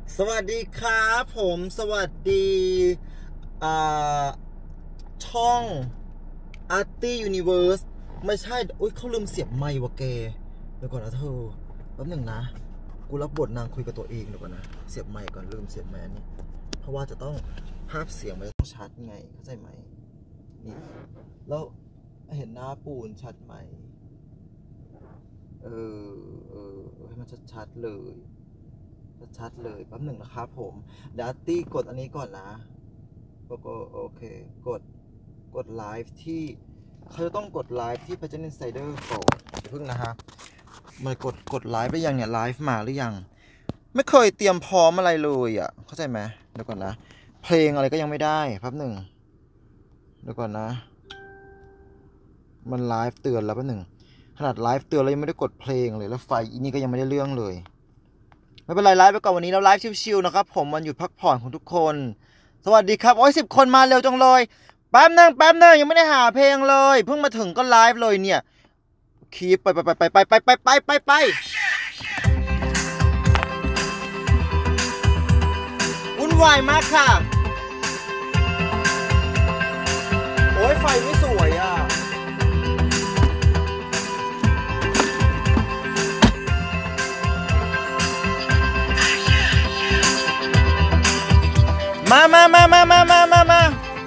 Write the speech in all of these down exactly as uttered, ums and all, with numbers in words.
สวัสดีครับผมสวัสดีอ่าช่อง Arty Universe ไม่ใช่อุ้ยเขาลืมเสียบไมค์ว่ะแกเดี๋ยวก่อนนะเธอแป๊บหนึ่งนะกูรับบทนางคุยกับตัวเองเดี๋ยวก่อนนะเสียบไมค์ก่อนลืมเสียบไมค์อันนี้เพราะว่าจะต้องภาพเสียงมันต้องชัดไงเข้าใจไหมนี่แล้วเห็นหน้าปูนชัดไหมเออเออให้มันชัดๆเลยชัดเลยแป๊บหนึ่งนะครับผมเดี๋ยวอาร์ตี้กดอันนี้ก่อนนะก็โอเคกดกดไลฟ์ที่เขาจะต้องกดไลฟ์ที่ Pageant Insider ก่อนอย่าเพิ่งนะฮะมันกดกดไลฟ์ไปยังเนี่ยไลฟ์มาหรือยังไม่เคยเตรียมพร้อมอะไรเลยอ่ะเข้าใจไหมเดี๋ยวก่อนนะเพลงอะไรก็ยังไม่ได้แป๊บหนึ่งเดี๋ยวก่อนนะมันไลฟ์เตือนแล้วแป๊บหนึ่งขนาดไลฟ์เตือนแล้วยังไม่ได้กดเพลงเลยแล้วไฟอีนี่ก็ยังไม่ได้เรื่องเลยไม่เป็นไรไลฟ์ไปก่อนวันนี้เราไลฟ์ชิวๆนะครับผมวันหยุดพักผ่อนของทุกคนสวัสดีครับโอ้ยสิบคนมาเร็วจังเลยแป๊บนึงแป๊บนึงยังไม่ได้หาเพลงเลยเพิ่งมาถึงก็ไลฟ์เลยเนี่ยคีบไปไปไปไปไปไปไปไปไปไปวุ่นวายมากค่ะโอ้ยไฟไม่สวยอ่ะมามามามามามามามา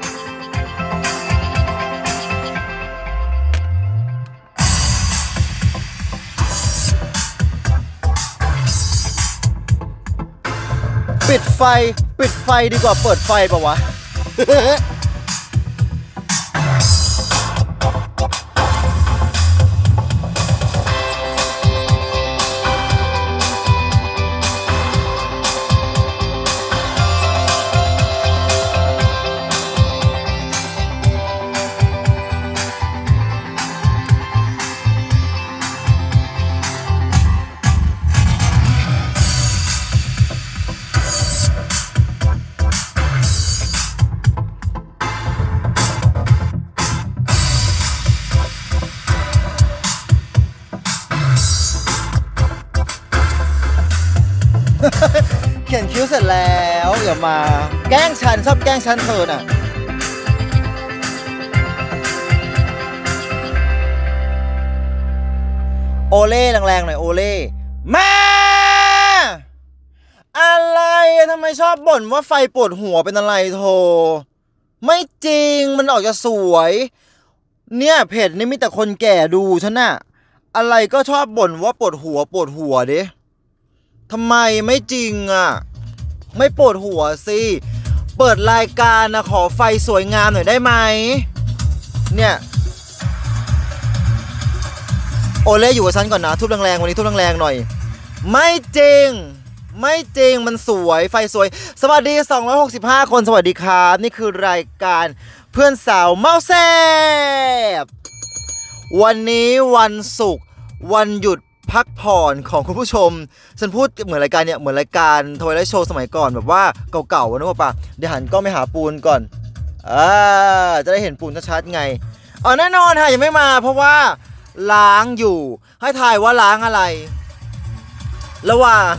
ปิดไฟปิดไฟดีกว่าเปิดไฟป่าววะเขียนคิ้วเสร็จแล้วอย่ามาแกล้งฉันชอบแกล้งฉันเธอน่ะโอเล่แรงๆหน่อยโอเล่มาอะไรทำไมชอบบ่นว่าไฟปวดหัวเป็นอะไรโธ่ไม่จริงมันออกจะสวยเนี่ยเพจนี่มีแต่คนแก่ดูฉันน่ะอะไรก็ชอบบ่นว่าปวดหัวปวดหัวดิทำไมไม่จริงอ่ะไม่ปวดหัวสิเปิดรายการนะขอไฟสวยงามหน่อยได้ไหมเนี่ยโอเล่อยู่กับฉันก่อนนะทุบแรงๆวันนี้ทุบแรงๆหน่อยไม่จริงไม่จริงมันสวยไฟสวยสวัสดีสองร้อยหกสิบห้าคนสวัสดีครับนี่คือรายการเพื่อนสาวเมาแซ่บวันนี้วันศุกร์วันหยุดพักผ่อนของคุณผู้ชมฉันพูดเหมือนรายการเนี่ยเหมือนรายการทวายไลท์โชว์สมัยก่อนแบบว่าเก่าๆนึกว่าปะเดี๋ยวหันก็ไม่หาปูนก่อนอ่าจะได้เห็นปูนชัดๆไงอ๋อแน่นอนค่ะยังไม่มาเพราะว่าล้างอยู่ให้ทายว่าล้างอะไรระหว่าง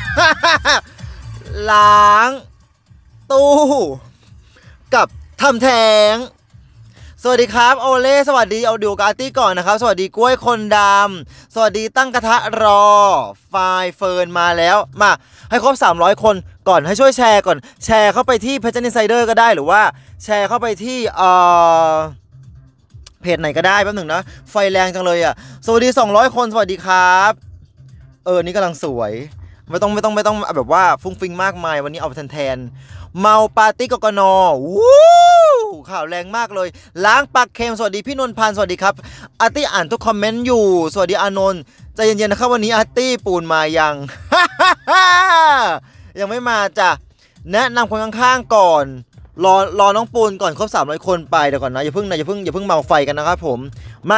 ล้างตู้กับทำแท้งสวัสดีครับโอเล่สวัสดีเอาดิวกาตี้ก่อนนะครับสวัสดีกล้วยคนดำสวัสดีตั้งกระทะรอไฟเฟิร์นมาแล้วมาให้ครบสามร้อยคนก่อนให้ช่วยแชร์ก่อนแชร์เข้าไปที่ Pageant Insider ก็ได้หรือว่าแชร์เข้าไปที่เอ่อเพจไหนก็ได้แป๊บหนึ่งนะไฟแรงจังเลยอ่ะสวัสดีสองร้อยคนสวัสดีครับเออนี่กำลังสวยไม่ต้องไม่ต้องไม่ต้องแบบว่าฟุ้งฟิ้งมากมายวันนี้เอาแทนแทนเมาปาร์ตี้กกนวู้ข่าวแรงมากเลยล้างปากเค็มสวัสดีพี่นนท์พันธ์สวัสดีครับอาร์ตี้อ่านทุกคอมเมนต์อยู่สวัสดีอานนท์ใจเย็นๆนะครับวันนี้อาร์ตี้ปูนมายัง ยังไม่มาจ้ะแนะนำคนข้างๆก่อนรอรอน้องปูนก่อนครบสามร้อยคนไปเดี๋ยวก่อนนะอย่าเพิ่งนะอย่าเพิ่งอย่าเพิ่งเมาไฟกันนะครับผมมา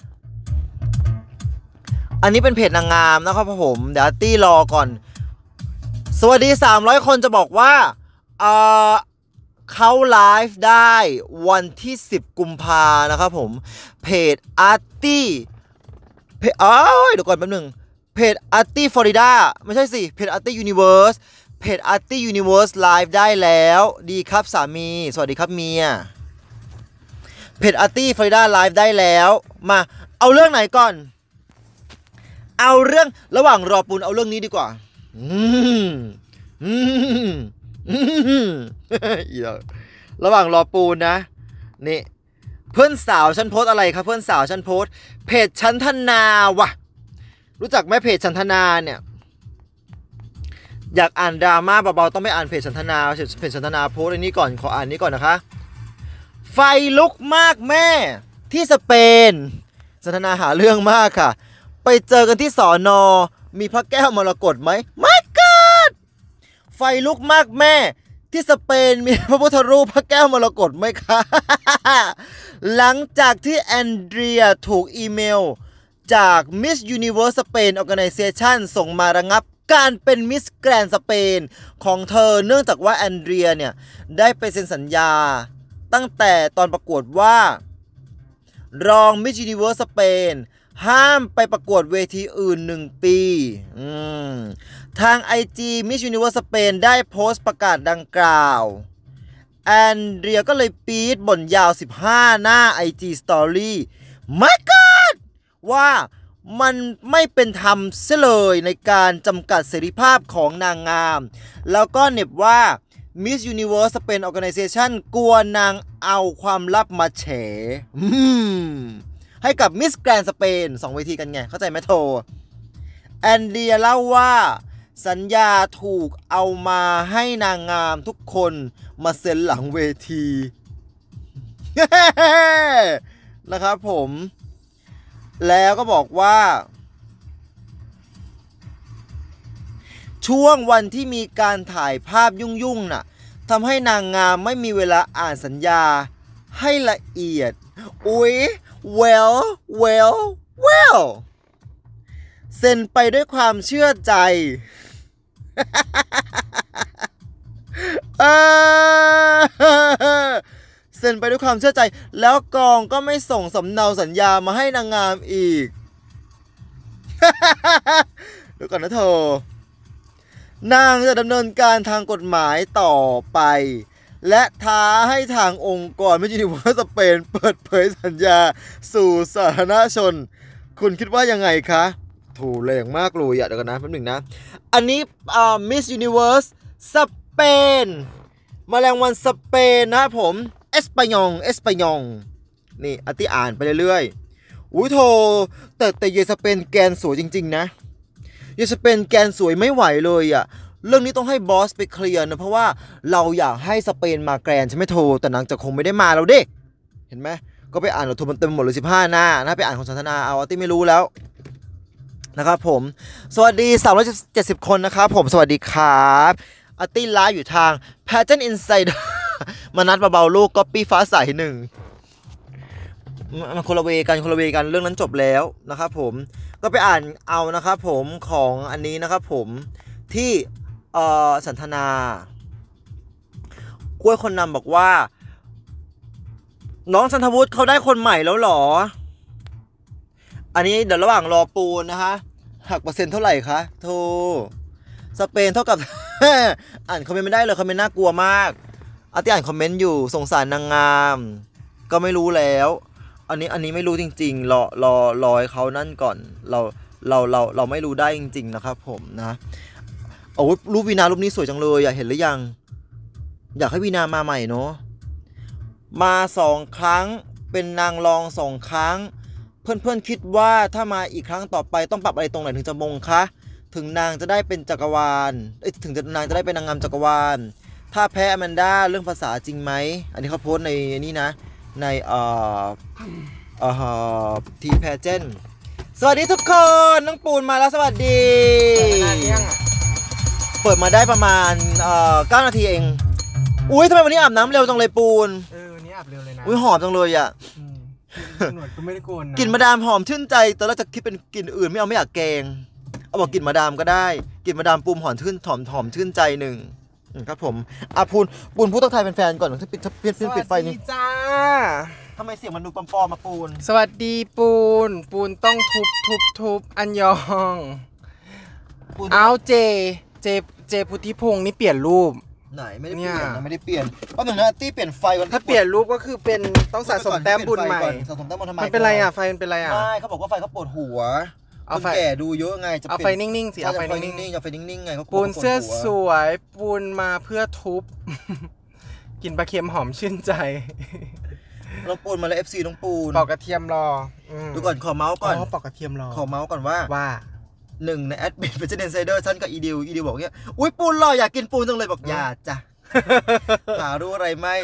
อันนี้เป็นเพจนางงามนะครับผมเดี๋ยวอาร์ตี้รอก่อนสวัสดีสามร้อยคนจะบอกว่าเอ่อเขาไลฟ์ได้วันที่สิบกุมภานะครับผมเพจอาร์ตี้เพจอ้าวเดี๋ยวก่อนแป๊บนึงเพจอาร์ตี้ฟลอริดาไม่ใช่สิเพจอาร์ตี้ยูนิเวิร์สเพจ Arty Universe Live ได้แล้วดีครับสามีสวัสดีครับเมียเพจ Arty Florida Live ได้แล้วมาเอาเรื่องไหนก่อนเอาเรื่องระหว่างรอปูนเอาเรื่องนี้ดีกว่าอืมอืมอืมระหว่างรอปูนนะนี่เพื่อนสาวฉันโพสอะไรครับเพื่อนสาวฉันโพสเพจชันธนาวะรู้จักไหมเพจชันธนาเนี่ยอยากอ่านดราม่าเบาๆต้องไปอ่านเพจชันธนาเพจชันธนาโพสอันนี้ก่อนขออ่านนี้ก่อนนะคะไฟลุกมากแม่ที่สเปนชันธนาหาเรื่องมากค่ะไปเจอกันที่สอนอมีพระแก้วมรกตไหมไม่เกิดไฟลุกมากแม่ที่สเปนมีพระพุทธรูปพระแก้วมรกตไหมคะหลังจากที่แอนเดรียถูกอีเมลจาก Miss Universe Spain Organization ส่งมาระงับการเป็น Miss Grand Spain ของเธอเนื่องจากว่าแอนเดรียเนี่ยได้ไปเซ็นสัญญาตั้งแต่ตอนประกวดว่ารอง Miss Universe Spain ห้ามไปประกวดเวทีอื่นหนึ่งปีทาง ไอ จี Miss Universe Spain ได้โพสต์ประกาศดังกล่าวแอนเดรียก็เลยปี๊ดบ่นยาวสิบห้าหน้า ไอ จี Story ไม่กอดว่ามันไม่เป็นธรรมเสียเลยในการจำกัดเสรีภาพของนางงามแล้วก็เน็บว่า Miss Universe Spain Organization กลัวนางเอาความลับมาแฉให้กับ Miss Grand Spain สองเวทีกันไงเข้าใจไหมโทแอนเดรียเล่าว่าสัญญาถูกเอามาให้นางงามทุกคนมาเซ็นหลังเวที นะครับผมแล้วก็บอกว่าช่วงวันที่มีการถ่ายภาพยุ่งๆน่ะทำให้นางงามไม่มีเวลาอ่านสัญญาให้ละเอียดอุ๊ย well well well เซ็นไปด้วยความเชื่อใจ เซ็นไปด้วยความเชื่อใจแล้วกองก็ไม่ส่งสำเนาสัญญามาให้นางงามอีก เดี๋ยวก่อนนะเธอนางจะดำเนินการทางกฎหมายต่อไปและท้าให้ทางองค์กรMiss Universe Spainเปิดเผยสัญญาสู่สาธารณชนคุณคิดว่ายังไงคะถูแรงมากเลยอ่ะเดี๋ยวกันนะแป๊บหนึ่งนะอันนี้อ่า Miss Universe Spain แมลงวันสเปนนะผมเอสปายองเอสปายองนี่อธิอ่านไปเรื่อยๆอุ้ยโธ่แต่แต่เยสเปนแกนสวยจริงๆนะเยสเปนแกนสวยไม่ไหวเลยอ่ะเรื่องนี้ต้องให้บอสไปเคลียร์นะเพราะว่าเราอยากให้สเปนมาแกรนใช่ไหมโทแต่นางจะคงไม่ได้มาแล้วดิเห็นไหมก็ไปอ่านเราโทมันเต็มหมดเลยสิบห้าหน้านะไปอ่านของสันทนาเอาอาร์ตี้ไม่รู้แล้วนะครับผมสวัสดีสามร้อยเจ็ดสิบคนนะครับผมสวัสดีครับอาร์ตี้ไลฟ์อยู่ทาง Pageant Insider มานัดเบาๆลูกก็ปี้ฟ้าใสหนึ่งมันคนละเวกันคนละเวกันเรื่องนั้นจบแล้วนะครับผมก็ไปอ่านเอานะครับผมของอันนี้นะครับผมที่เอ่อสันทนากล้วยคนนำบอกว่าน้องสันทวุฒิเขาได้คนใหม่แล้วหรออันนี้เดี๋ยวระหว่างรอปูนนะคะหักเปอร์เซ็นต์เท่าไหร่คะโทสเปนเท่ากับ อ่านคอมเมนต์ไม่ได้เลยคอมเมนต์น่ากลัวมากอาที่อ่านคอมเมนต์อยู่สงสารนางงามก็ไม่รู้แล้วอันนี้อันนี้ไม่รู้จริงๆรอรอรอให้เขานั่นก่อนเราเราเราเราไม่รู้ได้จริงๆนะครับผมนะโอ้รูปวีนารูปนี้สวยจังเลยอยากเห็นหรือยังอยากให้วีนามาใหม่เนาะมาสองครั้งเป็นนางรองสองครั้งเพื่อนๆคิดว่าถ้ามาอีกครั้งต่อไปต้องปรับอะไรตรงไหนถึงจะมงคะถึงนางจะได้เป็นจักรวาลเอ้ยถึงจะนางจะได้เป็นนางงามจักรวาลถ้าแพ้อแมนด้าเรื่องภาษาจริงไหมอันนี้เขาโพสต์ในนี่นะในเอ่อเอ่อทีแพเจนสวัสดีทุกคนน้องปูนมาแล้วสวัสดีเปิดมาได้ประมาณเอ่อเก้านาทีเองอุ้ยทำไมวันนี้อาบน้ำเร็วจังเลยปูนเออวันนี้อาบเร็วเลยนะอุ้ยหอมจังเลยอ่ะหนวดก็ไม่ได้โกนนะกลิ่นมาดามหอมชื่นใจแต่เราจะคิดเป็นกลิ่นอื่นไม่เอาไม่อยากแกงเอาบอกกลิ่นมาดามก็ได้กลิ่นมาดามปูมหอมชื่นหอมหอมชื่นใจหนึ่งครับผมอาปูนปูนพูดทักทายเป็นแฟนก่อนถ้าปิดปิดปิดปิดไฟนี้จ้าทำไมเสียงมันดูปลอมๆมาปูนสวัสดีปูนปูนต้องทุบทุบทุบอันยองเอาเจเจเจพุทธิพงศ์นี่เปลี่ยนรูปไหนไม่ได้เปลี่ยนนะไม่ได้เปลี่ยนก็หนึ่งนะตี้เปลี่ยนไฟก่อนถ้าเปลี่ยนรูปก็คือเป็นต้องสะสมแต้มบุญใหม่สะสมแต้มบุญทำไมมันเป็นไรอ่ะไฟมันเป็นไรอ่ะไม่เขาบอกว่าไฟเขาปวดหัวเอาไฟแก่ดูเยอะไงจะเอาไฟนิ่งๆสิเอาไฟนิ่งๆเอาไฟนิ่งๆไงเขาปูนเสื้อสวยปูนมาเพื่อทุบกินปลาเค็มหอมชื่นใจน้องปูนมาแล้วเอฟซีน้องปูนปอกกระเทียมรอดูก่อนขอเมาส์ก่อนปอกกระเทียมรอขอเมาส์ก่อนว่าว่าหนึ่งในแอดมินเป็นเจเนนไซเดอร์ฉันกับอีดิวอีดิวบอกเนี้ยอุ้ยปูนรออยากกินปูนจังเลยบอกอย่าจ้ะหารู้อะไรไหม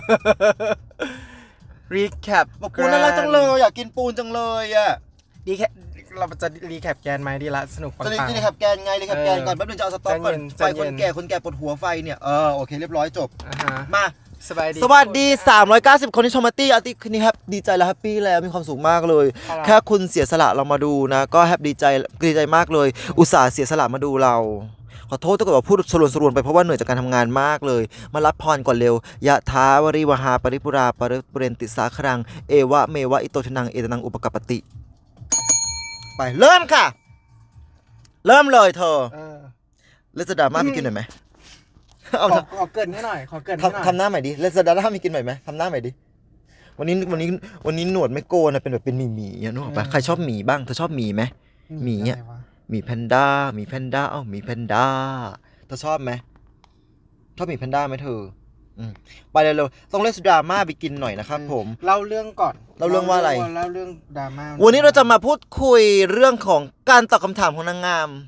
รีแคปบอกปูนน่ารักจังเลยอยากกินปูนจังเลยอ่ะรีแคปเราจะรีแคปแกนไหมดีละสนุกปังๆจะรีแคปแกนไงรีแคปแกนก่อนแป๊บนึงจะเอาสต็อกก่อนไฟคนแก่คนแก่ปวดหัวไฟเนี่ยเออโอเคเรียบร้อยจบมาสบายดีสวัสดีสามร้อยเก้าสิบคนที่ชมมาตี้อาร์ตี้คืนนี้ครับดีใจแล้วแฮปปี้แล้วมีความสุขมากเลยแค่คุณเสียสละเรามาดูนะก็แฮปดีใจดีใจมากเลยอุตส่าห์เสียสละมาดูเราขอโทษถ้าเกิดว่าพูดสรวนสรวนไปเพราะว่าเหนื่อยจากการทำงานมากเลยมารับพรก่อนเร็วยะท้าวริวหาปริปุราปริปุเรนติสาครังเอวะเมวะอิโตชนังเอตนังอุปกปติไปเริ่มค่ะเริ่มเลยเธอเลสดาม่ามีกินหน่อยไหมเอาขอเกินให้หน่อยขอเกินให้หน่อยทำหน้าใหม่ดิเลสดาม่ามีกินหน่อยไหมทำหน้าใหม่ดิวันนี้วันนี้วันนี้หนวดไม่โกนนะเป็นแบบเป็นหมีหมีอย่างนู้นปะใครชอบหมีบ้างเธอชอบหมีไหมหมีเนี่ยหมีแพนด้าหมีแพนด้าเอ้าหมีแพนด้าเธอชอบไหมชอบหมีแพนด้าไหมเธอไปเลยเลยต้องเลสดราม่าไปกินหน่อยนะครับผมเล่าเรื่องก่อนเล่าเรื่องว่าอะไรเล่าเรื่องดราม่าวันนี้เราจะมาพูดคุยเรื่องของการตอบคำถามของนางงาม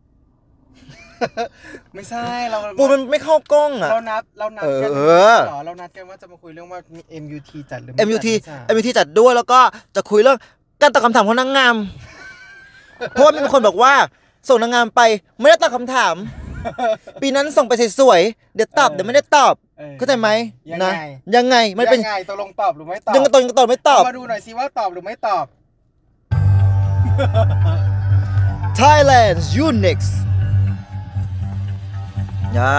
ไม่ใช่เราปูมันไม่เข้ากล้องอ่ะเรานัดเรานัดกันหรอเรานัดกันว่าจะมาคุยเรื่องว่า เอ็ม ยู ที จัดหรือไม่เอ็ม ยู ที เอ็ม ยู ที จัดด้วยแล้วก็จะคุยเรื่องการตอบคำถามของนางงามเพราะว่ามีคนบอกว่าส่งนางงามไปไม่ได้ตอบคำถามปีนั้นส่งไปสวยๆเดี๋ยวตอบเดี๋ยวไม่ได้ตอบเข้าใจไหมนะยังไงมันเป็นยังไงตกลงตอบหรือไม่ตอบยังตกลงตอบไม่ตอบมาดูหน่อยสิว่าตอบหรือไม่ตอบ Thailand you next อ่า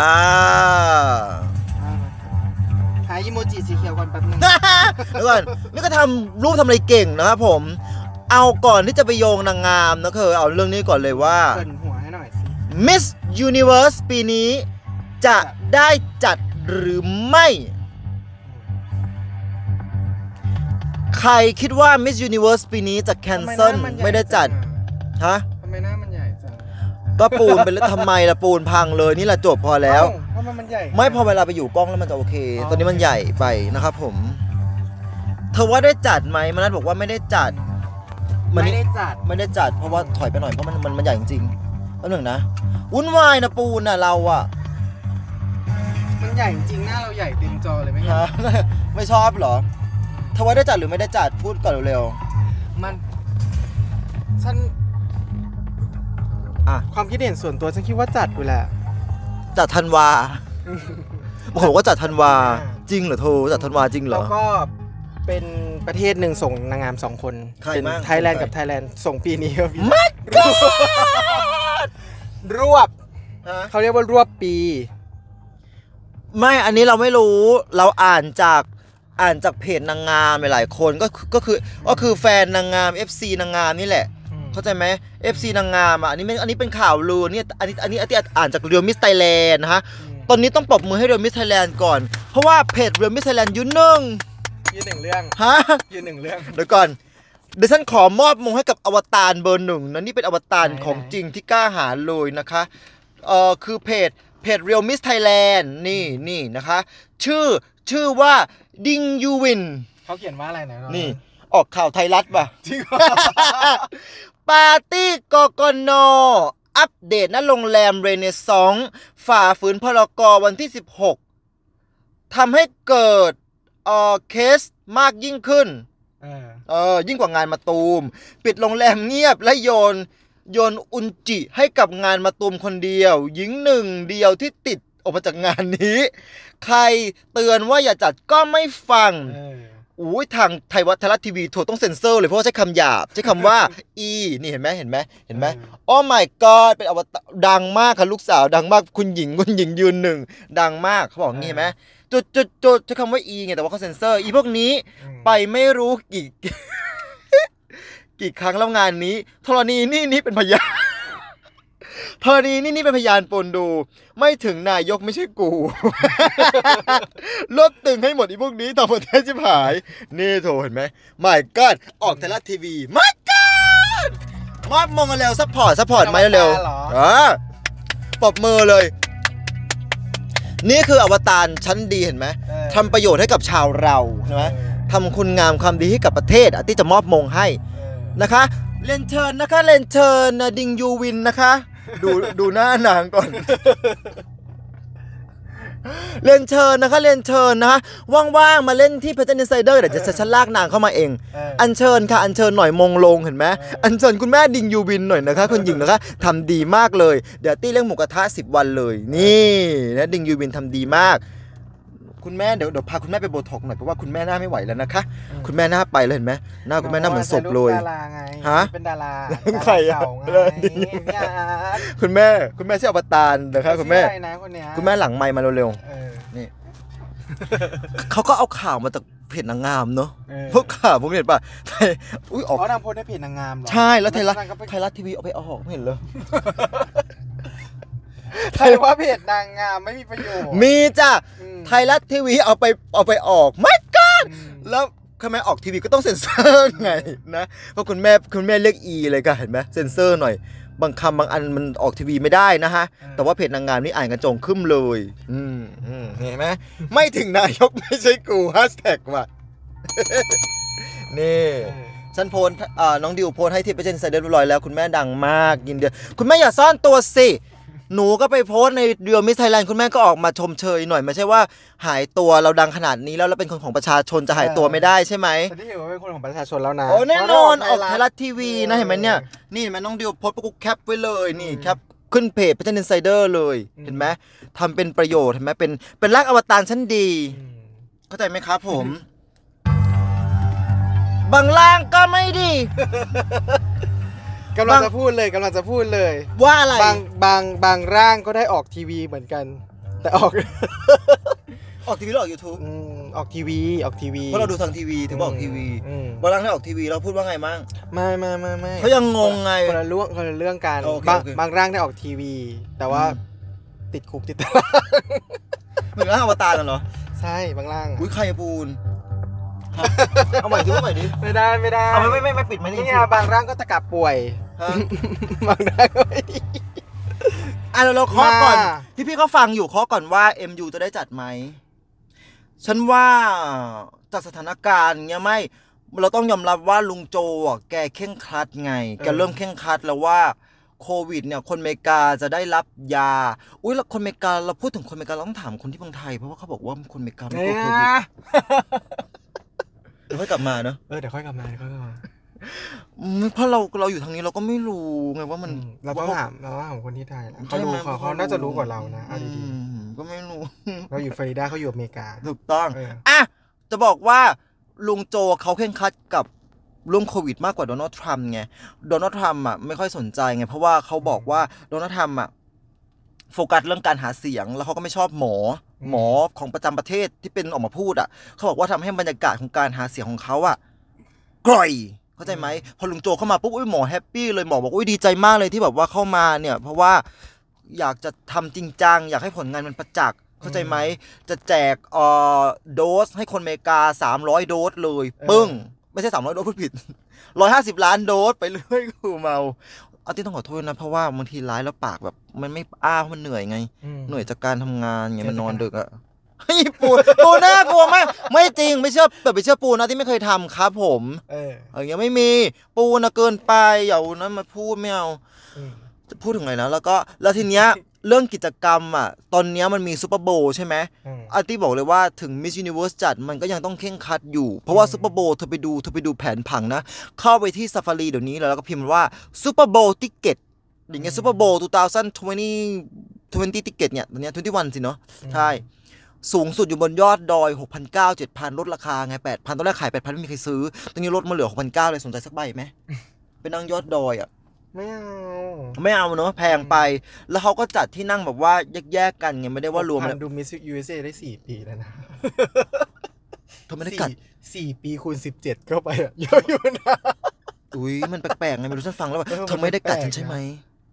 หาอีโมจิสีเขียวก่อนแป๊บนึงเดี๋ยวก่อนนี่ก็ทำรูปทำอะไรเก่งนะครับผมเอาก่อนที่จะไปโยงนางงามนะคือเอาเรื่องนี้ก่อนเลยว่าเปิดหัวให้หน่อยสิ Miss Universe ปีนี้จะได้จัดหรือไม่ใครคิดว่า Miss Universe ปีนี้จะ cancel ไม่ได้จัดฮะทำไมหน้ามันใหญ่จังก็ปูนไปแล้วทำไมล่ะปูนพังเลยนี่แหละจบพอแล้วเพราะมันใหญ่ไม่พอเวลาไปอยู่กล้องแล้วมันจะโอเคตอนนี้มันใหญ่ไปนะครับผมเธอว่าได้จัดไหมมนัสบอกว่าไม่ได้จัดไม่ได้จัดไม่ได้จัดเพราะว่าถอยไปหน่อยเพราะมันมันมันใหญ่จริงๆแล้วหนึ่งนะวุ่นวายนะปูนน่ะเราอ่ะมันใหญ่จริงหน้าเราใหญ่เต็มจอเลยไหมครับไม่ชอบเหรอเธอว่าได้จัดหรือไม่ได้จัดพูดก่อนเร็วๆมันฉันอ่ะความคิดเห็นส่วนตัวฉันคิดว่าจัดอยู่แหละจัดธันวาบอกว่าจัดธันวาจริงเหรอเธอจัดธันวาจริงเหรอแล้วก็เป็นประเทศหนึ่งส่งนางงามสองคนเป็นไทยแลนด์กับไทยแลนด์ส่งปีนี้ครับมัดก็รวบเขาเรียกว่ารวบปีไม่อันนี้เราไม่รู้เราอ่านจากอ่านจากเพจนางงามหลายคนก็ก็คือก็คือแฟนนางงาม เอฟ ซี นางงามนี่แหละเข้าใจไหม เอฟ ซี นางงามอ่ะอันนี้อันนี้เป็นข่าวลือเนี่ยอันนี้อันนี้อ่านจากเรียลมิสไทยแลนด์นะฮะตอนนี้ต้องปรบมือให้เรียลมิสไทยแลนด์ก่อนเพราะว่าเพจเรียลมิสไทยแลนด์ยืนหนึ่งยืนหนึ่งเรื่องฮะยืนหนึ่งเรื่องเดี๋ยวก่อนเดี๋ยวฉันขอมอบมงให้กับอวตารเบอร์หนึ่งนะนี่เป็นอวตารของจริงที่กล้าหาญเลยนะคะเอ่อคือเพจเพจ Real Miss Thailand นี่นี่นะคะชื่อชื่อว่าดิงยูวินเขาเขียนว่าอะไรนะนี่ออกข่าวไทยรัฐป่ะปาร์ตี้กกนอัปเดตณโรงแรมเรเนซองส์ฝ่าฝืนพรกวันที่สิบหกทำให้เกิดเอ่อเคสมากยิ่งขึ้นเออเออยิ่งกว่างานมาตูมปิดโรงแรมเงียบและโยนโยนอุนจิให้กับงานมาตูมคนเดียวหญิงหนึ่งเดียวที่ติดออกมาจากงานนี้ใครเตือนว่าอย่าจัดก็ไม่ฟังอุ้ยทางไทยวัฒนทีวีโทรต้องเซ็นเซอร์เลยเพราะว่าใช้คำหยาบใช้คำว่าอีนี่เห็นไหมเห็นไหมเห็นไหมโอ้ my god เป็นอวตารดังมากค่ะลูกสาวดังมากคุณหญิงคุณหญิงยืนหนึ่งดังมากเขาบอกงี้เห็นไหมจุดจุดจุดใช้คำว่าอีไงแต่ว่าเขาเซ็นเซอร์อีพวกนี้ไปไม่รู้กี่กี่ครั้งแล้วงานนี้ธรณีนี่นี่เป็นพยานเธอนี้นี่นี่เป็นพยานปนดูไม่ถึงนายกไม่ใช่กูลบตึงให้หมดอีพวกนี้ต่อประเทศชิบหายนี่โถเห็นไหมไม่ก็ออกไทยรัฐทีวีไม่ก็มอบมงกันเร็วซัพพอร์ตซัพพอร์ตมาเร็วอ่าปรบมือเลยนี่คืออวตารชั้นดีเห็นไหมทำประโยชน์ให้กับชาวเราใช่ไหมทำคุณงามความดีให้กับประเทศที่จะมอบมงให้นะคะเรียนเชิญนะคะเรียนเชิญดิงยูวินนะคะดูดูหน้านางก่อนเรียนเชิญนะคะเรียนเชิญนะคะว่างๆมาเล่นที่เพจเนสไซเดอร์เดี๋ยวจะฉันลากนางเข้ามาเองอัญเชิญค่ะอัญเชิญหน่อยมงลงเห็นไหมอัญเชิญคุณแม่ดิงยูวินหน่อยนะคะคุณหญิงนะคะทำดีมากเลยเดี๋ยวตี้เลี้ยงหมูกระทะสิบวันเลยนี่นะดิงยูวินทำดีมากคุณแม่เดี๋ยวเดี๋ยวพาคุณแม่ไปโบท็อกหน่อยเพราะว่าคุณแม่หน้าไม่ไหวแล้วนะคะคุณแม่หน้าไปเลยเห็นไหมหน้าคุณแม่หน้าเหมือนศพเลยฮะเป็นดาราใครอ่ะคุณแม่คุณแม่ชื่ออวตารนะครับคุณแม่คุณแม่หลังไมค์มาเร็วๆนี่เขาก็เอาข่าวมาจากเพจนางงามเนาะพวกข่าวพวกเห็นป่ะอุ้ยออกเขานำโพสในเพจนางงามหรอใช่แล้วไทยรัฐไทยรัฐทีวีเอาไปออกไม่เห็นเลยใครว่าเพจนางงามไม่มีประโยชน์มีจ้ะไทยรัฐทีวีเอาไปเอาไปออกไม่กันแล้วทำไมออกทีวีก็ต้องเซ็นเซอร์ไงนะเพราะคุณแม่คุณแม่เรียกอีเลยกันเห็นไหมเซ็นเซอร์หน่อยบางคำบางอันมันออกทีวีไม่ได้นะฮะแต่ว่าเพจนางงามนี่อ่านกันจงขึ้นเลยอืมเห็นไหมไม่ถึงนายกไม่ใช่กูแฮชแท็กว่ะนี่ฉันโพสน้องดิวโพสให้ที่ไปเจนไซเดอร์เรียบร้อยแล้วคุณแม่ดังมากยินดีคุณแม่อย่าซ่อนตัวสิหนูก็ไปโพสในเดือนมิสไทยแลนด์คุณแม่ก็ออกมาชมเชยหน่อยไม่ใช่ว่าหายตัวเราดังขนาดนี้แล้วเราเป็นคนของประชาชนจะหายตัวไม่ได้ใช่ไหมแต่ที่เห็นว่าเป็นคนของประชาชนแล้วนะโอ้แน่นอนออกไทยรัฐทีวีนะเห็นไหมเนี่ยนี่เห็นไหมน้องดิวโพสปุ๊บแคปไว้เลยนี่แคปขึ้นเพจเพจอินไซเดอร์เลยเห็นไหมทำเป็นประโยชน์เห็นไหมเป็นเป็นรักอวตารชั้นดีเข้าใจไหมครับผมบางล่างก็ไม่ดีกำลังจะพูดเลยกำลังจะพูดเลยว่าอะไรบางบางบางร่างก็ได้ออกทีวีเหมือนกันแต่ออกออกทีวีหรือออกยูทูบออกทีวีออกทีวีเพราะเราดูทางทีวีถึงบอกทีวีบางร่างได้ออกทีวีเราพูดว่าไงบ้างไม่ไม่ไม่ไม่เขายังงงไงคนละเรื่องคนละเรื่องกันบางบางร่างได้ออกทีวีแต่ว่าติดคุกติดตารางเหมือนร่างอวตารเหรอใช่บางร่างอุ้ยใครปูนเอาใหม่ดิเอาใหม่ดิไม่ได้ไม่ได้เอาไม่ไม่ไม่ปิดไม่นี่ไงบางร่างก็ตะกับป่วยบางร่างก็ไม่ดีอ่ะเราเราเคาะก่อนพี่พี่เขาฟังอยู่เคาะก่อนว่า เอ็ม ยู จะได้จัดไหมฉันว่าจากสถานการณ์เงี้ยไม่เราต้องยอมรับว่าลุงโจอ่ะแกเข่งครัดไงแกเริ่มเข่งครัดแล้วว่าโควิดเนี่ยคนอเมริกาจะได้รับยาอุ้ยแล้วคนอเมริกาเราพูดถึงคนอเมริกาเราต้องถามคนที่เมืองไทยเพราะว่าเขาบอกว่าคนอเมริกาไม่กลัวโควิดเดี๋ยวค่อยกลับมาเนอะเออเดี๋ยวค่อยกลับมาเดี๋ยวค่อยกลับมาเพราะเราเราอยู่ทางนี้เราก็ไม่รู้ไงว่ามันเราต้องถามเราต้องถามคนที่ไทยเขารู้เขาเขาน่าจะรู้กว่าเรานะเอาดีๆก็ไม่รู้เราอยู่ฟลอริดาเขาอยู่อเมริกาถูกต้องอ่ะจะบอกว่าลุงโจเขาเคร่งครัดกับเรื่องโควิดมากกว่าโดนัลด์ทรัมป์ไงโดนัลด์ทรัมป์อ่ะไม่ค่อยสนใจไงเพราะว่าเขาบอกว่าโดนัลด์ทรัมป์อ่ะโฟกัสเรื่องการหาเสียงแล้วเขาก็ไม่ชอบหมอหมอของประจำประเทศที่เป็นออกมาพูดอ่ะเขาบอกว่าทำให้บรรยากาศของการหาเสียงของเขาอ่ะกร่อยเข้าใจไหมพอลุงโจเข้ามาปุ๊บอุ้ยหมอแฮปปี้เลยหมอบอกอุ้ยดีใจมากเลยที่แบบว่าเข้ามาเนี่ยเพราะว่าอยากจะทำจริงจังอยากให้ผลงานมันประจักษ์เข้าใจไหมจะแจกเอ่อโดสให้คนอเมริกาสามร้อยโดสเลยปึ้งไม่ใช่สามร้อยโดสพูดผิดหนึ่งร้อยห้าสิบล้านโดสไปเรื่อยกูเมาเอาที่ต้องขอโทษนะเพราะว่าบางทีไลฟ์แล้วปากแบบมันไม่อ้าเพราะมันเหนื่อยไงเหนื่อยจากการทำงานไงมันนอนดึกอะเฮ้ยปูปูน่ากลัวมากไม่จริงไม่เชื่อแต่ไปเชื่อปูนะที่ไม่เคยทำครับผมเอออย่างเงี้ยไม่มีปูนะเกินไปอย่านั้นมาพูดไม่เอาจะพูดถึงอะไรนะแล้วก็แล้วทีเนี้ยเรื่องกิจกรรมอ่ะตอนนี้มันมีซูเปอร์โบว์ใช่ไหมอาร์ตี้บอกเลยว่าถึง Miss Universe จัดมันก็ยังต้องเคร่งครัดอยู่เพราะว่าซูเปอร์โบว์เธอไปดูเธอไปดูแผนผังนะเข้าไปที่ Safari เดี๋ยวนี้แล้วก็พิมพ์ว่าซูเปอร์โบว์ติเก็ตอย่างเงี้ยซูเปอร์โบว์สองพันยี่สิบ ยี่สิบติเก็ตเนี่ยตอนนี้ยี่สิบเอ็ดสิเนาะใช่สูงสุดอยู่บนยอดดอย หกพันเก้าร้อย เจ็ดพัน ลดราคาไง แปดพัน ตอนแรกขาย แปดพัน ไม่มีใครซื้อตอนนี้ลดมาเหลือ หกพันเก้าร้อย เลยสนใจสักใบไหมไปนั่งยอดดอยอ่ะไม่เอาไม่เอาเนอะแพงไปแล้วเขาก็จัดที่นั่งแบบว่าแยกๆกันไงไม่ได้ว่ารวมดูมิสยูเอสเอได้สี่ปีแล้วนะเธอไม่ได้กัดสี่ปีคูณสิบเจ็ดเข้าไปอ่ะเยอะอยู่นะอุ้ยมันแปลกๆไงไม่รู้ฉันฟังแล้วแบบเธอไม่ได้กัดฉันใช่ไหม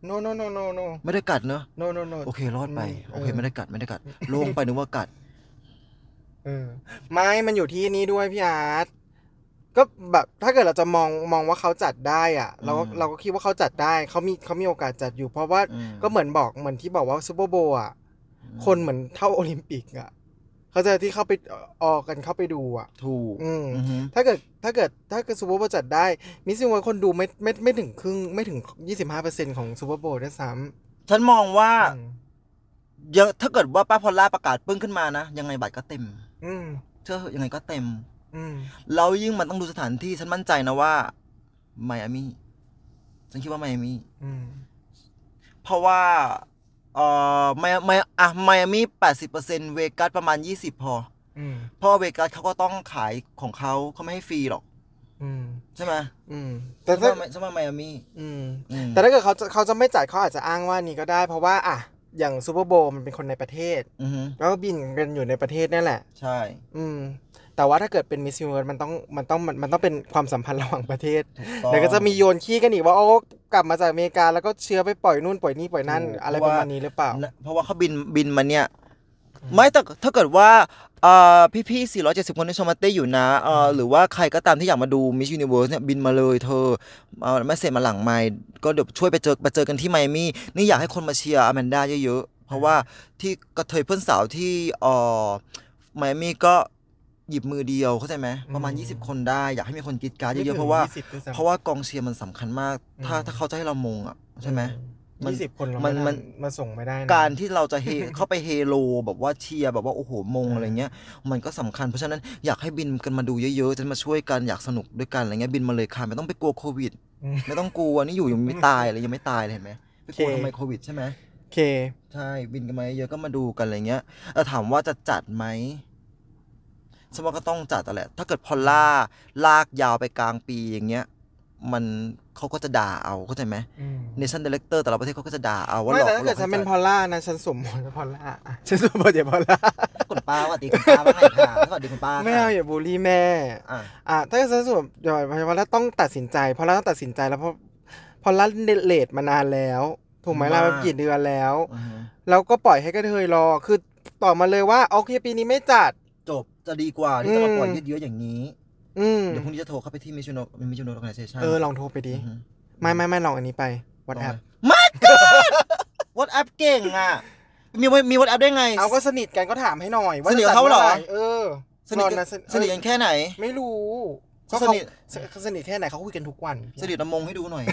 no no no no no ไม่ได้กัดเนอะ no no no โอเครอดไปเออโอเคไม่ได้กัดไม่ได้กัดโล่งไปนึกว่ากัดเออไม่มันอยู่ที่นี้ด้วยพี่อาร์ตก็แบบถ้าเกิดเราจะมองมองว่าเขาจัดได้อ่ะเราก็เราก็คิดว่าเขาจัดได้เขามีเขามีโอกาสจัดอยู่เพราะว่าก็เหมือนบอกเหมือนที่บอกว่าซูเปอร์โบว์อ่ะคนเหมือนเท่าโอลิมปิกอ่ะเขาจะที่เข้าไปออกกันเข้าไปดูอ่ะถูกอืมถ้าเกิดถ้าเกิดถ้าเกิดซูเปอร์โบว์จัดได้มิสซิ่งวันคนดูไม่ไม่ไม่ถึงครึ่งไม่ถึง ยี่สิบห้าเปอร์เซ็นต์ ของซูเปอร์โบว์ด้วยซ้ำฉันมองว่าเยอะถ้าเกิดว่าป้าพอลล่าประกาศปึ้งขึ้นมานะยังไงบัตรก็เต็มอืมเชื่อยังไงก็เต็มเรายิ่งมันต้องดูสถานที่ฉันมั่นใจนะว่าไมอามี่ฉันคิดว่าไมอามี่เพราะว่าเอ่อไมไมอ่ะไมอามี่แปดสิบเปอร์เซ็นต์เวกัสประมาณยี่สิบพอเพราะเวกัสเขาก็ต้องขายของเขาเขาไม่ให้ฟรีหรอกใช่ไหมแต่ถ้าใช่ไหมไมอามี่แต่ถ้าเกิดเขาเขาจะไม่จ่ายเขาอาจจะอ้างว่านี้ก็ได้เพราะว่าอ่ะอย่างซูเปอร์โบว์มันเป็นคนในประเทศแล้วก็บินกันอยู่ในประเทศนั่นแหละใช่อืมแต่ว่าถ้าเกิดเป็นมิสซิเวิร์สมันต้องมันต้องมันต้องเป็นความสัมพันธ์ระหว่างประเทศเดี๋ยวก็จะมีโยนขี้กันอีกว่าโอ้กลับมาจากอเมริกาแล้วก็เชื้อไปปล่อยนู่นปล่อยนี่ปล่อยนั่นอะไรประมาณนี้หรือเปล่าเพราะว่าเขาบินบินมาเนี่ยไม่แต่ถ้าเกิดว่าพี่ๆสี่ร้อยเจ็ดสิบคนที่ชมมาเต้อยู่นะหรือว่าใครก็ตามที่อยากมาดูมิสยูนิเวิร์สเนี่ยบินมาเลยเธอไม่เสร็จมาหลังไมค์ก็เดี๋ยวช่วยไปเจอไปเจอกันที่ไมอามี่นี่อยากให้คนมาเชียร์อแมนด้าเยอะๆเพราะว่าที่กระเทยเพื่อนสาวที่ไมอามี่ก็หยิบมือเดียวเข้าใจไหมประมาณยี่สิบคนได้อยากให้มีคนกรีดการ์ดเยอะๆเพราะว่าเพราะว่ากองเชียร์มันสำคัญมากถ้าถ้าเขาจะให้เรามงอ่ะใช่ไหมยี่สิบคนมันมันมาส่งไม่ได้การที่เราจะเฮเข้าไปเฮโลแบบว่าเชียร์แบบว่าโอ้โหมงอะไรเงี้ยมันก็สำคัญเพราะฉะนั้นอยากให้บินกันมาดูเยอะๆจะมาช่วยกันอยากสนุกด้วยกันอะไรเงี้ยบินมาเลยค่ะไม่ต้องไปกลัวโควิดไม่ต้องกลัวนี่อยู่ยังไม่ตายเลยยังไม่ตายเลยเห็นไหมไปกลัวทำไมโควิดใช่ไหมโอเคใช่บินกันมาเยอะก็มาดูกันอะไรเงี้ยแต่ถามว่าจะจัดไหมสมมติก็ต้องจัดแต่แหละถ้าเกิดพอลล่าลากยาวไปกลางปีอย่างเงี้ยมันเขาก็จะด่าเอาเข้าใจไหมเนชั่นดีเลกเตอร์แต่ละประเทศเขาก็จะด่าเอาว่าหลอกไม่แต่ถ้าเกิดฉันเป็นพอลล่านะฉันสมมติพอลล่าฉันสมมติอย่าพอลล่าคุณป้าสวัสดีคุณป้าว่าไงค่ะสวัสดีคุณป้าไม่เอาอย่าบูลลี่แม่อ่าถ้าเกิดฉันสมมติอย่าพอลล่าต้องตัดสินใจพอลล่าต้องตัดสินใจแล้วเพราะพอลล่าเลทมานานแล้วถูกไหมล่ะมันกี่เดือนแล้วแล้วก็ปล่อยให้กระเทยรอคือต่อมาเลยว่าโอเคปีนี้ไม่จัดจบจะดีกว่าที่จะมาปล่อยเยอะๆอย่างนี้เดี๋ยวพรุ่งนี้จะโทรเข้าไปที่มิชโนมิชโนออร์แกไนเซชั่นเออลองโทรไปดิไม่ไม่ไม่ลองอันนี้ไป WhatsApp ไม่ก็ WhatsApp เก่งอ่ะมีมี WhatsApp ได้ไงเอาก็สนิทกันก็ถามให้หน่อยว่าสนิทเขาเหรอเออสนิทสนิทกันแค่ไหนไม่รู้ก็สนิทสนิทแค่ไหนเขาคุยกันทุกวันสนิทละมงให้ดูหน่อย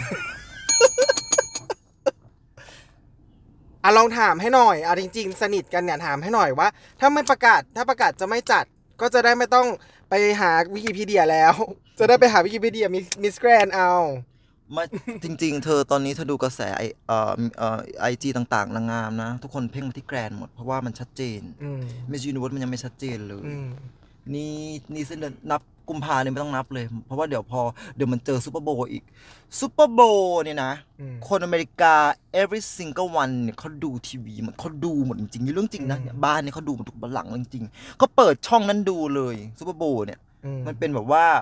อ่ะลองถามให้หน่อยอ่ะจริงๆสนิทกันเนี่ยถามให้หน่อยว่าถ้าไม่ประกาศถ้าประกาศจะไม่จัดก็จะได้ไม่ต้องไปหาวิกิพีเดียแล้วจะได้ไปหาวิกิพีเดียมิสแกรนเอามาจริงๆเธอตอนนี้เธอดูกระแสไอเอ่อเอ่อไอจีต่างๆนางงามนะทุกคนเพ่งมาที่แกรนหมดเพราะว่ามันชัดเจนมิสยูนิเวิร์สมันยังไม่ชัดเจนเลยนี่นี่เส้นเดือนนับกุมภาเนี่ยไม่ต้องนับเลยเพราะว่าเดี๋ยวพอเดี๋ยวมันเจอซูเปอร์โบว์อีกซูเปอร์โบว์เนี่ยนะคนอเมริกา every single one เนี่ยเขาดูทีวีมันเขาดูหมดจริงๆนี่เรื่องจริงนะบ้านเนี่ยเขาดูหมดทุกบ้านหลังจริงๆเขาเปิดช่องนั้นดูเลยซูเปอร์โบว์เนี่ยมันเป็นแบบว่า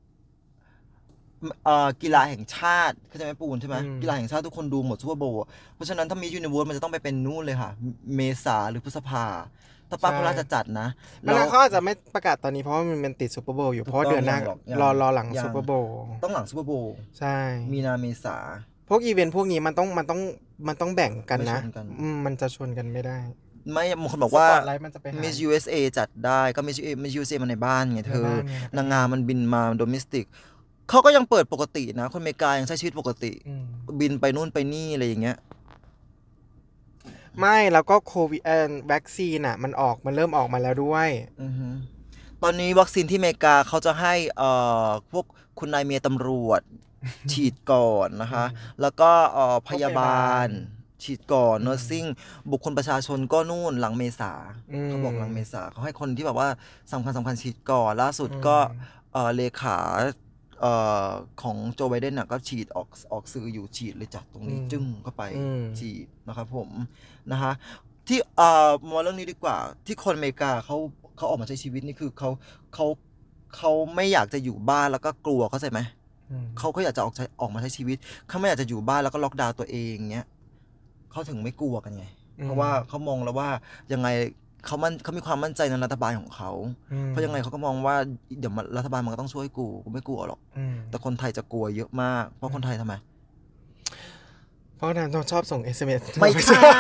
กีฬาแห่งชาติเข้าใจไหมปูนใช่ไหมกีฬาแห่งชาติทุกคนดูหมดซูเปอร์โบว์เพราะฉะนั้นถ้ามียูนิเวิร์สมันจะต้องไปเป็นนู่นเลยค่ะเมษาหรือพฤษภาถ้าป้าพลาจะจัดนะแล้วเขาอาจจะไม่ประกาศตอนนี้เพราะว่ามันติดซูเปอร์โบว์อยู่เพราะเดือนหน้ารอรอหลังซูเปอร์โบว์ต้องหลังซูเปอร์โบว์ใช่มีนาเมษาพวกอีเวนต์พวกนี้มันต้องมันต้องมันต้องแบ่งกันนะมันจะชนกันไม่ได้ไม่บางคนบอกว่า Miss ยู เอส เอ จัดได้ก็ Miss ยู เอส เอ มาในบ้านไงเธอนางงามมันบินมาโดเมสติกเขาก็ยังเปิดปกตินะคนอเมริกายังใช้ชีวิตปกติบินไปนู่นไปนี่อะไรอย่างเงี้ยไม่แล้วก็โควิดเอ่อวัคซีนอ่ะมันออกมันเริ่มออกมาแล้วด้วยตอนนี้วัคซีนที่อเมริกาเขาจะให้เอ่อพวกคุณนายเมียตำรวจฉีดก่อนนะคะแล้วก็เอ่อพยาบาลฉีดก่อนเนอร์ซิ่งบุคคลประชาชนก็นู่นหลังเมษาเขาบอกหลังเมษาเขาให้คนที่แบบว่าสำคัญสำคัญฉีดก่อนล่าสุดก็เอ่อเลขาเอ่อของโจไบเดนน่ะก็ฉีดออกออกสื่ออยู่ฉีดเลยจัดตรงนี้จึ้งเข้าไปฉีดนะครับผมนะคะที่เอ่อมาเรื่องนี้ดีกว่าที่คนอเมริกาเขาเขาออกมาใช้ชีวิตนี่คือเขาเขาเขาไม่อยากจะอยู่บ้านแล้วก็กลัวเข้าใจไหมเขาก็อยากจะออกออกมาใช้ชีวิตเขาไม่อยากจะอยู่บ้านแล้วก็ล็อกดาวน์ตัวเองเงี้ยเขาถึงไม่กลัวกันไงเพราะว่าเขามองแล้วว่ายังไงเขามันเขามีความมั่นใจในรัฐบาลของเขาเพราะยังไงเขาก็มองว่าเดี๋ยวรัฐบาลมันก็ต้องช่วยกูกูไม่กลัวหรอกแต่คนไทยจะกลัวเยอะมากเพราะคนไทยทำไมเพราะนั้นต้องชอบส่ง เอส เอ็ม เอสไม่ใช่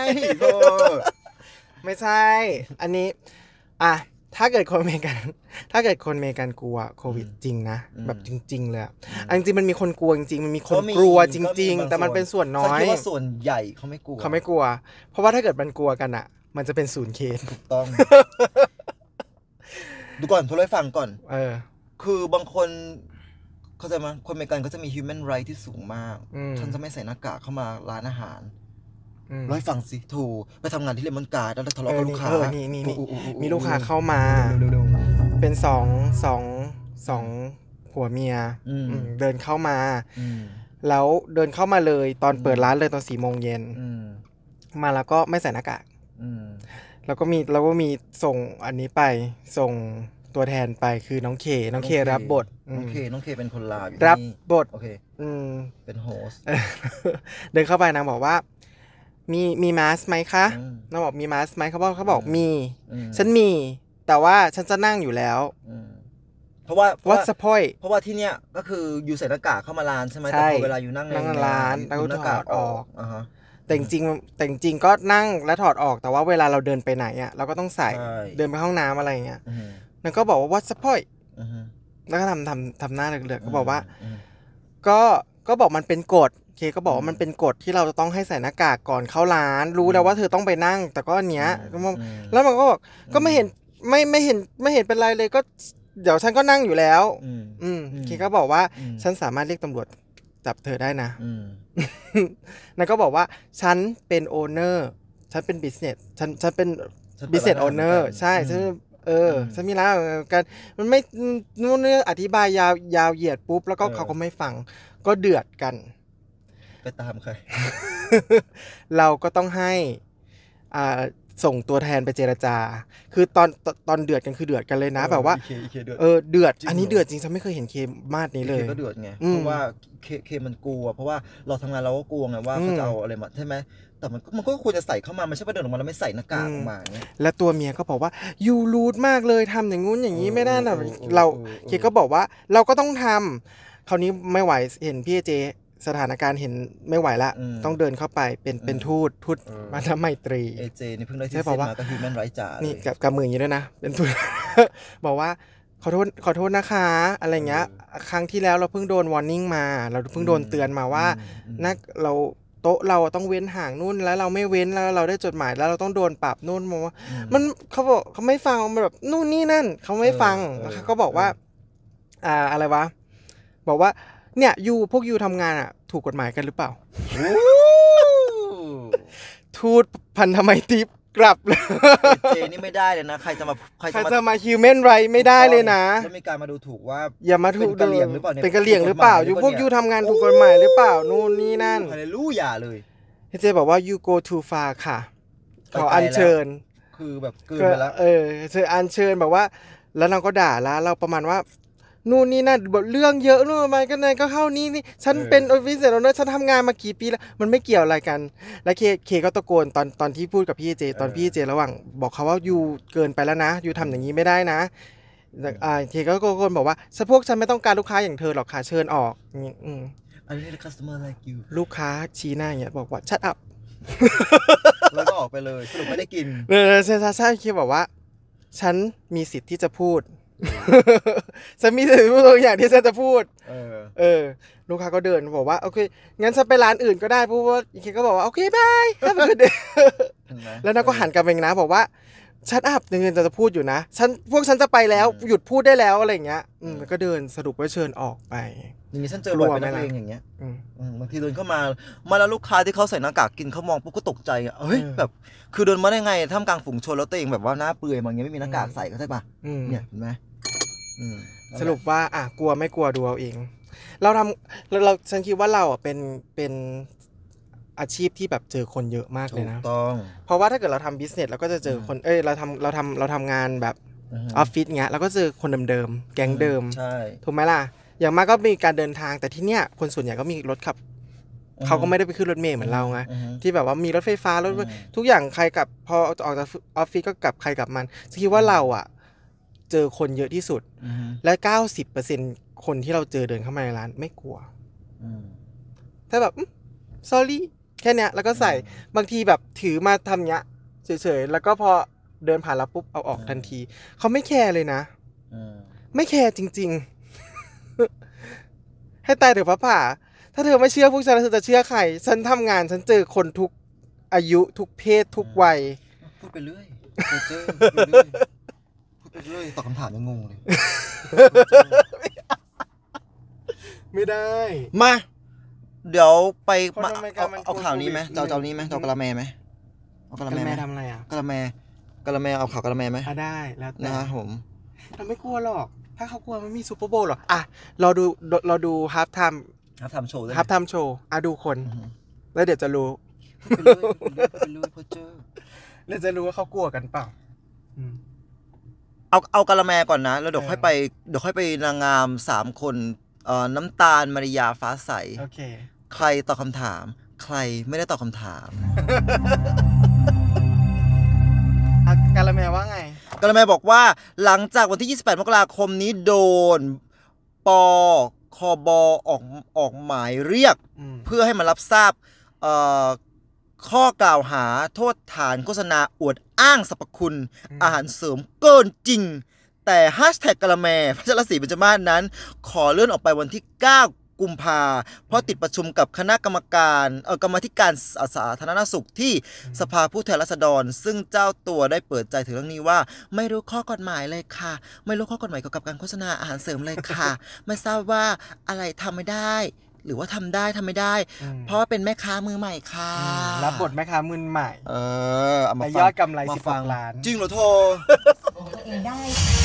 ไม่ใช่อันนี้อ่ะถ้าเกิดคนอเมริกันถ้าเกิดคนอเมริกันกลัวโควิดจริงนะแบบจริงๆเลยอ่ะจริงๆมันมีคนกลัวจริงๆมันมีคนกลัวจริงๆแต่มันเป็นส่วนน้อยฉันคิดว่าส่วนใหญ่เขาไม่กลัวเขาไม่กลัวเพราะว่าถ้าเกิดมันกลัวกันอ่ะมันจะเป็นศูนย์เคสถูกต้องดูก่อนทดลองฟังก่อนเออคือบางคนเข้าใจมั้ยคนอเมริกันก็จะมี human right ที่สูงมากฉันจะไม่ใส่หน้ากากเข้ามาร้านอาหารร้อยฟังสิถูกไปทำงานที่เลมอนการ์ดแล้วทะเลาะกับลูกค้านี่นี่มีลูกค้าเข้ามาเป็นสองสองสองผัวเมียเดินเข้ามาแล้วเดินเข้ามาเลยตอนเปิดร้านเลยตอนสี่โมงเย็นมาแล้วก็ไม่ใส่หน้ากากแล้วก็มีแล้วก็มีส่งอันนี้ไปส่งตัวแทนไปคือน้องเคน้องเครับบทน้องเคน้องเคเป็นคนลาวอยู่รับบทโอเคเป็นโฮสเดินเข้าไปนางบอกว่ามีมีมาสไหมคะนางบอกมีมาสไหมเขาบอกเขาบอกมีฉันมีแต่ว่าฉันจะนั่งอยู่แล้วเพราะว่า What's the point เพราะว่าที่เนี้ยก็คืออยู่ใส่หน้ากากเข้ามาร้านใช่ไหมแต่พอเวลาอยู่นั่งในร้านแล้วก็ถอดออกแต่จริงแต่จริงก็นั่งและถอดออกแต่ว่าเวลาเราเดินไปไหนอ่ะเราก็ต้องใส่เดินไปห้องน้ำอะไรเงี้ยนั่นก็บอกว่า What's the point แล้วก็ทำทำทำหน้าเหลือกๆก็บอกว่าก็ก็บอกมันเป็นกฎเคก็บอกว่ามันเป็นกฎที่เราจะต้องให้ใส่หน้ากากก่อนเข้าร้านรู้แล้วว่าเธอต้องไปนั่งแต่ก็อันเนี้ยแล้วมันก็บอกก็ไม่เห็นไม่ไม่เห็นไม่เห็นเป็นไรเลยก็เดี๋ยวฉันก็นั่งอยู่แล้วอืมเคก็บอกว่าฉันสามารถเรียกตำรวจจับเธอได้นะนั่นก็บอกว่าฉันเป็นโอเนอร์ฉันเป็นบิสเนสฉันฉันเป็นบิสเนสโอเนอร์ใช่ฉันเออฉันมีร้านกันมันไม่นู่นเนี่ยอธิบายยาวยาวเหยียดปุ๊บแล้วก็เขาก็ไม่ฟังก็เดือดกันไปตามใครเราก็ต้องให้อ่าส่งตัวแทนไปเจรจาคือตอนตอนเดือดกันคือเดือดกันเลยนะแบบว่าเออเดือดอันนี้เดือดจริงฉันไม่เคยเห็นเคมาดนี้เลยก็เดือดไงเพราะว่าเคเคมันกลัวเพราะว่าเราทำงานเราก็กลัวไงว่าเขาจะเอาอะไรมาใช่ไหมแต่มันมันก็ควรจะใส่เข้ามาไม่ใช่ว่าเดินออกมาแล้วไม่ใส่หน้ากากออกมาเนี่ยและตัวเมียก็บอกว่ายูรูทมากเลยทำอย่างงู้นอย่างนี้ไม่ได้นะเราเคก็บอกว่าเราก็ต้องทำคราวนี้ไม่ไหวเห็นพี่เจสถานการณ์เห็นไม่ไหวละต้องเดินเข้าไปเป็นเป็นทูตทูตมาทำไมตรีเอเจนี่เพิ่งได้ที่เซ็นมาก็ human right จ๋านี่กับกับมืออย่างนี้ด้วยนะเป็นทูตบอกว่าขอโทษขอโทษนะคะอะไรเงี้ยครั้งที่แล้วเราเพิ่งโดน warning มาเราเพิ่งโดนเตือนมาว่านักเราโต๊ะเราต้องเว้นห่างนู่นแล้วเราไม่เว้นแล้วเราได้จดหมายแล้วเราต้องโดนปรับนู่นมาว่ามันเขาบอกเขาไม่ฟังมันแบบนู่นนี่นั่นเขาไม่ฟังเขาก็บอกว่าอ่าอะไรวะบอกว่าเนี่ยยูพวกยูทำงานอ่ะถูกกฎหมายกันหรือเปล่าทูตพันธไมตรีกลับเลยเจนี่ไม่ได้เลยนะใครจะมาใครจะมาฮิวแมนไรท์ไม่ได้เลยนะจะมีการมาดูถูกว่าอย่ามาถูกเป็นกะเหรี่ยงหรือเปล่าเป็นกะเหรี่ยงหรือเปล่ายูพวกยูทำงานถูกกฎหมายหรือเปล่านู่นนี่นั่นฮาเลลูยาเลยเจบอกว่า you go too far ค่ะขออัญเชิญคือแบบเกินไปแล้วเออเชิญอัญเชิญแบบว่าแล้วเราก็ด่าแล้วเราประมาณว่านู่นนี่นั่นแบบเรื่องเยอะนู่นมากันไหนก็เข้านี่นี่ฉันเป็นออฟฟิศเซอร์เนอร์ฉันทำงานมากี่ปีแล้วมันไม่เกี่ยวอะไรกันแล้วเคเคก็ตะโกนตอนตอนที่พูดกับพี่เจตอนพี่เจระหว่างบอกเขาว่ายูเกินไปแล้วนะยูทำอย่างนี้ไม่ได้นะอ่าเคก็ตะโกนบอกว่าพวกฉันไม่ต้องการลูกค้าอย่างเธอหรอกค่ะเชิญออกอืมอันนี้ customer like you ลูกค้าชี้หน้าอย่างเงี้ยบอกว่า shut up แล้วก็ออกไปเลยสรุปไม่ได้กินเออใช่ใช่เคบอกว่าฉันมีสิทธิ์ที่จะพูดฉันมีแต่พูดตัวอย่างที่ฉันจะพูดเออเออลูกค้าก็เดินบอกว่าโอเคงั้นฉันไปร้านอื่นก็ได้เพราะว่าอีกทีก็บอกว่าโอเคบายแล้วนางก็หันกลับไปนะบอกว่าฉันอับยังจะจะพูดอยู่นะฉันพวกฉันจะไปแล้วหยุดพูดได้แล้วอะไรอย่างเงี้ยอืมแล้วก็เดินสรุปว่าเชิญออกไปอย่างนี้ฉันเจอบ่อยเป็นนักเลงอย่างเงี้ยบางทีเดินเข้ามามาแล้วลูกค้าที่เขาใส่หน้ากากกินเขามองปุ๊บก็ตกใจอ่ะเฮ้ยแบบคือเดินมาได้ไงท่ามกลางฝูงชนแล้วตัวเองแบบว่าหน้าเปื่อยบางอย่างไม่มีหน้ากากใส่ก็ใช่ป่ะเนี่ยเห็นไหมสรุปว่าอ่ะกลัวไม่กลัวดูเอาเองเราทำเราเราฉันคิดว่าเราอ่ะเป็นเป็นอาชีพที่แบบเจอคนเยอะมากเลยนะถูกต้องเพราะว่าถ้าเกิดเราทำบิสเนสเราก็จะเจอคนเอ้ยเราทำเราทำเราทำงานแบบออฟฟิศเงี้ยเราก็เจอคนเดิมๆแก๊งเดิมใช่ถูกไหมล่ะอย่างมากก็มีการเดินทางแต่ที่เนี้ยคนส่วนใหญ่ก็มีรถขับเขาก็ไม่ได้ไปขึ้นรถเมล์เหมือนเราไงอือฮึที่แบบว่ามีรถไฟฟ้ารถอืมทุกอย่างใครกลับพอออกจากออฟฟิศก็กลับใครกลับมันจะคิดว่าเราอ่ะ เจอคนเยอะที่สุดอือฮึและ เก้าสิบเปอร์เซ็นต์ คนที่เราเจอเดินเข้ามาในร้านไม่กลัวอืมถ้าแบบ sorry แค่เนี้ยแล้วก็ใส่บางทีแบบถือมาทำเนี้ยเฉยๆแล้วก็พอเดินผ่านเราปุ๊บเอาออกทันทีเขาไม่แคร์เลยนะอืมไม่แคร์จริงๆ ให้ตายเถอะพระผ่าถ้าเธอไม่เชื่อพวกฉันแล้วเธอจะเชื่อใครฉันทำงานฉันเจอคนทุกอายุทุกเพศทุกวัยพูดไปเรื่อยพูดเจอพูดไปเรื่อยพูดไปเรื่อยตอบคำถามยังงงเลยไม่ได้มา เดี๋ยวไปคนมาอเมริกาเอามันเอาข่าวนี้ไหมโควิดจะเอาจะเอานี้ไหมจะเอากะละแมไหมเอากะละกะแมละไหแมมทำอะไรอ่ะกะละแมกะละแมเอาข่าวกะละแมไหมอ่ะได้แล้วแต่นะครับผมเราไม่กลัวหรอก ถ้าเขากลัวมันมีซูเปอร์โบว์หรออ่ะรอดูรอดูฮาล์ฟไทม์ครับทำโชว์ได้ฮาล์ฟไทม์โชว์อ่ะดูคนอือฮึแล้วเดี๋ยวจะรู้พูดไปเรื่อยพูดไปเรื่อยพูดไปเรื่อยพูดเจอเดี๋ยวจะรู้ว่าเขากลัวกันเปล่าอืมเอาเอากะละแมก่อนนะแล้วเดี๋ยวเออค่อยไปเดี๋ยวค่อยไปนางงามสามคนเอ่อน้ำตาลมาริยาฟ้าใสโอเคใครตอบคำถาม ใครไม่ได้ตอบคำถามอ่ะกาละแมว่าไงกะละแมบอกว่าหลังจากวันที่ยี่สิบแปดมกราคมนี้โดนปคบออกออกหมายเรียกอืมเพื่อให้มารับทราบเอ่อข้อกล่าวหาโทษฐานโฆษณาอวดอ้างสรรพคุณ อาหารเสริมเกินจริง แต่ฮชแท็กกะละแมพัชรศรีปัญจมาศนั้น ขอเลื่อนออกไปวันที่ เก้า กุมภาเพราะติดประชุมกับคณะกรรมการเอ่อกรรมาธิการสาธารณสุขที่สภาผู้แทนราษฎร ซึ่งเจ้าตัวได้เปิดใจถึงเรื่องนี้ว่า ไม่รู้ข้อกฎหมายเลยค่ะ ไม่รู้ข้อกฎหมายเกี่ยวกับการโฆษณาอาหารเสริมเลยค่ะ ไม่ทราบว่าอะไรทำไม่ได้ หรือว่าทำได้ทำไม่ได้อืมเพราะว่าเป็นแม่ค้ามือใหม่ค่ะอืมรับบทแม่ค้ามือใหม่เออเอามาแต่ฟังยอดกำไรมาสิบหฟักงล้านจริงเหรอโทตัวเองได้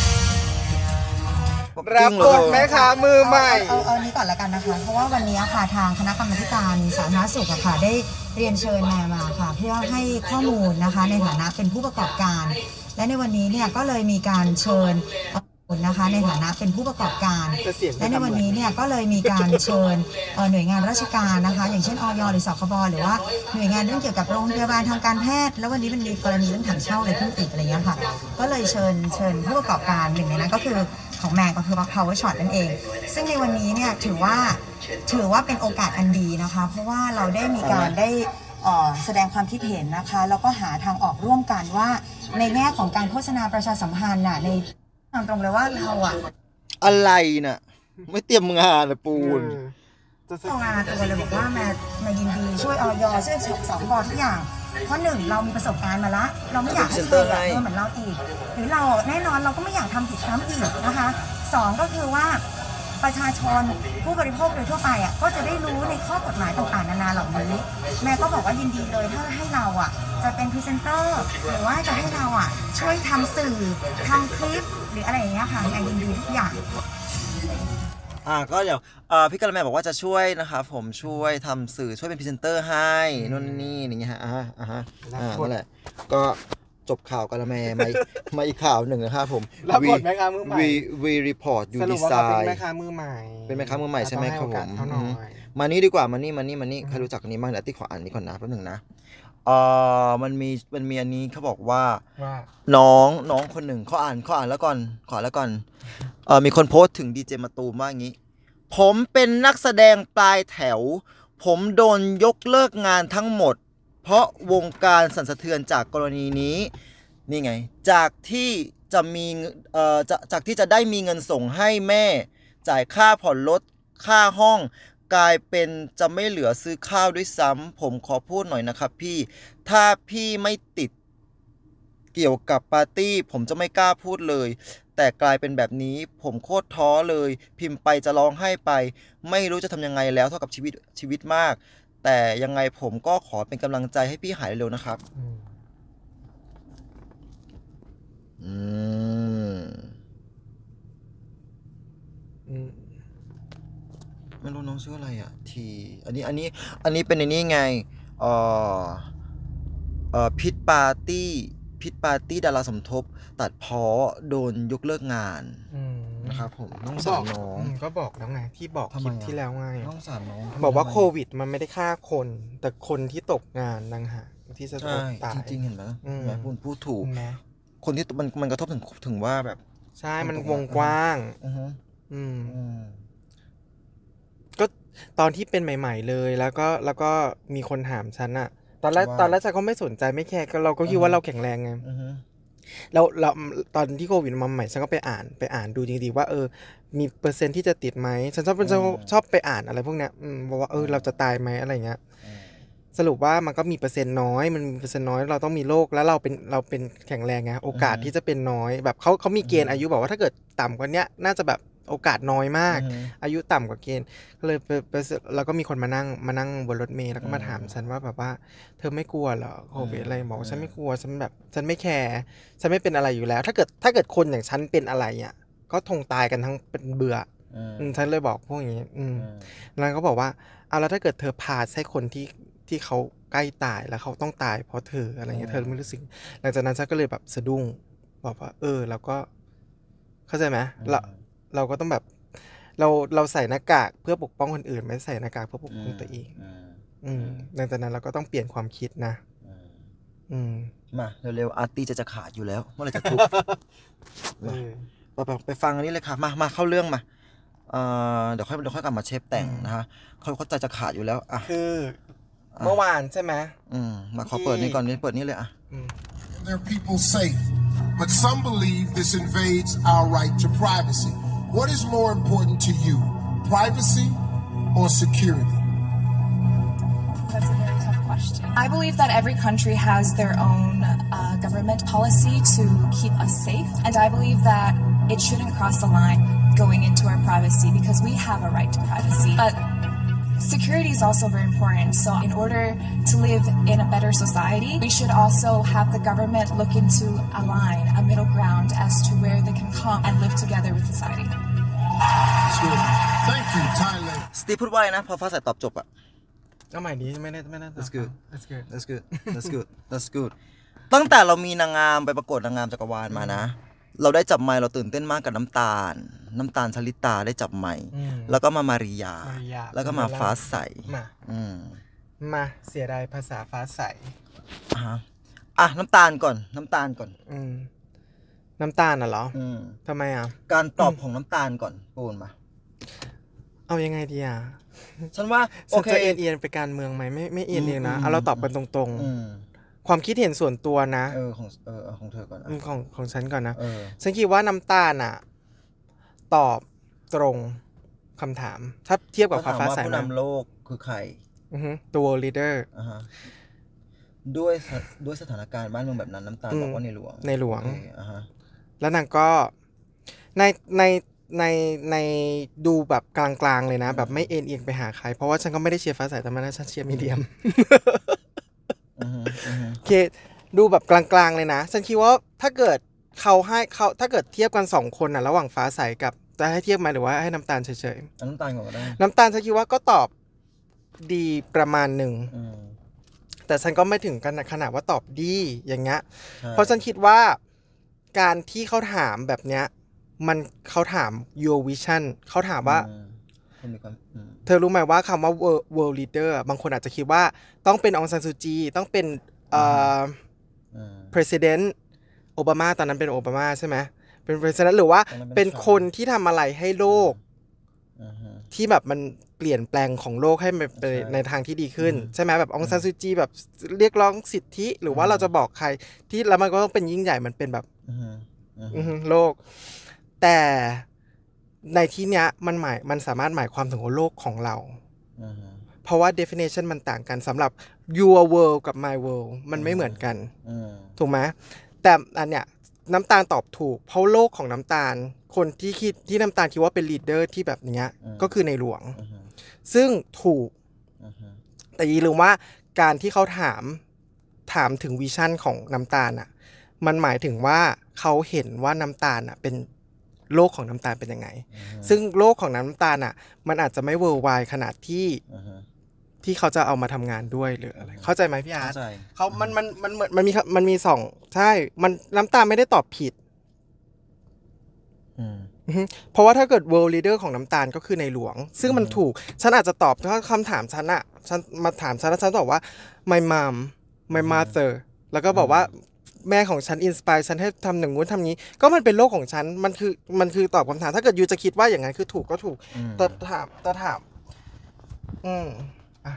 รับบทแม่ค้ามือใหม่เอาเอาเอานี้ก่อนละกันนะคะ เพราะว่าวันนี้ค่ะทางคณะกรรมาธิการสาธารณสุขอะค่ะได้เรียนเชิญแม่มาค่ะ เพื่อให้ข้อมูลนะคะ ในฐานะเป็นผู้ประกอบการ และในวันนี้เนี่ยก็เลยมีการเชิญนะคะในฐานะเป็นผู้ประกอบการจะเสียงและในวันนี้เนี่ยก็เลยมีการเชิญเอ่อหน่วยงานราชการนะคะ อย่างเช่นอย หรือสคบหรือว่าหน่วยงานเรื่องเกี่ยวกับโรงพยาบาลทางการแพทย์แล้ววันนี้มันมีกรณีเรื่องถังเช่าอะไรขึ้นอีกอะไรเงี้ยค่ะก็เลยเชิญเชิญผู้ประกอบการหนึ่งในนั้นก็คือของแมงก็คือ Power Shot นั่นเอง ซึ่งในวันนี้เนี่ยถือว่าถือว่าเป็นโอกาสอันดีนะคะ เพราะว่าเราได้มีการได้เอ่อแสดงความคิดเห็นนะคะ แล้วก็หาทางออกร่วมกันว่าในแง่ของการโฆษณาประชาสัมพันธ์น่ะในตามตรงเลยว่าเราอะอะไรน่ะ ไม่เตรียมงานเลยปูนเออจะโรงงานตัวเลยบอกว่ามามายินดีช่วยออยช่วยสองบอทุกอย่าง เพราะหนึ่งเรามีประสบการณ์มาละเราไม่อยากให้ใครอยากโดนเหมือนเราอีก หรือเราแน่นอนเราก็ไม่อยากทำผิดซ้ำอีกนะคะสองก็คือว่าประชาชนผู้บริโภคโดยทั่วไปอ่ะก็จะได้รู้ในข้อกฎหมายต่างๆนานาเหล่านี้แม่ก็บอกว่ายินดีเลยถ้าให้เราอ่ะจะเป็นพรีเซนเตอร์หรือว่าจะให้เราอ่ะช่วยทำสื่อทำคลิปหรืออะไรอย่างเงี้ยค่ะแม่ยินดีทุกอย่างอ่าก็เดี๋ยวเอ่อพี่กะละแมบอกว่าจะช่วยนะครับผมช่วยทำสื่อช่วยเป็นพรีเซนเตอร์ให้นู่นนี่อย่างเงี้ยฮะอ่าฮะอ่าฮะอ่านั่นแหละก็จบข่าวกะละแมมาอีกมาอีกข่าวหนึ่งนะครับผมรับบทแม่ค้ามือใหม่วีวีรีพอร์ตยูสรุดีปว่าไซเขาเป็นน์แม่ค้ามือใหม่เป็นแม่ค้ามือใหม่ใช่ไหมครับผมเขาหน่อยมานี่ดีกว่ามานี่มานี่มานี่ใครรู้จักอันนี้บ้างเดี๋ยวที่ขออ่านนี้ก่อนนะแป๊บหนึงนะเอ่อมันมีมันมีอันนี้เขาบอกว่าว่าน้องน้องคนหนึ่งเขาอ่านเขาอ่านแล้วก่อนขอแล้วก่อนเออมีคนโพสต์ถึงดีเจมะตูมว่าอย่างนี้ผมเป็นนักแสดงปลายแถวผมโดนยกเลิกงานทั้งหมด เพราะวงการสั่นสะเทือนจากกรณีนี้นี่ไงจากที่จะมีเอ่อจะจากที่จะได้มีเงินส่งให้แม่จ่ายค่าผ่อนรถค่าห้องกลายเป็นจะไม่เหลือซื้อข้าวด้วยซ้ำผมขอพูดหน่อยนะครับพี่ถ้าพี่ไม่ติดเกี่ยวกับปาร์ตี้ผมจะไม่กล้าพูดเลยแต่กลายเป็นแบบนี้ผมโคตรท้อเลยพิมพ์ไปจะร้องไห้ไปไม่รู้จะทำยังไงแล้วเท่ากับชีวิตชีวิตมากแต่ยังไงผมก็ขอเป็นกำลังใจให้พี่หายเร็วนะครับอืมอืมไม่รู้น้องชื่ออะไรอ่ะทีอันนี้อันนี้อันนี้เป็นในนี้ไงเอ่อเอ่อพิษปาร์ตี้พิษปาร์ตี้ดาราสมทบตัดพ้อโดนยกเลิกงานอืมนะครับผมน้องบสาอวกน้องอืมก็บอกแล้วไงที่บอกทำคไมลิปอะที่แล้วไงน้องสาวน้องบอกว่าทำไมโควิดมันไม่ได้ฆ่าคน แต่คนที่ตกงานต่างหากที่จะใช่ตายจริงๆเห็นไหมอืมแม่พูดพูดถูกเห็นไหมคนที่มันมันกระทบถึงถึงว่าแบบใช่คนมันตกวงกว้างอือฮึอืมอืมก็ตอนที่เป็นใหม่ ๆเลยแล้วก็แล้วก็มีคนถามฉันอะตอนแรกว่าตอนแรกฉันก็ไม่สนใจไม่แคร์ก็เราก็คิดอือฮึว่าเราแข็งแรงไงอือฮึแล้วเราตอนที่โควิดมาใหม่ฉันก็ไปอ่านไปอ่านดูจริงๆว่าเออมีเปอร์เซ็นต์ที่จะติดไหมฉันชอบเป็นชอบชอบไปอ่านอะไรพวกเนี้ยอืมบอกว่าเออเราจะตายไหมอะไรเงี้ยอืมสรุปว่ามันก็มีเปอร์เซ็นต์น้อยมันมีเปอร์เซ็นต์น้อยเราต้องมีโรคแล้วเราเป็นเราเป็นแข็งแรงไงโอกาสที่จะเป็นน้อยแบบเขาเขามีเกณฑ์อายุบอกว่าถ้าเกิดต่ำกว่าเนี้ยน่าจะแบบโอกาสน้อยมากอือฮึอายุต่ำกว่าเกณฑ์ก็เลยไปไปแล้วก็มีคนมานั่งมานั่งบนรถเมล์แล้วก็มาถามฉันว่าแบบว่าเธอไม่กลัวเหรอโควิดอะไรบอกว่าฉันไม่กลัวฉันแบบฉันไม่แคร์ฉันไม่เป็นอะไรอยู่แล้ว ถ้าเกิดถ้าเกิดคนอย่างฉันเป็นอะไรอ่ะก็ทงตายกันทั้งเป็นเบื่ออืมอืมฉันเลยบอกพวกอย่างนี้อืมอืมแล้วก็บอกว่าเอาแล้วถ้าเกิดเธอพาใช่คนที่ที่เขาใกล้ตายแล้วเขาต้องตายเพราะเธออะไรเงี้ยเธอไม่รู้สึกหลังจากนั้นฉันก็เลยแบบสะดุ้งบอกว่า เออเราก็ เข้าใจไหมเราเราก็ต้องแบบ เราเราใส่หน้ากากเพื่อปกป้องคนอื่นไม่ใส่หน้ากากเพื่อปกป้องตัวเองอืมอืมหลังจากนั้นเราก็ต้องเปลี่ยนความคิดนะอืมอืมมาเร็วๆอาร์ตี้จะจะขาดอยู่แล้วเมื่อไหรจะทุบเออไปไปไปฟังอันนี้เลยค่ะมามาเข้าเรื่องมาเอ่อเดี๋ยวค่อยเดี๋ยวค่อยกลับมาเชฟแต่งนะฮะเขาเขาใจจะขาดอยู่แล้วอ่ะคือเมื่อวานใช่ไหมอืมมาขอเปิดนี่ก่อนนี่เปิดนี่เลยอ่ะ Their people safe, but some believe this invades our right to privacy. What is more important to you, privacy or security? That's a very tough question. I believe that every country has their own uh, government policy to keep us safe, and I believe that it shouldn't cross the line going into our privacy because we have a right to privacy. But security is also very important. So in order to live in a better society, we should also have the government look into a line, a middle ground as to where they can come and live together with society. Good. Thank you, Thailand. สตีฟพูดว่าไงนะพอฟ้าใสตอบจบอ่ะเอาใหม่ดีไม่ได้ไม่ได้ That's good. That's good That's good That's good That's good ตั้งแต่เรามีนางงามไปประกวดนางงามจักรวาลมานะ เราได้จับไมค์เราตื่นเต้นมากกับน้ำตาล น้ำตาลชลิตาได้จับไมค์อืมแล้วก็มามาริยามาริยาแล้วก็มาฟ้าใสมาอืมมาเสียดายภาษาฟ้าใสอ่ะฮะอ่ะน้ำตาลก่อน น้ำตาลก่อนอืม น้ำตาลน่ะเหรออืมทำไมอ่ะการตอบของน้ำตาลก่อนปูนมาเอายังไงดีอ่ะฉันว่าโอฉันเคจะเอียนเอียนไปการเมืองไหมไม่ไม่เอียนเอียนนะอืมเอาเราตอบกันตรงอืมๆ ความคิดเห็นส่วนตัวนะเออของเออเอาของเธอก่อนอ่ะมของของฉันก่อนนะเออฉันคิดว่าน้ำตาลอ่ะ ตอบตรงคำถาม ถ้าเทียบกับเขาฟ้าถามฟ้าว่าใสผู้นะนำโลกคือใครอือฮึ The World Leader อ่าฮะด้วยสด้วยสถานการณ์บ้านเมืองแบบนั้นน้ำตาลอืมบอกว่าในหลวงในหลวงโอเคอ่าฮะแล้วนางก็ในในในในดูแบบกลางๆเลยนะ แบบไม่เอ็นเอียงไปหาใคร เพราะว่าฉันก็ไม่ได้เชียร์ฟ้าใสแต่มันนะฉันเชียร์มีเดียมอือฮึอือฮึโอเค ดูแบบกลางๆเลยนะ ฉันคิดว่าถ้าเกิดเขาให้เขาถ้าเกิดเทียบกันสองคนนะระหว่างฟ้าใสกับจะให้เทียบไหมหรือว่าให้น้ำตาลเฉยเอาน้ำตาลก่อนก็ได้ๆน้ำตาลฉันคิดว่าก็ตอบดีประมาณหนึ่งอืมแต่ฉันก็ไม่ถึงกันขนาดว่าตอบดีอย่างเงี้ยใช่เพราะฉันคิดว่าการที่เขาถามแบบเนี้ยมันเขาถาม your vision เขาถามว่าอืมคุณมีความอืมเธอรู้ไหมว่าคำว่า world, world leader อะบางคนอาจจะคิดว่าต้องเป็นองซานซูจีต้องเป็นเอ่ออืม president โอบามาตอนนั้นเป็นโอบามาใช่ไหมเป็น president หรือว่าตอนนั้นเป็เป็นนคนที่ทำอะไรให้โลกอือฮึที่แบบมันเปลี่ยนแปลงของโลกให้มันไปใช่ในทางที่ดีขึ้นอืมใช่ไหมแบบองซานซูจีแบบเรียกร้องสิทธิ หรือว่าอืมเราจะบอกใครที่แล้วมันก็ต้องเป็นยิ่งใหญ่มันเป็นแบบอือฮึอือฮึอือฮึโลก แต่ในที่เนี้ยมันหมายมันสามารถหมายความถึงว่าโลกของเราอือฮึเพราะว่า definition มันต่างกันสำหรับ your world กับ my world มันไม่เหมือนกันอืมถูกไหมแต่อันเนี้ยน้ำตาลตอบถูก เพราะโลกของน้ำตาล คนที่คิดที่น้ำตาลคิดว่าเป็น leader ที่แบบเนี้ยก็คือในหลวงอือฮึซึ่งถูกอือฮึแต่อย่าลืมว่าการที่เขาถามถามถึงวิชั่นของน้ำตาลอ่ะมันหมายถึงว่าเขาเห็นว่าน้ำตาลอ่ะเป็นโลกของน้ำตาลเป็นยังไง ซึ่งโลกของน้ำตาลอ่ะมันอาจจะไม่เวิร์ลไวด์ขนาดที่อือฮึที่เขาจะเอามาทำงานด้วยหรืออะไรเข้าใจไหมพี่อาร์ตเข้าใจเขามันมันมันเหมือนมันมีมันมีสองใช่มันน้ำตาลไม่ได้ตอบผิดอืมอเพราะว่าถ้าเกิด world leader ของน้ำตาลก็คือในหลวงซึ่งมันถูกฉันอาจจะตอบถ้าคำถามฉันอะฉันมาถามฉันแล้วฉันตอบว่า my mom my mother แล้วก็บอกว่าแม่ของฉันอินสไปร์ฉันให้ทำอย่างงู้นทำนี้ก็มันเป็นโลกของฉันมันคือมันคือตอบคำถามถ้าเกิดยูจะคิดว่าอย่างนั้นคือถูกก็ถูกแต่ถามแต่ถามอืมอ่ะ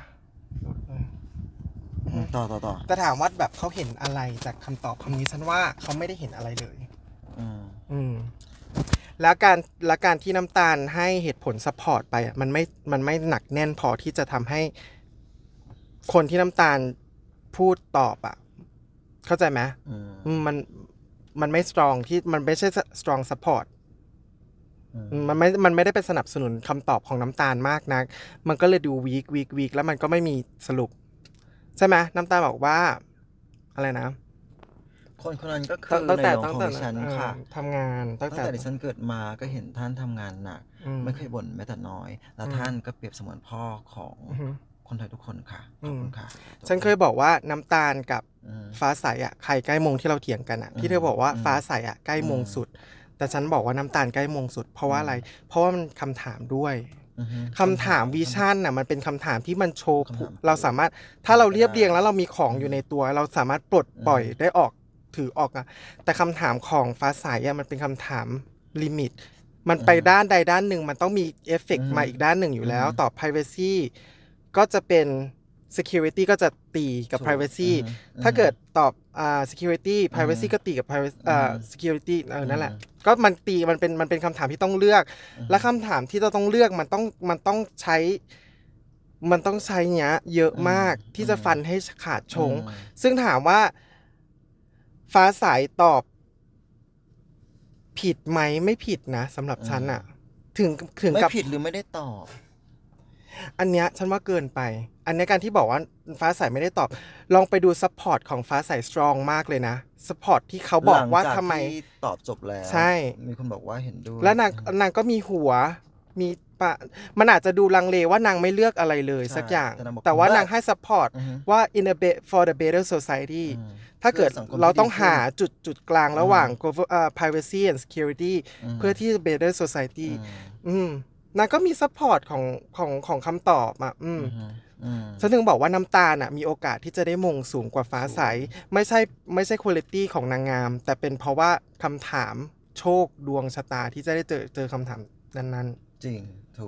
ต่อต่อต่อแต่ถามว่าแบบเขาเห็นอะไรจากคำตอบคำนี้ฉันว่าเขาไม่ได้เห็นอะไรเลยอืมอืมแล้วการและการที่น้ำตาลให้เหตุผลซัพพอร์ตไปอ่ะมันไม่มันไม่หนักแน่นพอที่จะทำให้คนที่น้ำตาลพูดตอบอ่ะเข้าใจไหมมันมันไม่ strong ที่มันไม่ใช่ strong support มันไม่มันไม่ได้เป็นสนับสนุนคำตอบของน้ำตาลมากนักมันก็เลยดู weak weak weak แล้วมันก็ไม่มีสรุปใช่ไหมน้ำตาลบอกว่าอะไรนะคนคนนั้นก็คือในหลวงของดิฉันค่ะทำงานตั้งแต่ดิฉันเกิดมาก็เห็นท่านทำงานหนักไม่เคยบ่นแม้แต่น้อยและท่านก็เปรียบเสมือนพ่อของคนไทยทุกคนค่ะขอบคุณค่ะฉันเคยบอกว่าน้ำตาลกับฟ้าใสอ่ะใครใกล้มงที่เราเถียงกันอ่ะที่เธอบอกว่าฟ้าใสอ่ะใกล้มงสุดแต่ฉันบอกว่าน้ำตาลใกล้มงสุดเพราะว่าอะไรเพราะว่ามันคำถามด้วยคำถามวิชั่นน่ะมันเป็นคำถามที่มันโชว์เราสามารถถ้าเราเรียบเรียงแล้วเรามีของอยู่ในตัวเราสามารถปลดปล่อยได้ออกถือออกอ่ะแต่คำถามของฟ้าใสอ่ะมันเป็นคำถามลิมิตมันไปด้านใดด้านหนึ่งมันต้องมีเอฟเฟกต์มาอีกด้านหนึ่งอยู่แล้วตอบ privacy ก็จะเป็น security ก็จะตีกับ privacy ถ้าเกิดตอบอ่า security privacy ก็ตีกับ privacy อ่า security เออนั่นแหละก็มันตีมันเป็นมันเป็นคำถามที่ต้องเลือกและคำถามที่เราต้องเลือกมันต้องมันต้องใช้มันต้องใช้เนี้ยเยอะมากที่จะฟันให้ขาดชงซึ่งถามว่าฟ้าใสตอบผิดไหมไม่ผิดนะสำหรับฉันอะถึงถึงกับไม่ผิดหรือไม่ได้ตอบอันเนี้ยฉันว่าเกินไปอันนี้การที่บอกว่าฟ้าใสไม่ได้ตอบลองไปดูซัพพอร์ตของฟ้าใสสตรองมากเลยนะซัพพอร์ตที่เขาบอกว่าทำไมตอบจบแล้วใช่มีคนบอกว่าเห็นด้วยแล้วนางนางก็มีหัวมีปะมันอาจจะดูลังเลว่านางไม่เลือกอะไรเลยสักอย่างแต่ว่านางให้ซัพพอร์ตว่า in a for the better society ถ้าเกิดเราต้องหาจุดจุดกลางระหว่าง privacy and security เพื่อที่ better society อืมนางก็มีซัพพอร์ตของของของคำตอบอ่ะอืมฉันถึงบอกว่าน้ำตาลอ่ะมีโอกาสที่จะได้มงสูงกว่าฟ้าใสไม่ใช่ไม่ใช่คุณภาพของนางงามแต่เป็นเพราะว่าคำถามโชคดวงชะตาที่จะได้เจอเจอคำถามนั้นๆจริงถูก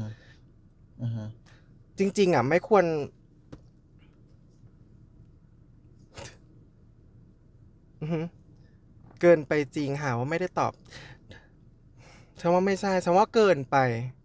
จริงๆอ่ะไม่ควรเกินไปจริงหาว่าไม่ได้ตอบฉันว่าไม่ใช่ฉันว่าเกินไป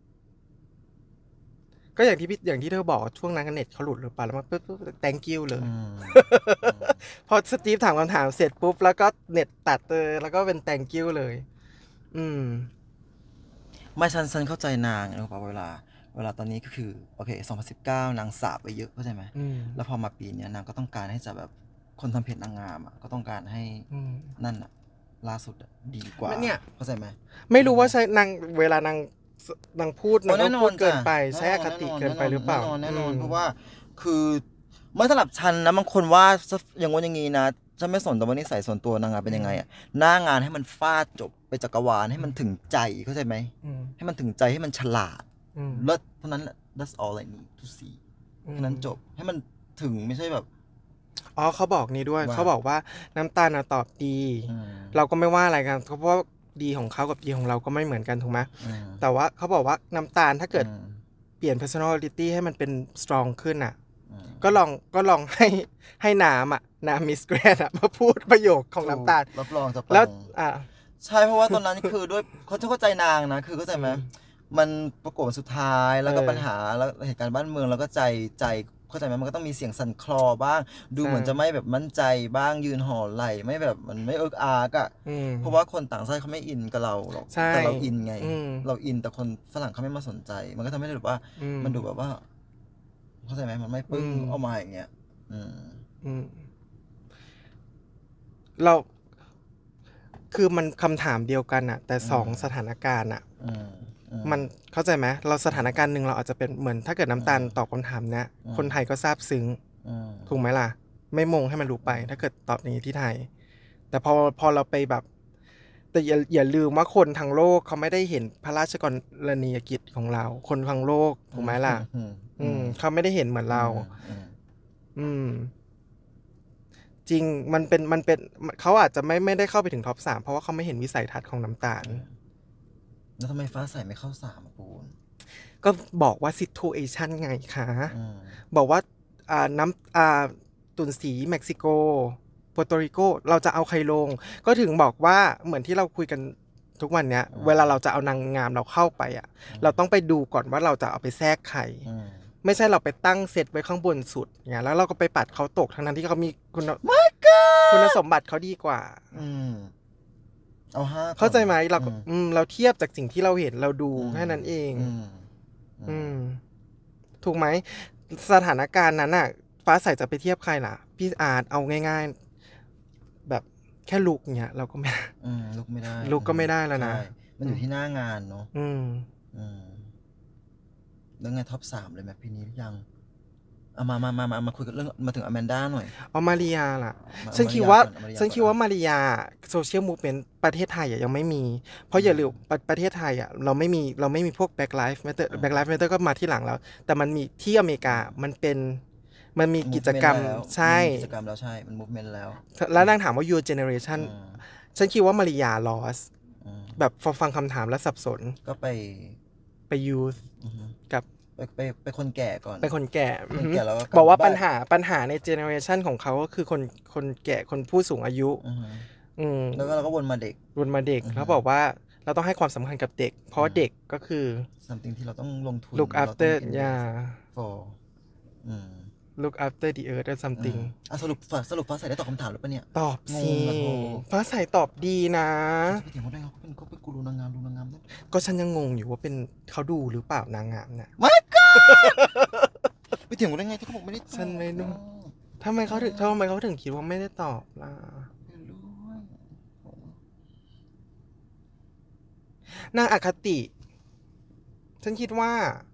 ก็อย่างที่อย่างที่เธอบอกช่วงนั้นเน็ตเขาหลุดหรือเปล่าแล้วมาปุ๊บปุ๊บ thank you เลยพอสตีฟถามคำถามเสร็จปุ๊บแล้วก็เน็ตตัดเลยแล้วก็เป็น thank you เลยอืมไม่ฉันฉันเข้าใจนางนะป่ะเวลาเวลาตอนนี้ก็คือโอเคสองพันสิบเก้านางสาบไปเยอะเข้าใจไหมแล้วพอมาปีนี้นางก็ต้องการให้จะแบบคนทำเพจนางงามอ่ะก็ต้องการให้นั่นอ่ะล่าสุดดีกว่าเข้าใจไหมไม่รู้ว่าใช้นางเวลานางนางพูดนางก็พูดเกินไปใช้อคติเกินไปหรือเปล่าแน่นอนเพราะว่าคือเมื่อสำหรับฉันนะบางคนว่าอย่างงี้อย่างงี้นะฉันไม่สนแต่ว่านิสัยส่วนตัวนางงามเป็นยังไงอ่ะหน้างานให้มันฟาดจบไปจักรวาลให้มันถึงใจเข้าใจไหมให้มันถึงใจให้มันฉลาดเลิศเท่านั้นแหละ that's all I need to see แค่นั้นจบให้มันถึงไม่ใช่แบบอ๋อเขาบอกนี้ด้วยเขาบอกว่าน้ำตาลน่ะตอบดีเราก็ไม่ว่าอะไรกันเพราะว่าดีของเขากับดีของเราก็ไม่เหมือนกันถูกไหมแต่ว่าเขาบอกว่าน้ำตาลถ้าเกิดเปลี่ยน personality ให้มันเป็น strong ขึ้นอ่ะก็ลองก็ลองให้ให้น้ำอ่ะน้ำมิสแกรนอ่ะมาพูดประโยคของน้ำตาลรับรองจะปังแล้วอ่าใช่เพราะว่าตอนนั้นคือด้วยเขาจะเข้าใจนางนะคือเข้าใจไหมมันประกบสุดท้ายแล้วก็ปัญหาแล้วเหตุการณ์บ้านเมืองแล้วก็ใจใจเข้าใจไหมมันก็ต้องมีเสียงสั่นคลอบ้างดูเหมือนจะไม่แบบมั่นใจบ้างยืนห่อไหลไม่แบบมันไม่เอิกอาร์กอ่ะเพราะว่าคนต่างชาติเขาไม่อินกับเราหรอกแต่เราอินไงเราอินแต่คนฝรั่งเขาไม่มาสนใจมันก็ทำให้ดูแบบว่ามันดูแบบว่าเข้าใจไหมมันไม่ปึ้งออกมาอย่างเงี้ยเราคือมันคำถามเดียวกันอะแต่สองสถานการณ์อะมันเข้าใจไหมเราสถานการณ์หนึ่งเราอาจจะเป็นเหมือนถ้าเกิดน้ำตาลตอบคำถามเนี้ยคนไทยก็ซาบซึ้งถูกไหมล่ะไม่มงให้มันรู้ไปถ้าเกิดตอบอย่างนี้ที่ไทยแต่พอพอเราไปแบบแต่อย่าอย่าลืมว่าคนทั้งโลกเขาไม่ได้เห็นพระราชกรณียกิจของเราคนทั้งโลกถูกไหมล่ะอืมเขาไม่ได้เห็นเหมือนเราอืมจริงมันเป็นมันเป็นเขาอาจจะไม่ไม่ได้เข้าไปถึงท็อปสามเพราะว่าเขาไม่เห็นวิสัยทัศน์ของน้ำตาลแล้วทำไมฟ้าใสไม่เข้าสามปูนก็บอกว่า situation ไงคะบอกว่าอ่าน้ำอ่าตุนสีเม็กซิโกโปรโตริโกเราจะเอาใครลงก็ถึงบอกว่าเหมือนที่เราคุยกันทุกวันเนี้ยเวลาเราจะเอานางงามเราเข้าไปอ่ะเราต้องไปดูก่อนว่าเราจะเอาไปแทรกใครไม่ใช่เราไปตั้งเซตไว้ข้างบนสุดเงี้ยแล้วเราก็ไปปัดเขาตกทั้งนั้นที่เขามีคุณคุณสมบัติเขาดีกว่าเอาห้าเข้าใจไหมเราอืมเราเทียบจากสิ่งที่เราเห็นเราดูแค่นั้นเองอืมถูกไหมสถานการณ์นั้นน่ะฟ้าใสจะไปเทียบใครล่ะพี่อาร์ตเอาง่ายๆแบบแค่ลุกเงี้ยเราก็ไม่อืมลุกไม่ได้ลุกก็ไม่ได้แล้วนะมันอยู่ที่หน้างานเนาะอืมอืมแล้วไงท็อปสามเลยไหมพี่นี้ยังเอามามามามามาคุยกันเรื่องมาถึงอแมนด้าหน่อยเอามาริยาล่ะฉันคิดว่าฉันคิดว่ามาริยาโซเชียลมูฟเมนต์ประเทศไทยอ่ะยังไม่มีเพราะอย่าลืมประเทศไทยอ่ะเราไม่มีเราไม่มีพวกแบ็คไลฟ์แมตเตอร์แบ็คไลฟ์แมตเตอร์ก็มาที่หลังแล้วแต่มันมีที่อเมริกามันเป็นมันมีกิจกรรมใช่กิจกรรมแล้วใช่มันมูฟเมนต์แล้วแล้วนางถามว่า your generation ฉันคิดว่ามาริยา lost แบบฟังคำถามแล้วสับสนก็ไปไป youth กับไปไปไปคนแก่ก่อนไปคนแก่บอกว่าปัญหาปัญหาในเจเนอเรชันของเขาก็คือคนคนแก่คนผู้สูงอายุอืมแล้วก็เราก็วนมาเด็กวนมาเด็กแล้วบอกว่าเราต้องให้ความสำคัญกับเด็กเพราะเด็กก็คือ something ที่เราต้องลงทุน look after yeah for อืม look after the earth or something อ่ะสรุปสรุปฟ้าใสได้ตอบคำถามหรือเปล่าเนี่ยตอบสิฟ้าใสตอบดีนะไปถึงเขาได้เขาเป็นเขาเป็นกูรูนางงามดูนางงามด้วยก็ฉันยังงงอยู่ว่าเป็นเขาดูหรือเปล่านางงามเนี่ยไม่ก็ไปถึงเขาได้ไงที่เขาบอกไม่ได้ฉันไม่รู้ทำไมเขาถึงทำไมเขาถึงคิดว่าไม่ได้ตอบล่ะนางอคติฉันคิดว่า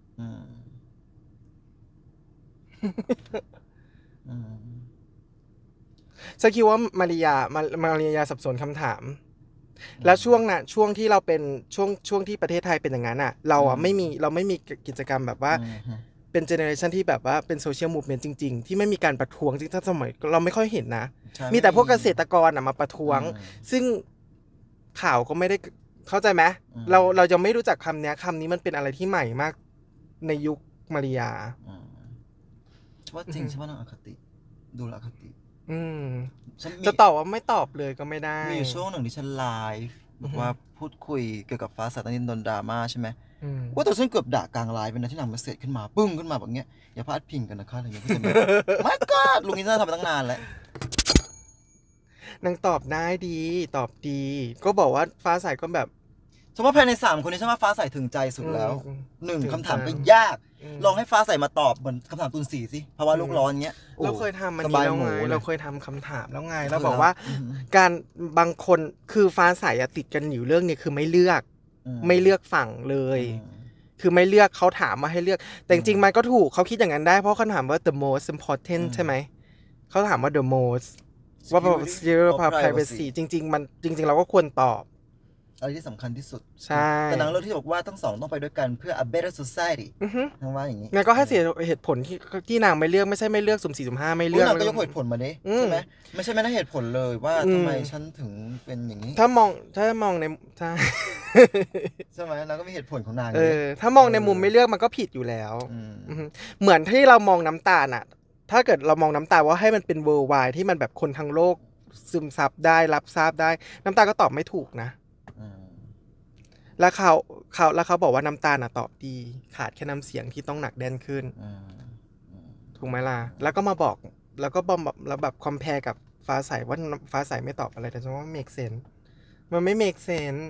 ฉันคิดว่ามาริยามามาริยาสับสนคำถามแล้วช่วงน่ะช่วงที่เราเป็นช่วงช่วงที่ประเทศไทยเป็นอย่างนั้นอ่ะเราอ่ะไม่มีเราไม่มีกิจกรรมแบบว่าเป็นเจเนอเรชันที่แบบว่าเป็นโซเชียลมูฟเมนต์จริงๆที่ไม่มีการประท้วงจริงๆสมัยเราไม่ค่อยเห็นนะมีแต่พวกเกษตรกรอ่ะมาประท้วงซึ่งข่าวก็ไม่ได้เข้าใจไหมเราเราจะไม่รู้จักคำนี้คำนี้มันเป็นอะไรที่ใหม่มากในยุคมาริยาว่าจริงใช่ไหมนางอคติดูแลอคติอืมจะตอบว่าไม่ตอบเลยก็ไม่ได้มีอยู่ช่วงหนึ่งที่ฉันไลฟ์บอกว่าพูดคุยเกี่ยวกับฟ้าใสตอนนี้โดนดราม่าใช่ไหมว่าตัวฉันเกือบด่ากลางไลฟ์เป็นนะที่นางมาเสร็จขึ้นมาปึ้งขึ้นมาแบบเงี้ยอย่าพลาดพิงกันนะคะอะไรเงี้ยก็จะแบบไม่ก็ลุงนี่น่าทำมาตั้งนานแล้วนางตอบได้ดีตอบดีก็บอกว่าฟ้าใสก็แบบฉันว่าภายในสามคนนี้ฉันว่าฟ้าใสถึงใจสุดแล้วหนึ่งคำถามก็ยากลองให้ฟ้าใสมาตอบเหมือนคำถามตุนสีสิภาวะโลกร้อนเงี้ยเราเคยทำมันนี้แล้วไงเราเคยทำคำถามแล้วไงเราบอกว่าการบางคนคือฟ้าใสติดกันอยู่เรื่องนี้คือไม่เลือกไม่เลือกฝั่งเลยคือไม่เลือกเขาถามมาให้เลือกแต่จริงๆมันก็ถูกเขาคิดอย่างนั้นได้เพราะเขาถามว่า the most important ใช่ไหมเขาถามว่า the most ว่า zero privacy จริงๆมันจริงๆเราก็ควรตอบอะไรที่สำคัญที่สุดใช่แต่นางเลือกที่บอกว่าทั้งสองต้องไปด้วยกันเพื่อ a better society นางว่าอย่างนี้นางก็ให้เสียเหตุผลที่ที่นางไม่เลือกไม่ใช่ไม่เลือกสุ่มสี่สุ่มห้าไม่เลือกนางก็ยกเหตุผลมาดิใช่ไหมไม่ใช่ไม่ได้เหตุผลเลยว่าทำไมฉันถึงเป็นอย่างนี้ถ้ามองถ้ามองในใช่ใช่ไหมนางก็มีเหตุผลของนางเออถ้ามองในมุมไม่เลือกมันก็ผิดอยู่แล้วเหมือนที่เรามองน้ำตาลอ่ะถ้าเกิดเรามองน้ำตาลว่าให้มันเป็น worldwide ที่มันแบบคนทั้งโลกซึมซับได้รับทราบได้น้ำตาลก็ตอบไม่ถูกนะแล้วเขาเขาแล้วเขาบอกว่าน้ำตาลน่ะตอบดีขาดแค่น้ำเสียงที่ต้องหนักแน่นขึ้นถูกไหมล่ะแล้วก็มาบอกแล้วก็บอมแล้วแบบคอมเพลกับฟ้าใสว่าฟ้าใสไม่ตอบอะไรแต่ฉันว่า make sense มันไม่ make sense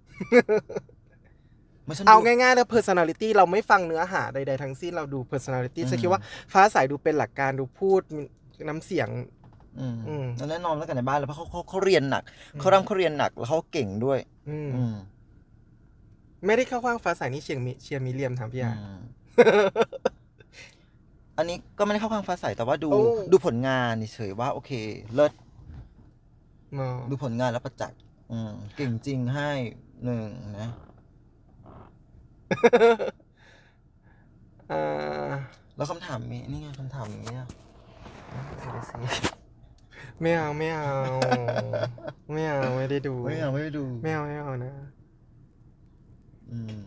เอาง่ายๆแล้ว personality เราไม่ฟังเนื้อหาใดๆทั้งสิ้นเราดู personality ฉันคิดว่าฟ้าใสดูเป็นหลักการดูพูดน้ำเสียงอืมแน่นอนแล้วกันในบ้านแล้วเพราะเขาเขาเขาเรียนหนักเขาร่ำเขาเรียนหนักแล้วเขาเก่งด้วยอืมไม่ได้เข้าข้างฟ้าใสนี่เชียงเชียร์มิเลียมถามพี่อาอันนี้ก็ไม่ได้เข้าข้างฟ้าใสแต่ว่าดูดูผลงานเฉยว่าโอเคเลิศดูผลงานแล้วประจักษ์อืมเก่งจริงให้หนึ่งนะอ่าแล้วคำถามมีนี่ไงคำถามอย่างเงี้ยไม่เอาไม่เอาไม่เอาไม่ได้ดูไม่เอาไม่ได้ดูไม่เอาไม่เอานะอืม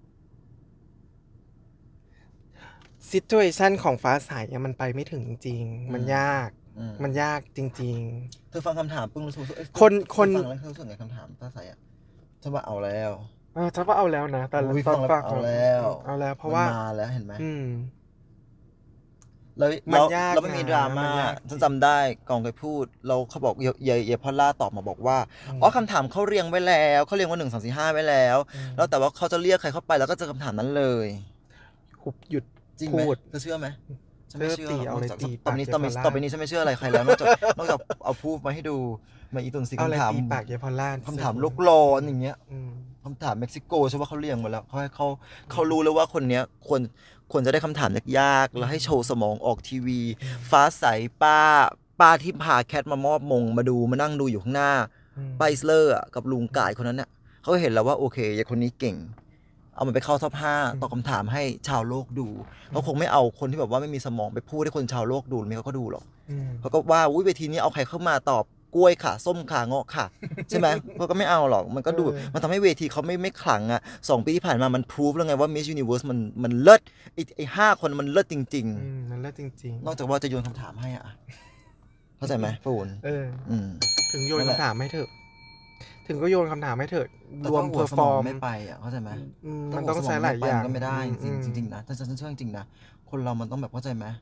ซิทูเอชั่นของฟ้าใสมันไปไม่ถึงจริงมันยากมันยากจริงๆเธอฟังคำถามปึ้งรู้สึกคนคนฟังแล้วเธอรู้สึกไงคำถามฟ้าใสอ่ะฉันว่าเอาแล้วเออฉันว่าเอาแล้วนะแต่ตอนฟังเอาแล้วเอาแล้วเพราะว่ามาแล้วเห็นไหมอืมแล้วแล้วแล้วไม่มีดราม่าฉันจำได้กองเคยพูดเราเขาบอกเยเยพอลล่าตอบมาบอกว่าอ๋อคำถามเขาเรียงไว้แล้วเขาเรียงว่าหนึ่งสองสี่ห้าไว้แล้วแล้วแต่ว่าเขาจะเรียกใครเข้าไปแล้วก็เจอคำถามนั้นเลยหุบหยุดจริงไหมเธอเชื่อไหมฉันไม่เชื่อเอาเลยตีตอนนี้ตอนนี้ต่อไปนี้ฉันไม่เชื่ออะไรใครแล้วนอกจากนอกจากเอาพูดมาให้ดูมาอีตุนซีคำถามปากเยพอลล่าคำถามลูกร้อนอย่างเงี้ยคำถามเม็กซิโกใช่ว่าเขาเรียงมาแล้วเขาให้เขาเขารู้แล้วว่าคนเนี้ยควรควรจะได้คำถามยากๆแล้วให้โชว์สมองออกทีวีฟ้าใสป้าป้าที่พาแคทมามอบมงมาดูมานั่งดูอยู่ข้างหน้าป้าอิสเลอร์กับลุงกายคนนั้นเนี่ยเขาเห็นแล้วว่าโอเคยายคนนี้เก่งเอามันไปเข้าท็อปห้าตอบคำถามให้ชาวโลกดูเขาคงไม่เอาคนที่แบบว่าไม่มีสมองไปพูดให้คนชาวโลกดูไม่เขาก็ดูหรอกเขาก็ว่าอุ้ยเวทีนี้เอาใครเข้ามาตอบกล้วยค่ะส้มค่ะเงาะค่ะใช่ไหมเขาก็ไม่เอาหรอกมันก็ดูมันทำให้เวทีเขาไม่ไม่ขลังอ่ะสองปีที่ผ่านมามันพิสูจแล้วไงว่า Miss Universe มันมันเลิศไอ้ไอ้ห้าคนมันเลิศจริงๆมันเลิศจริงๆนอกจากว่าจะโยนคำถามให้อ่ะเข้าใจไหมปูนเออถึงโยนคำถามให้เถอะถึงก็โยนคำถามให้เถอะรวมเพอร์ฟอร์มไม่ไปอ่ะเข้าใจไหมมันต้องใช้หลายอย่างก็ไม่ได้จริงจริงนะถ้าฉันเชื่อจริงนะคนเรามันต้องแบบเข้าใจไหม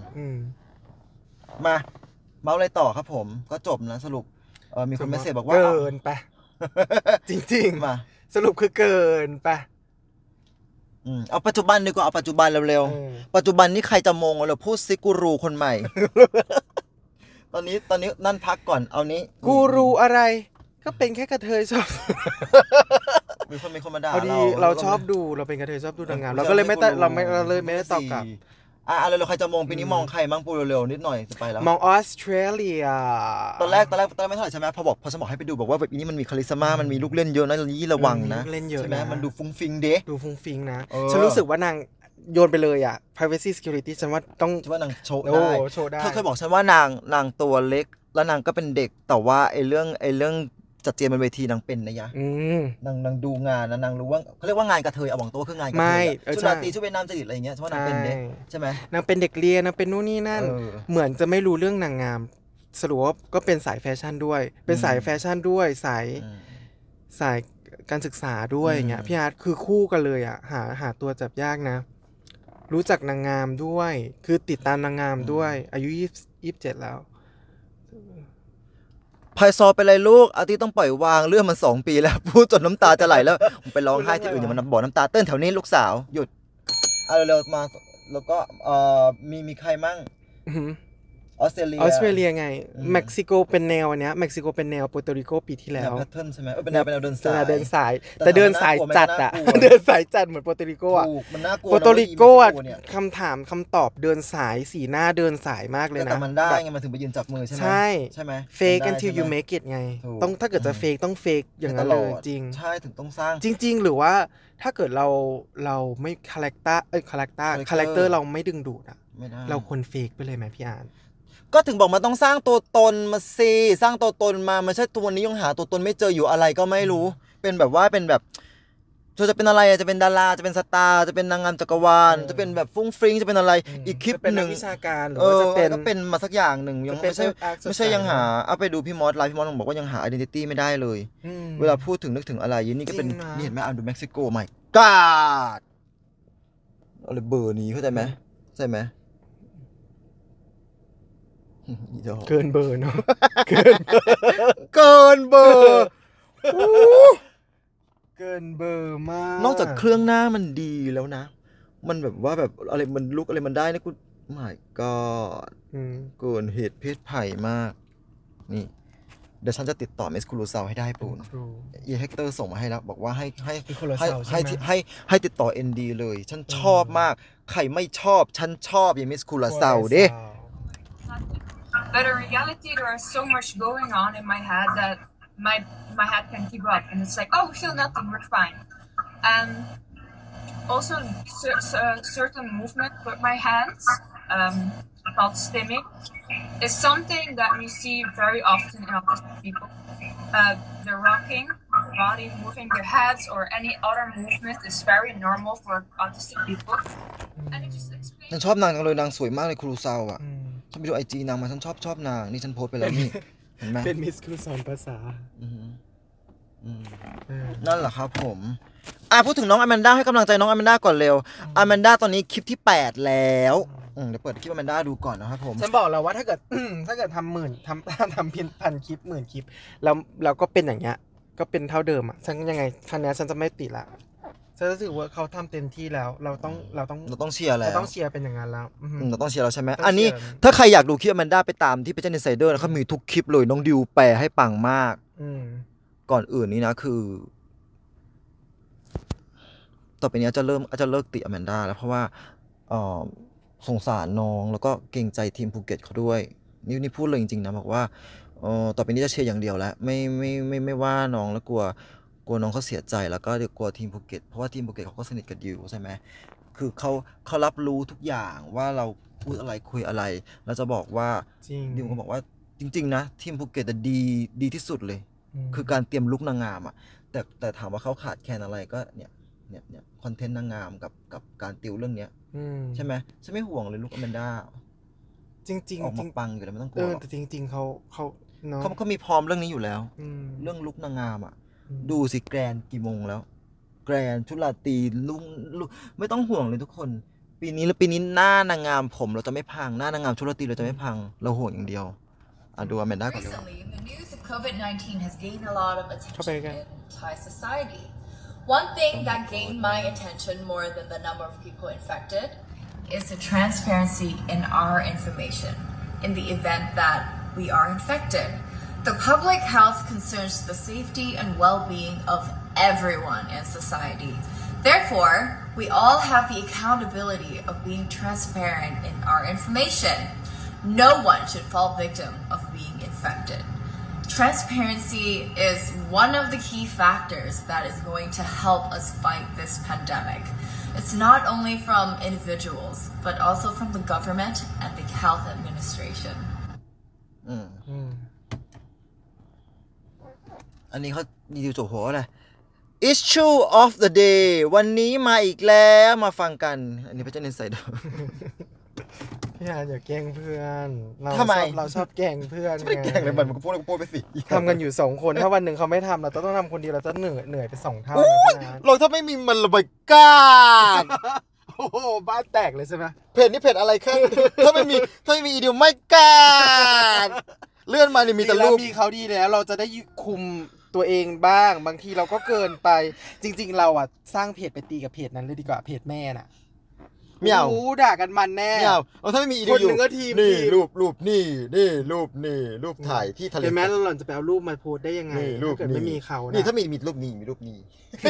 มาเมาส์อะไรต่อครับผมก็จบนะสรุปเออมีคนเมสเซจบอกว่าเกินไปจริงๆมาสรุปคือเกินไปเอาปัจจุบันดีกว่าเอาปัจจุบันเร็วๆปัจจุบันนี้ใครจะมงเราพูดซิกูรูคนใหม่ ตอนนี้ตอนนี้นั่นพักก่อนเอานี้กูรูอะไรก็เป็นแค่กระเทยชอบมีคนมีคนมาด่าเราเราชอบดูเราเป็นกระเทยชอบดูนางงามเราก็เลยไม่เราไม่เราเลยไม่ได้ตอบกลับอ่ะเราใครจะมองปีนี้มองใครมั่งปูเร็วๆนิดหน่อยจะไปแล้วมองออสเตรเลียตอนแรกตอนแรกตอนแรกไม่เท่าไหร่ใช่ไหมพอบอกพอฉันบอกให้ไปดูบอกว่าแบบนี้มันมีคาลิสมามันมีลูกเล่นเยอะนะยี่ระวังนะใช่ไหมมันดูฟุ้งฟิงเด้ดูฟุ้งฟิงนะฉันรู้สึกว่านางโยนไปเลยอ่ะ privacy security ฉันว่าต้องฉันว่านางโชว์ได้เธอเคยบอกฉันว่านางนางตัวเล็กแล้วนางก็เป็นเด็กแต่ว่าไอ้เรื่องไอ้เรื่องจัดเตรียมบนเวทีนางเป็นนะยะนางนางดูงานนะนางรู้ว่าเขาเรียกว่างานกระเทยเอาหวังตัวคืองานกระเทยชุดราตรีชุดเวียดนามจริตอะไรอย่างเงี้ยฉันว่านางเป็นเด็กใช่ไหมนางเป็นเด็กเรียนนางเป็นนู่นนี่นั่นเหมือนจะไม่รู้เรื่องนางงามสรุปว่าก็เป็นสายแฟชั่นด้วยเป็นสายแฟชั่นด้วยสายสายการศึกษาด้วยอย่างเงี้ยพี่อาร์ตคือคู่กันเลยอ่ะหาหาตัวจับยากนะรู้จักนางงามด้วยคือติดตามนางงามด้วยอายุยี่สิบเจ็ดแล้วพายซอไปเลยลูกอาทิตย์ต้องปล่อยวางเรื่องมันสองปีแล้วพูดจนน้ำตาจะไหลแล้วไปร้องไห้ที่อื่นอย่ามันบ่อน้ำตาเต้นแถวนี้ลูกสาวหยุดเอาเร็วๆมาแล้วก็เอ่อมีมีใครมั่งออสเตรเลียออสเตรเลียไงเม็กซิโกเป็นแนวอันเนี้ยเม็กซิโกเป็นแนวโปรตุเกสปีที่แล้วแพทเทิร์นใช่ไหมเป็นแนวเป็นแนวเดินสายเดินสายแต่เดินสายจัดอ่ะเดินสายจัดเหมือนโปรตุเกสอ่ะมันน่ากลัวโปรตุเกสอ่ะคำถามคำตอบเดินสายสีหน้าเดินสายมากเลยนะแต่มันได้ไงมันถึงไปยืนจับมือใช่ไหมใช่ใช่ไหม fake until you make it ไงต้องถ้าเกิดจะ fake ต้อง fake อย่างนั้นเลยจริงใช่ถึงต้องสร้างจริงๆหรือว่าถ้าเกิดเราเราไม่คาแรคเตอร์เอ้ยคาแรคเตอร์คาแรคเตอร์เราไม่ดึงดูดอ่ะเราควร fake ไปเลยไหมพี่อาร์ตก็ถึงบอกมันต้องสร้างตัวตนมาสิสร้างตัวตนมาไม่ใช่ตัวนี้ยังหาตัวตนไม่เจออยู่อะไรก็ไม่รู้เป็นแบบว่าเป็นแบบเธอจะเป็นอะไรจะเป็นดาราจะเป็นสตาร์จะเป็นนางงามจักรวาลจะเป็นแบบฟุ้งฟริ้งจะเป็นอะไรอีกคลิปหนึ่งวิชาการหรือว่าจะเป็นก็เป็นมาสักอย่างหนึ่งยังไม่ใช่ไม่ใช่ยังหาเอาไปดูพี่มอสไลฟ์พี่มอสบอกว่ายังหา identity ไม่ได้เลยเวลาพูดถึงนึกถึงอะไรนี่ก็เป็นนี่เห็นไหมอ่านดูเม็กซิโกใหม่กาดอะไรเบอร์นี้เข้าใจไหมใช่ไหมเกินเบอร์เนาะเกินเกินเบอร์เกินเบอร์มากนอกจากเครื่องหน้ามันดีแล้วนะมันแบบว่าแบบอะไรมันลุกอะไรมันได้นะกูmy god เกินเหตุเพศภัยมากนี่เดี๋ยวฉันจะติดต่อเมสคูลูซาวให้ได้ปูนอีเฮกเตอร์ส่งมาให้แล้วบอกว่าให้ให้ให้ให้ให้ให้ติดต่อ เอ็น ดี เลยฉันชอบมากใครไม่ชอบฉันชอบอย่างเมสคูลูซาวเด้ But in reality, there is so much going on in my head that my my head can keep up, and it's like, oh, we feel nothing, we're fine. And also, cer- cer- certain movement with my hands, um, called stimming, is something that we see very often in autistic people. Uh, the rocking, the body moving their heads, or any other movement is very normal for autistic people. And it just explains. ฉันชอบนางจังเลยนางสวยมากเลยครูซาวอ่ะอืมฉันไปดูไอจีนางมาฉันชอบชอบนางนี่ฉันโพสต์ไปแล้วนี่ เห็นไหมเป็นมิสครูสอนภาษาอืมอืมเออนั่นแหละครับผมอ่ะพูดถึงน้องอแมนด้าให้กำลังใจน้องอแมนด้าก่อนเร็วอแมนด้าตอนนี้คลิปที่แปดแล้วอืมเดี๋ยวเปิดคลิปอแมนด้าดูก่อนนะครับผมฉันบอกแล้วว่าถ้าเกิด ถ้าเกิดทำหมื่นทำ ทำพินพันคลิปหมื่นคลิปแล้วเราก็เป็นอย่างเงี้ยก็เป็นเท่าเดิมอ่ะฉันยังไงครั้งนี้ฉันจะไม่ติดละฉันรู้สึกว่าเขาทำเต็มที่แล้วเราต้องเราต้องเราต้องเชียร์แล้เราวต้องเชียร์เป็นอย่างนั้นแล้วอือฮึอืมเราต้องเชียร์แล้วใช่ไหมต้องอันนี้เชียร์ถ้าใครอยากดูคลิปอแมนด้าไปตามที่เพจอินไซเดอร์เขามีทุกคลิปเลยน้องดิวแปลให้ปังมากอืมก่อนอื่นนี้นะคือต่อไปนี้จะเริ่มอาจจะเลิกติอแมนด้าแล้วเพราะว่าเอ่อสงสารน้องแล้วก็เกรงใจทีมภูเก็ตเขาด้วยนี่นี่พูดเลยจริงๆนะบอกว่าเอ่อต่อไปนี้จะเชียร์อย่างเดียวแล้วไม่ไม่ไม่ไม่ว่าน้องแล้วกลัวกลัวน้องเขาเสียใจแล้วก็เดี๋ยวกลัวทีมภูเก็ตเพราะว่าทีมภูเก็ตเขาก็สนิทกับดิวใช่ไหมคือเขาเขารับรู้ทุกอย่างว่าเราพูดอะไรคุยอะไรแล้วจะบอกว่าจริงดิวก็บอกว่าจริงๆนะทีมภูเก็ตดีดีที่สุดเลยมคือการเตรียมลุกนางงามอ่ะแต่แต่ถามว่าเขาขาดแคลนอะไรก็เนี่ยเนี่ยเนี่ยคอนเทนต์นางงามกับกับการติวเรื่องเนี้ยอืมใช่ไหมฉันไม่ห่วงเลยลูกอแมนด้าจริงจริงออกจมาริงปังอยู่แล้วไม่ต้องกเอลัวอหรอกแต่จริง ๆเขาเขาเนาะเขาเขามีพร้อมเรื่องนี้อยู่แล้วอืมเรื่องลุกนางงามอ่ะอืมดูสิแกรนกี่โมงแล้ว แกรนชุดราตรีลุงลุงไม่ต้องห่วงเลยทุกคน ปีนี้แล้วปีนี้หน้านางงามผมเราจะไม่พังหน้านางงามชุดราตรีเราจะไม่พังเราห่วงอย่างเดียวอ่ะดูอแมนด้าก่อนเลย Recently, the news of COVID nineteen has gained a lot of attention Okay. in Thai society. One thing that gained my attention more than the number of people infected is the transparency in our information in the event that we are infected. The public health concerns the safety and well-being of everyone in society. Therefore, we all have the accountability of being transparent in our information. No one should fall victim of being infected. Transparency is one of the key factors that is going to help us fight this pandemic. It's not only from individuals, but also from the government and the health administration. อืมอืมอันนี้เขาดีดูโจโหอะไร issue of the day วันนี้มาอีกแล้วมาฟังกัน อันนี้พระเจ้าอินไซเดอร์พี่อาอย่าแกล้งเพื่อนเราทำไมชอบเราชอบแกล้งเพื่อนไม่ได้แกล้งเลยมันมันก็พูดก็พูดไปสิทำกันอยู่สองคนถ้าวันหนึ่งเขาไม่ทำเราต้องทำคนเดียวเราจะเหนื่อยเหนื่อยไปสองเท่าโอ้นะยพี่อาร์ตเราถ้าไม่มีมันระเบิดกล้าดโอ้โหบ้านแตกเลยใช่ไหมเพจนี่เพจอะไรครับ ถ้าไม่มีถ้าไม่มีอีเดียวไม่กล้าดเลื่อนมาเนี่ยมีแต่ดีแล้รูวปมีเขาดีแล้วเราจะได้คุมตัวเองบ้างบางทีเราก็เกินไปจริง ๆ เราอ่ะสร้างเพจไปตีกับเพจนั้นเลยดีกว่าเพจแม่น่ะไม่เอาโอ้ด่ากันมันแน่ไม่เอาเอาถ้าไม่มีอีเดียวคนหนึ่งก็ทีมนี่ทีมรูปรูปนี่นี่รูปนี่รูปถ่ายที่ทะเลเห็นไหมแล้วหล่อนจะไปเอารูปมาโพสได้ยังไงนี่รูปถ้าเกิดไม่มีเขานี่นะถ้ามีมีรูปนี้มีรูปนี้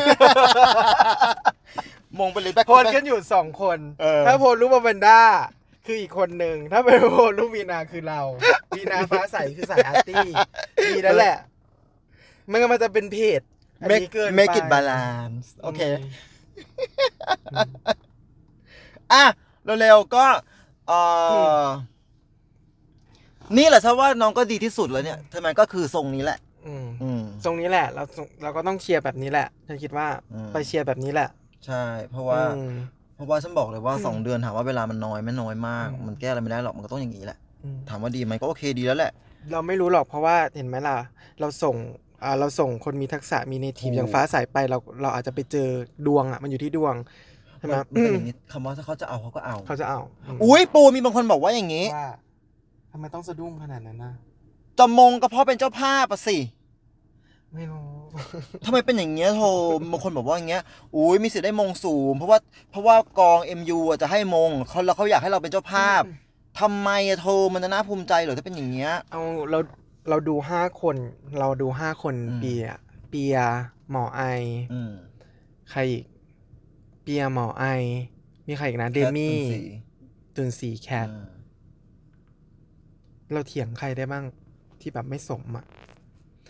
มองไปเลยแบ็คโพสกันอยู่สองคนเออถ้าโพสรูปอแมนด้าคืออีกคนหนึ่งถ้าเป็นโพสรูปวีนาคือเราวีนาฟ้าใสคือสายอาร์ตี้ดีแล้วแหละมันก็มันจะเป็นเพจอัน make นี้เกินไป make it balance โอเคอืมอ่ะเร็วๆก็เอ่อนี่แหละถ้าว่าน้องก็ดีที่สุดแล้วเนี่ยทำไมก็คือทรงนี้แหละอืมอืมตรงนี้แหละเราเราก็ต้องเชียร์แบบนี้แหละฉันคิดว่าอืมไปเชียร์แบบนี้แหละใช่ เพราะว่าอืมเพราะว่าฉันบอกเลยว่าสองเดือนถามว่าเวลามันน้อยไม่น้อยมากอืมมันแก้อะไรไม่ได้หรอกมันก็ต้องอย่างนี้แหละอืมถามว่าดีไหมก็โอเคดีแล้วแหละเราไม่รู้หรอกเพราะว่าเห็นไหมล่ะเราส่งอ่าเราส่งคนมีทักษะมีในทีมถูกอย่างฟ้าใสไปเราเราอาจจะไปเจอดวงอ่ะมันอยู่ที่ดวงใช่ไหมมันเป็นอย่างนี้คำว่าถ้าเขาจะเอาเขาก็เอาเขาจะเอามอุ้ยปูมีบางคนบอกว่าอย่างนี้ว่าทำไมต้องสะดุ้งขนาดนั้นนะจะมงก็เพราะเป็นเจ้าภาพอะสิไม่รู้ทำไมเป็นอย่างเงี้ยโทบางคนบอกว่าอย่างเงี้ยอุ้ยมีสิทธิ์ได้มงสูงเพราะว่าเพราะว่ากอง เอ็ม ยู อ่ะจะให้มงเขาแล้วเขาอยากให้เราเป็นเจ้าภาพทำไมอะโทมันจะน่าภูมิใจเหรอถ้าเป็นอย่างเงี้ยเอาเราเราดูห้าคนเราดูห้าคนอืมเปียเปียหมอไออืมใครอีกเปียหมอไอ มีใครอีกนะเดมี่แคทตุ่นสีตุนสีแคทอืมเราเถียงใครได้บ้างที่แบบไม่สมอ่ะ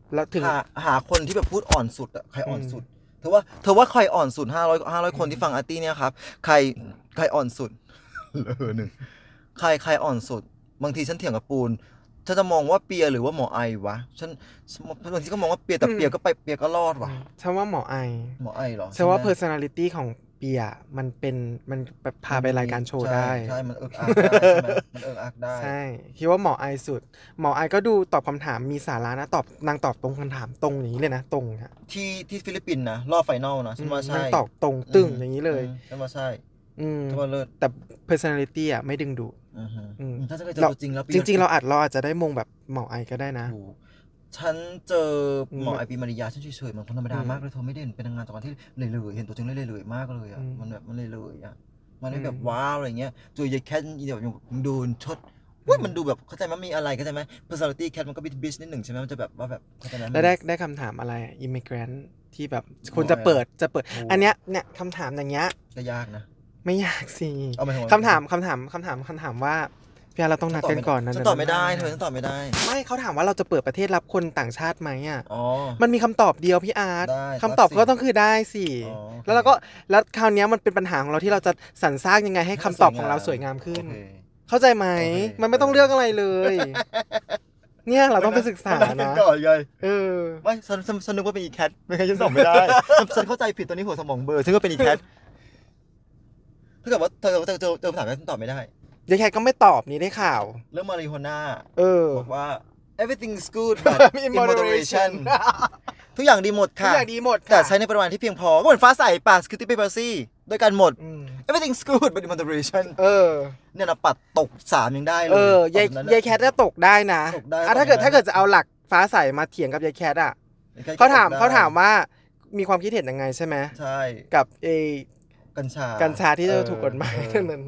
แล้วถึงหาหาคนที่แบบพูดอ่อนสุดอ่ะใครอ่อนสุดเธอว่าเธอว่าใครอ่อนสุดห้าร้อย ห้าร้อยคนที่ฟังอาร์ตี้เนี่ยครับใครใครอ่อนสุดเออหนึ่งใครใครอ่อนสุดบางทีฉันเถียงกับปูนฉันจะมองว่าเปียหรือว่าหมอไอวะฉันบางทีก็มองว่าเปียแต่เปียก็ไปเปียก็รอดว่ะฉันว่าหมอไอหมอไอเหรอฉันว่า personality ของเปียมันเป็นมันพาไปรายการโชว์ได้ใช่มันเอิกอักได้ใช่ไหมมันเอิกอักได้ใช่คิดว่าหมอไอสุดหมอไอก็ดูตอบคำถามมีสาระนะตอบนางตอบตรงคำถามตรงนี้เลยนะตรงฮะที่ที่ฟิลิปปินส์นะรอบไฟนอลนะฉันว่าใช่นางตอบตรงตึงอย่างนี้เลยฉันว่าใช่อืมเลิศแต่ personality อ่ะไม่ดึงดูดอืมถ้าจะเคยเจอตัวจริงแล้วจริงๆเราอาจเราอาจจะได้มงแบบหมอไอก็ได้นะฉันเจอหมอไอปีมาริยาฉันเฉยๆมันคนธรรมดามากเลยเธอไม่เด่นเป็นนางงามจากวันที่เลยๆเห็นตัวจริงเลยๆมากเลยอ่ะมันแบบมันเลยๆอ่ะมันไม่แบบว้าวอะไรเงี้ยตัวยายแคทเดี๋ยวยังดูชดอุ้ยมันดูแบบเข้าใจมั้ยมีอะไรเข้าใจมั้ย personality cat มันก็บิชนิดหนึ่งใช่มั้ยมันจะแบบว่าแบบเข้าใจมั้ยแล้วได้ได้คำถามอะไร immigrant ที่แบบคุณจะเปิดจะเปิดอันเนี้ยเนี่ยคำถามอย่างเงี้ยก็ยากนะไม่ยากสิคำถามคำถามคำถามคำถามว่าพี่เราต้องนัดกันก่อนนะฉันตอบไม่ได้เธอฉันตอบไม่ได้ไม่เขาถามว่าเราจะเปิดประเทศรับคนต่างชาติไหมอ่ะมันมีคำตอบเดียวพี่อาร์ตคำตอบก็ต้องคือได้สิแล้วเราก็แล้วคราวนี้มันเป็นปัญหาของเราที่เราจะสรรสร้างยังไงให้คำตอบของเราสวยงามขึ้นเข้าใจไหมมันไม่ต้องเลือกอะไรเลยเนี่ยเราต้องไปศึกษานะก่อนไงเออไม่ฉันฉันนึกว่าเป็นอีแคทไม่ใช่ฉันตอบไม่ได้ฉันเข้าใจผิดตอนนี้หัวสมองเบลอฉันก็เป็นอีแคทถ้าเกิดว่าเธอเจอเจอเจอคำถามนี้ฉันตอบไม่ได้ยายแคทก็ไม่ตอบนี้ได้ข่าวเรื่องมาริโฮน่าเออบอกว่า everything is good but in moderation ทุกอย่างดีหมดค่ะทุกอย่างดีหมดแต่ใช้ในปริมาณที่เพียงพอก็เหมือนฟ้าใสป่าสคิตตี้เปเปอร์ซี่โดยการหมด everything is good but in moderation เออเนี่ยนะปัดตกสามยังได้เลยเออยายยายแคทจะตกได้นะอ่ะถ้าเกิดถ้าเกิดจะเอาหลักฟ้าใสมาเถียงกับยายแคทอ่ะเขาถามเขาถามว่ามีความคิดเห็นยังไงใช่ไหมใช่กับเอกัญชากัญชาที่จะถูกกฎหมายนั้น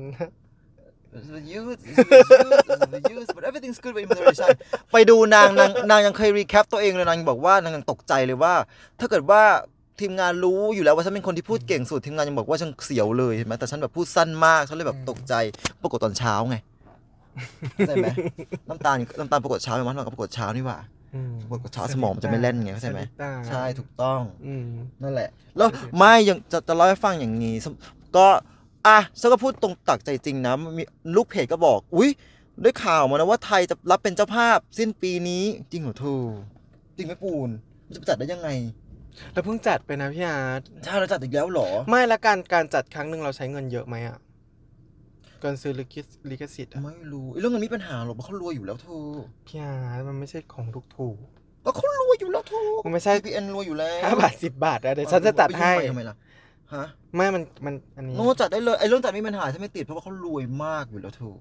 but everything's good in moderation ไปดูนางนางนางยังเคยรีแคปตัวเองเลยนางบอกว่านางยังตกใจเลยว่าถ้าเกิดว่าทีมงานรู้อยู่แล้วว่าฉันเป็นคนที่พูดเก่งสุดทีมงานยังบอกว่าฉันเสียวเลยเห็นไหมแต่ฉันแบบพูดสั้นมากฉันเลยแบบตกใจปรากฏตอนเช้าไงใช่ไหมน้ำตาลน้ำตาลปรากฏเช้ามันปรากฏเช้านี่หว่าปรากฏเช้าสมองมันจะไม่เล่นไงเข้าใจไหมใช่ถูกต้องนั่นแหละแล้วไม่ยังจะจะเล่าให้ฟังอย่างนี้ก็อ่ะฉันก็พูดตรงตักใจจริงนะมีลูกเพจก็บอกอุ๊ยได้ข่าวมานะว่าไทยจะรับเป็นเจ้าภาพสิ้นปีนี้จริงเหรอทูจริงไหมปูนมันจะจัดได้ยังไงเราเพิ่งจัดไปนะพี่อาร์ตใช่เราจัดอีกแล้วหรอไม่ละการการจัดครั้งหนึ่งเราใช้เงินเยอะไหมอ่ะการซื้อลิขสิทธิ์ไม่รู้เรื่องเงินมีปัญหาหรอกเพราะเขารวยอยู่แล้วทูพี่อาร์ตมันไม่ใช่ของถูกๆก็เขารวยอยู่แล้วทูมันไม่ใช่พี เอ็น รวยอยู่แล้วห้าบาทสิบบาทอะเดี๋ยวฉันจะจัดให้ทำไมล่ะฮะไม่มันมันอันนี้โน้จัดได้เลยไอ้เรื่องจัดไม่มีปัญหาถ้าไม่ติดเพราะว่าเขารวยมากอยู่แล้วถูก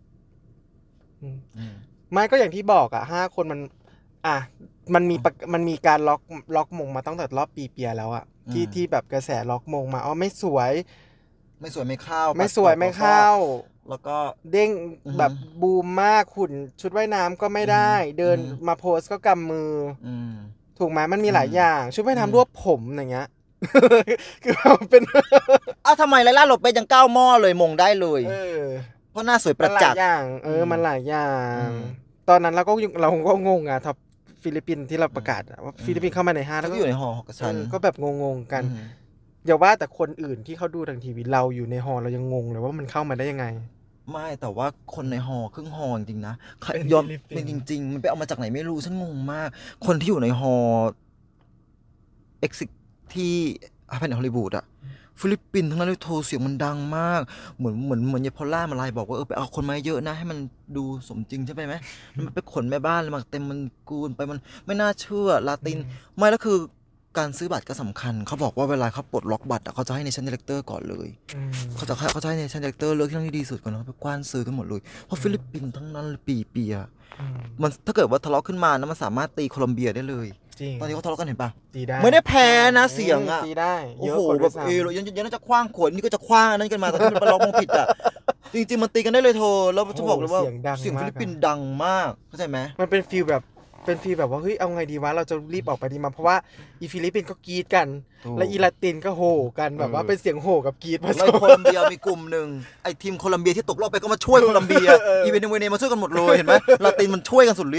ไม่ก็อย่างที่บอกอ่ะห้าคนมันอ่ะมันมีมันมีการล็อกล็อกมงมาตั้งแต่รอบปีเปียแล้วอ่ะที่ที่แบบกระแสล็อกมงมาอ๋อไม่สวยไม่สวยไม่เข้าไม่สวยไม่เข้าแล้วก็เด้งแบบบูมมากหุ่นชุดว่ายน้ำก็ไม่ได้เดินมาโพสก็กำมือถูกไหมมันมีหลายอย่างชุดว่ายน้ำรวบผมอย่างเงี้ยคือเป็นอ้าวทำไมไลล่าหลบไปยังก้าวหม้อเลยมงได้เลยเออเพราะหน้าสวยประจักษ์อย่างเออมันหลายอย่างตอนนั้นเราก็เราก็งงอ่ะท็อปฟิลิปปินส์ที่เราประกาศว่าฟิลิปปินส์เข้ามาในห้าแล้วก็อยู่ในหอกับฉันก็แบบงงๆกันอย่าว่าแต่คนอื่นที่เขาดูทางทีวีเราอยู่ในหอเรายังงงเลยว่ามันเข้ามาได้ยังไงไม่แต่ว่าคนในหอครึ่งหอจริงๆนะยอมเป็นจริงๆมันไปเอามาจากไหนไม่รู้ฉันงงมากคนที่อยู่ในหอเอ็กซิที่ภายในฮอลลีวูดอะฟิลิปปินส์ทั้งนั้นเลยโทรเสียงมันดังมากเหมือนเหมือนเหมือนเยพอลล่ามาไลน์บอกว่าเออไปเอาคนมาเยอะนะให้มันดูสมจริงใช่ไหมมันไปขนแม่บ้านเลยมาเต็มมันกูนไปมันไม่น่าเชื่อลาตินไม่แล้วคือการซื้อบัตรก็สำคัญเขาบอกว่าเวลาเขาปลดล็อกบัตรเขาจะให้ในชั้นดีเลกเตอร์ก่อนเลยเขาจะเขาจะให้ในชั้นดีเลกเตอร์เลือกที่นั่งที่ดีสุดก่อนแล้วไปกว้านซื้อกันหมดเลยเพราะฟิลิปปินส์ทั้งนั้นปีเปียมันถ้าเกิดว่าทะเลาะขึ้นมานะมันสามารถตีโคลอมเบียได้เลยตอนนี้เขาทะเลาะกันเห็นปะตีได้ไม่ได้แพ้นะเสียงอ่ะตีได้โอ้โหแบบเออยังยังน่าจะคว้างขวดนี่ก็จะคว้างนั่นกันมาตอนที่มันล็อกมงผิดอ่ะจริงๆมันตีกันได้เลยโทรแล้วจะบอกเลยว่าเสียงฟิลิปปินส์ดังมากเข้าใจไหมมันเป็นฟีลแบบเป็นฟีลแบบว่าเฮ้ยเอาไงดีวะเราจะรีบออกไปดีมาเพราะว่าอีฟิลิปปินส์ก็กรี๊ดกันและอีลาตินก็โห่กันแบบว่าเป็นเสียงโห่กับกรี๊ดผสมโคลอมเบียมีกลุ่มหนึ่งไอ้ทีมโคลอมเบียที่ตกรอบไปก็มาช่วยโคลอมเบียอีเวนต์เวเนมาช่วยกันหมดเลยเห็นไหมลาตินมันช่วยกันสุดฤทธิ์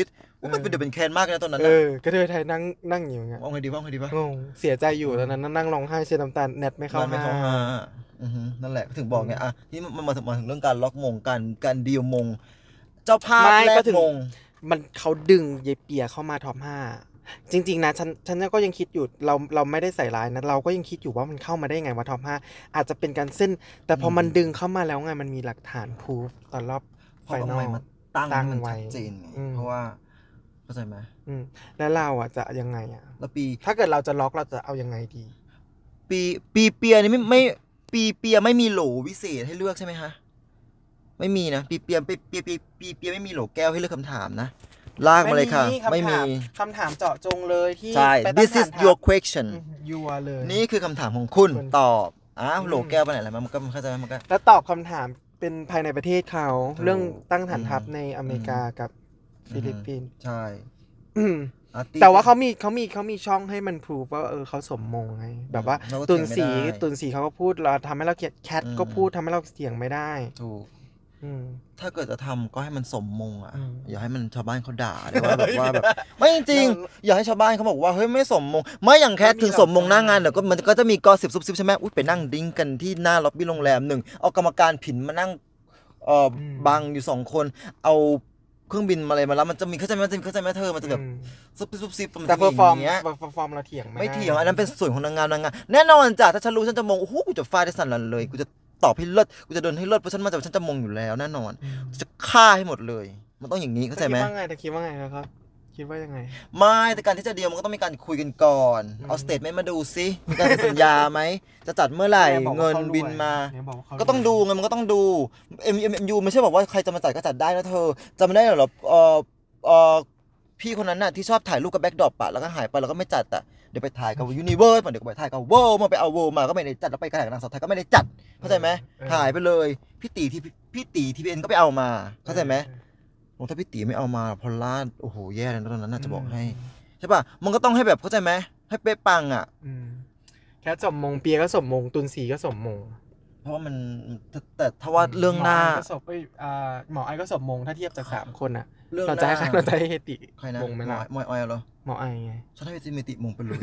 มันเป็นเดือดเป็นแคนมากนะตอนนั้นเออกระเทยไทยนั่งนั่งอยู่อย่างเงี้ยเอาไงดีบ้างไงดีบ้างงงเสียใจอยู่ตอนนั้นนั่งร้องไห้เช็ดน้ำตาเน็ตไม่เข้าไม่เข้าห้านั่นแหละถึงบอกไงอ่ะที่มันมาถึงมาถึงเรื่องการล็อกมงการการดีลมงเจ้าภาพแรกมงมันเขาดึงเยเปียเข้ามาท็อปห้าจริงๆนะฉันฉันก็ยังคิดอยู่เราเราไม่ได้ใส่ร้ายนะเราก็ยังคิดอยู่ว่ามันเข้ามาได้ไงว่าท็อปห้าอาจจะเป็นการเส้นแต่พอมันดึงเข้ามาแล้วไงมันมีหลักฐานพูฟตอนรอบไฟนอลมาตั้งไว้ชัดเจนไงเพราะว่าเข้าใจไหมแล้วเราอ่ะจะยังไงอ่ะแล้วปีถ้าเกิดเราจะล็อกเราจะเอายังไงดีปีปีเปียนี่ไม่ไม่ปีเปียไม่มีโหลวิเศษให้เลือกใช่ไหมคะไม่มีนะปีเปียปีเปียปีปีเปียไม่มีโหลแก้วให้เลือกคำถามนะลากมาเลยค่ะไม่มีคำถามเจาะจงเลยที่ใช่ this is your question your เลยนี่คือคำถามของคุณตอบอ้าวโหลแก้วไปไหนอะไรมันก็เข้าใจไหมมันก็แล้วตอบคำถามเป็นภายในประเทศเขาเรื่องตั้งฐานทัพในอเมริกากับฟิลิปปินส์ใช่แต่ว่าเขามีเขามีเขามีช่องให้มันพูดว่าเออเขาสมมงไงแบบว่าตุนสีตุนสีเขาก็พูดเราทำให้เราเกลียดแคทก็พูดทำให้เราเสียงไม่ได้ถูกถ้าเกิดจะทำก็ให้มันสมมงอ่ะอย่าให้มันชาวบ้านเขาด่าเลยว่าแบบว่าแบบไม่จริงอย่าให้ชาวบ้านเขาบอกว่าเฮ้ยไม่สมมงไม่อย่างแคทถึงสมมงหน้างานเดี๋ยวก็มันก็จะมีกอสิบซุบซิบใช่ไหมอุ้ยไปนั่งดิ้งกันที่หน้าล็อบบี้โรงแรมหนึ่งเอากรรมการผินมานั่งเอ่อบังอยู่สองคนเอาเครื่องบินมาอะไรมาแล้วมันจะมีเข้าใจไหมเข้าใจไหมเธอมันจะแบบซุบซิบซุบซิบแต่เพอร์ฟอร์มเนี้ยเพอร์ฟอร์มเราเถียงไม่เถียงอันนั้นเป็นส่วนของนางงามนางงามแน่นอนจ้ะถ้าฉันรู้ฉันจะมงโอ้โหกูจะฟาดได้สั่นเลยกูจะตอบให้เลิศกูจะเดินให้เลิศเพราะฉันมาจากฉันจะมงอยู่แล้วแน่นอนจะฆ่าให้หมดเลยมันต้องอย่างนี้เข้าใจไหมคิดว่าไงแต่คิดว่าไงครับคิดว่ายังไงไม่แต่การที่จะเดียวมันก็ต้องมีการคุยกันก่อนเอาสเตทเมนต์มาดูซิมีการสัญญาไหมจะจัดเมื่อไหร่เงินบินมาก็ต้องดูไงมันก็ต้องดูเอ็มเอ็มเอ็มยูไม่ใช่บอกว่าใครจะมาจัดก็จัดได้นะเธอจำไม่ได้หรอเออเออพี่คนนั้นน่ะที่ชอบถ่ายรูปกับแบ็คดรอปอะแล้วก็หายไปแล้วก็ไม่จัดอะเดี๋ยวไปถ่ายกับยูนิเวิร์สมาเดี๋ยวไปถ่ายกับเวิลด์มาไปเอาเวิลด์มาก็ไม่ได้จัดแล้วไปกระแสนางสาวไทยก็ไม่ได้จัดเข้าใจไหมหายไปเลยพี่ตีที่พี่ตีทีพีเอ็นก็ไปเอามาเข้าใจไหมโอ้ถ้าพี่ตีไม่เอามาพอลล่าโอ้โหแย่เลยนะตอนนั้นน่าจะบอกให้ใช่ป่ะมันก็ต้องให้แบบเข้าใจไหมให้เป๊ะปังอะแค่สมมงเปียก็สมมงตุนสีก็สมมงเพราะว่ามันแต่ถ้าว่าเรื่องหน้าหมอไอก็สมมงถ้าเทียบจากสามคนอะเราจะให้ใครเราจะให้เฮติมงไหมล่ะหมอไอเหรอหมอไอไงฉันให้เฮติมงไปเลย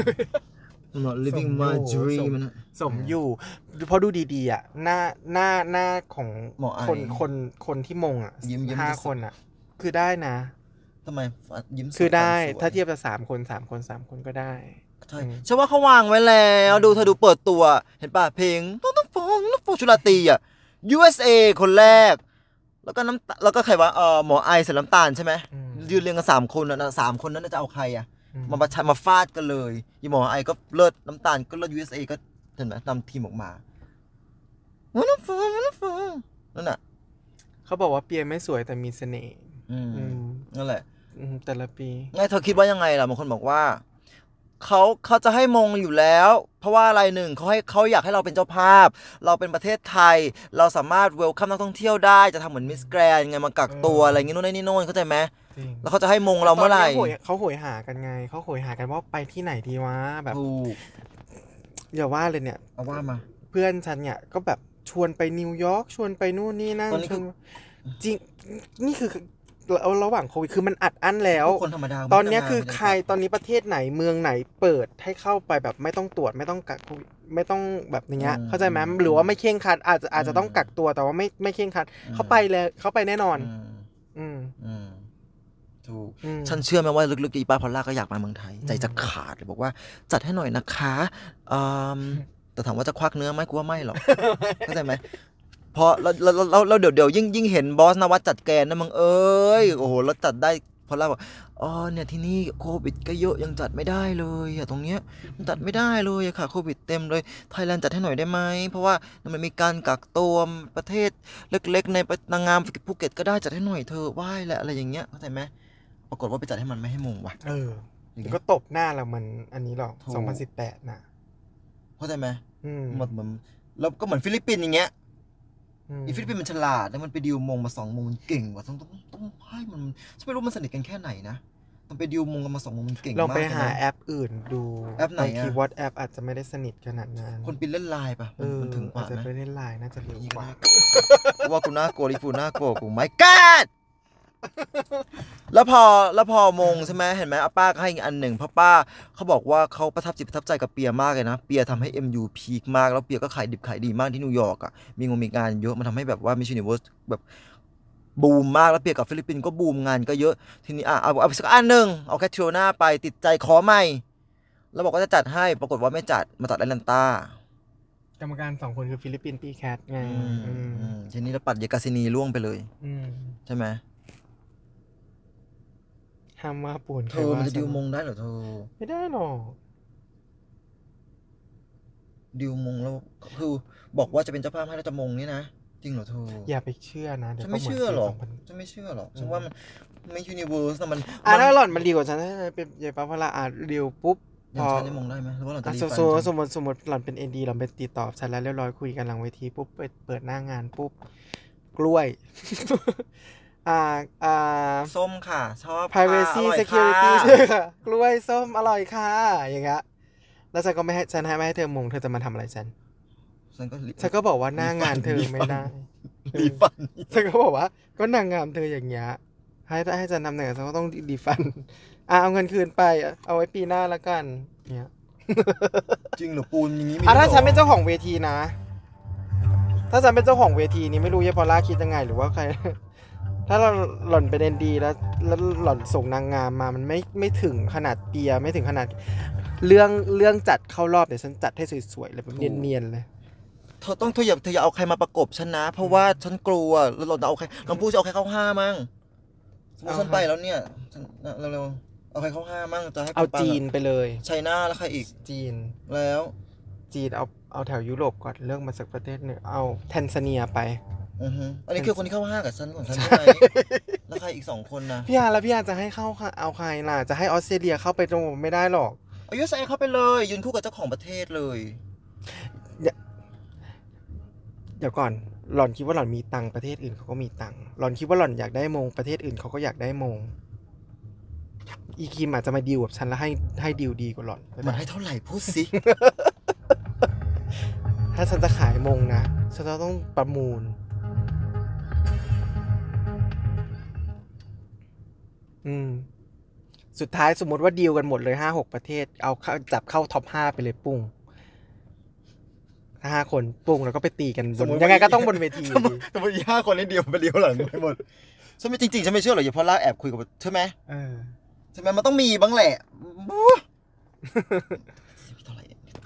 not living my dream มันสมอยู่เพราะดูดีๆอ่ะหน้าหน้าหน้าของคนคนคนที่มงอ่ะห้าคนอ่ะคือได้นะทำไมยิ้มคือได้ถ้าเทียบกับสามคนสามคนสามคนก็ได้ใช่ใช่ว่าเขาวางไว้แล้วดูเธอดูเปิดตัวเห็นป่ะเพลงต้องต้องฟ้องต้องฟ้องชุลาตีอ่ะ ยู เอส เอ คนแรกแล้วก็น้ำแล้วก็ใครวะเออหมอไอเสร็จน้ำตาลใช่ไหมยืนเรียงกันสามคนนะสามคนนั้นจะเอาใครอ่ะมาประชันมาฟาดกันเลยยี่หมอไอก็เลิศน้ำตาลก็เลิศ ยู เอส เอ ก็เห็นไหมนำทีมออกมาวันนั้นฟ้องวันนั้นฟ้องนั่นน่ะเขาบอกว่าเปียไม่สวยแต่มีเสน่ห์นั่นแหละแต่ละปีไงเธอคิดว่ายังไงล่ะบางคนบอกว่าเขาเขาจะให้มงอยู่แล้วเพราะว่าอะไรหนึ่งเขาให้เขาอยากให้เราเป็นเจ้าภาพเราเป็นประเทศไทยเราสามารถเวลคัมนักท่องเที่ยวได้จะทำเหมือนมิสแกรนด์ไงมากักตัวอะไรเงี้ยโน่นนี่โน่นเข้าใจไหมแล้วเขาจะให้มงเราเมื่อไหร่เขาโหยหากันไงเขาโหยหากันว่าไปที่ไหนดีวะแบบอย่าว่าเลยเนี่ยเอาว่ามาเพื่อนฉันเนี่ยก็แบบชวนไปนิวยอร์กชวนไปนู่นนี่นั่นชวนจริงนี่คือเอาระหว่างโควิดคือมันอัดอั้นแล้วตอนนี้คือใครตอนนี้ประเทศไหนเมืองไหนเปิดให้เข้าไปแบบไม่ต้องตรวจไม่ต้องกักไม่ต้องแบบอย่างเงี้ยเข้าใจไหมหรือว่าไม่เคร่งครัดอาจจะอาจจะต้องกักตัวแต่ว่าไม่ไม่เคร่งครัดเขาไปเลยเขาไปแน่นอนอืมอืมถูกฉันเชื่อไหมว่าลึกๆอีป้าพอลล่าก็อยากมาเมืองไทยใจจะขาดเลยบอกว่าจัดให้หน่อยนะคะแต่ถามว่าจะควักเนื้อไหมกูว่าไม่หรอกเข้าใจไหมเพราะเราเราเราเราเดี๋ยวเดี๋ยวยิ่งยิ่งเห็นบอสนวัดจัดแกนนะมึงเอ้ยโอ้โหเราจัดได้พอเราบอกอ๋อเนี่ยที่นี่โควิดก็เยอะยังจัดไม่ได้เลยอะตรงเนี้ยมันจัดไม่ได้เลยอะค่ะโควิดเต็มเลยไทยแลนด์จัดให้หน่อยได้ไหมเพราะว่ามันมีการกักตัวประเทศเล็กๆในนางงามภูเก็ตก็ได้จัดให้หน่อยเธอไหว้แหละอะไรอย่างเงี้ยเข้าใจไหมปรากฏว่าไปจัดให้มันไม่ให้มงว่ะเออก็ตบหน้าเรามันอันนี้หรอกสองพันสิบแปดน่ะเข้าใจไหมหมดเหมือนแล้วก็เหมือนฟิลิปปินส์อย่างเงี้ยอีฟิลิปปินส์มันฉลาดแล้วมันไปดิวมงมาสองมงมันเก่งว่ะต้องต้องต้องให้มันฉันไม่รู้มันสนิทกันแค่ไหนนะมันไปดิวมงกันมาสองมงมันเก่งมากลองไปหาแอปอื่นดูแอปไหนคีย์วอทแอปอาจจะไม่ได้สนิทขนาดนั้นคนปีนเล่นไลน์ป่ะมันถึงกว่านะอาจจะไปเล่นไลน์น่าจะเร็วกว่าว่ากูน่ากลัวลิฟูน่ากลัวกูไม่กัดแล้วพอแล้วพอมงใช่ไหมเห็นไหมอาป้าก็ให้อีกอันหนึ่งเพราะป้าเขาบอกว่าเขาประทับจิตประทับใจกับเปียมากเลยนะเปียทำให้ เอ็ม ยู พีคมากแล้วเปียก็ขายดิบขายดีมากที่นิวยอร์กอ่ะมีงงมีงานเยอะมันทำให้แบบว่ามิชชันนิเวิร์สแบบบูมมากแล้วเปียกับฟิลิปปินส์ก็บูมงานก็เยอะทีนี้อ่ะเอาเอาไปสักอันหนึ่งเอาแคทริโอน่าไปติดใจขอใหม่แล้วบอกว่าจะจัดให้ปรากฏว่าไม่จัดมาจัดแอตแลนตากรรมการสองคนคือฟิลิปปินส์ปีแคทไงทีนี้เราปัดเยกาซินีล่วงไปเลยใช่ไหมห้ามว่าป่วนเธอมันจะดิวมงได้เหรอเธอไม่ได้หรอกดิวมงแล้วคือบอกว่าจะเป็นเจ้าภาพให้แล้วจะมงนี่นะจริงเหรอเธออย่าไปเชื่อนะฉันไม่เชื่อหรอกฉันไม่เชื่อหรอกฉันว่ามันไม่ยูนิเวิร์สนะมันอ่ะถ้าหล่อนมันดีกว่าฉันถ้าเป็นเยป้าพลาอ่ะดิวปุ๊บพอจะมงได้ไหมหรือว่าหล่อนจะรีฟันสมมติสมมติหล่อนเป็นเอ็นดีหล่อนไปติดต่อฉันแล้วเรียบร้อยคุยกันหลังเวทีปุ๊บเปิดเปิดหน้างานปุ๊บกล้วยอ่าอ่าส้มค่ะชอบ privacy security ใช่ค่ะกล้วยส้มอร่อยค่ะอย่างเงี้ยแล้วฉันก็ไม่ให้ฉันให้ไม่ให้เธอมงเธอจะมาทำอะไรฉันฉันก็ฉันก็บอกว่าหน้างานเธอไม่ได้รีฟันฉันก็บอกว่าก็นางงามเธออย่างเงี้ยให้ให้ฉันนำเสนอฉันก็ต้องรีฟันอ่ะเอาเงินคืนไปเอาไว้ปีหน้าละกันเนี้ยจริงหรือปูนอย่างนี้อ่ะถ้าฉันเป็นเจ้าของเวทีนะถ้าฉันเป็นเจ้าของเวทีนี้ไม่รู้เยพอล่าคิดยังไงหรือว่าใครถ้าเราหล่อนเป็นเอ็นดีแล้วแล้วหล่อนส่งนางงามมามันไม่ไม่ถึงขนาดเปียไม่ถึงขนาดเรื่องเรื่องจัดเข้ารอบเดี๋ยวฉันจัดให้สวยๆเลยแบบเนียนๆเลยเธอต้องเธออย่าเธออย่าเอาใครมาประกบฉันนะเพราะว่าฉันกลัวแล้วเราจะเอาใครลองพูดจะเอาใครเข้าห้ามั่งสมมติฉันไปแล้วเนี่ยเร็วๆเอาใครเข้าห้ามั่งจะให้เอาจีนไปเลยไชน่าแล้วใครอีกจีนแล้วจีนเอาเอาแถวยุโรปก่อนเลือกมาสักประเทศหนึ่งเอาแทนซาเนียไปอือฮึอันนี้คือคนที่เข้าห้ากับฉันของฉันใช่ไหมแล้วใครอีกสองคนนะพี่อาแล้วพี่อาจะให้เข้าเอาใครล่ะจะให้ออสเตรเลียเข้าไปตรงไม่ได้หรอกเอายูเอสเอเข้าไปเลยยืนคู่กับเจ้าของประเทศเลยเดี๋ยวก่อนหล่อนคิดว่าหล่อนมีตังประเทศอื่นเขาก็มีตังหล่อนคิดว่าหล่อนอยากได้มงประเทศอื่นเขาก็อยากได้มงอีคิมอาจจะมาดีลกับฉันแล้วให้ให้ดีลดีกว่าหล่อนมันให้เท่าไหร่พูดสิถ้าฉันจะขายมงนะฉันจะต้องประมูลอืมสุดท้ายสมมติว่าดีลกันหมดเลย ห้าหก ประเทศเอาจับเข้าท็อปห้าไปเลยปุ้งห้าคนปุ้งแล้วก็ไปตีกันบนยังไงก็ต้องบนเวทีสมมติห้าคนนี้เดียวไปเดียวหลังไปหมดฉันไม่จริงๆฉันไม่เชื่อหรอกอย่าเพราะล่าแอบคุยกับใช่ไหมเออใช่ไหมมันต้องมีบ้างแหละเท่าไหร่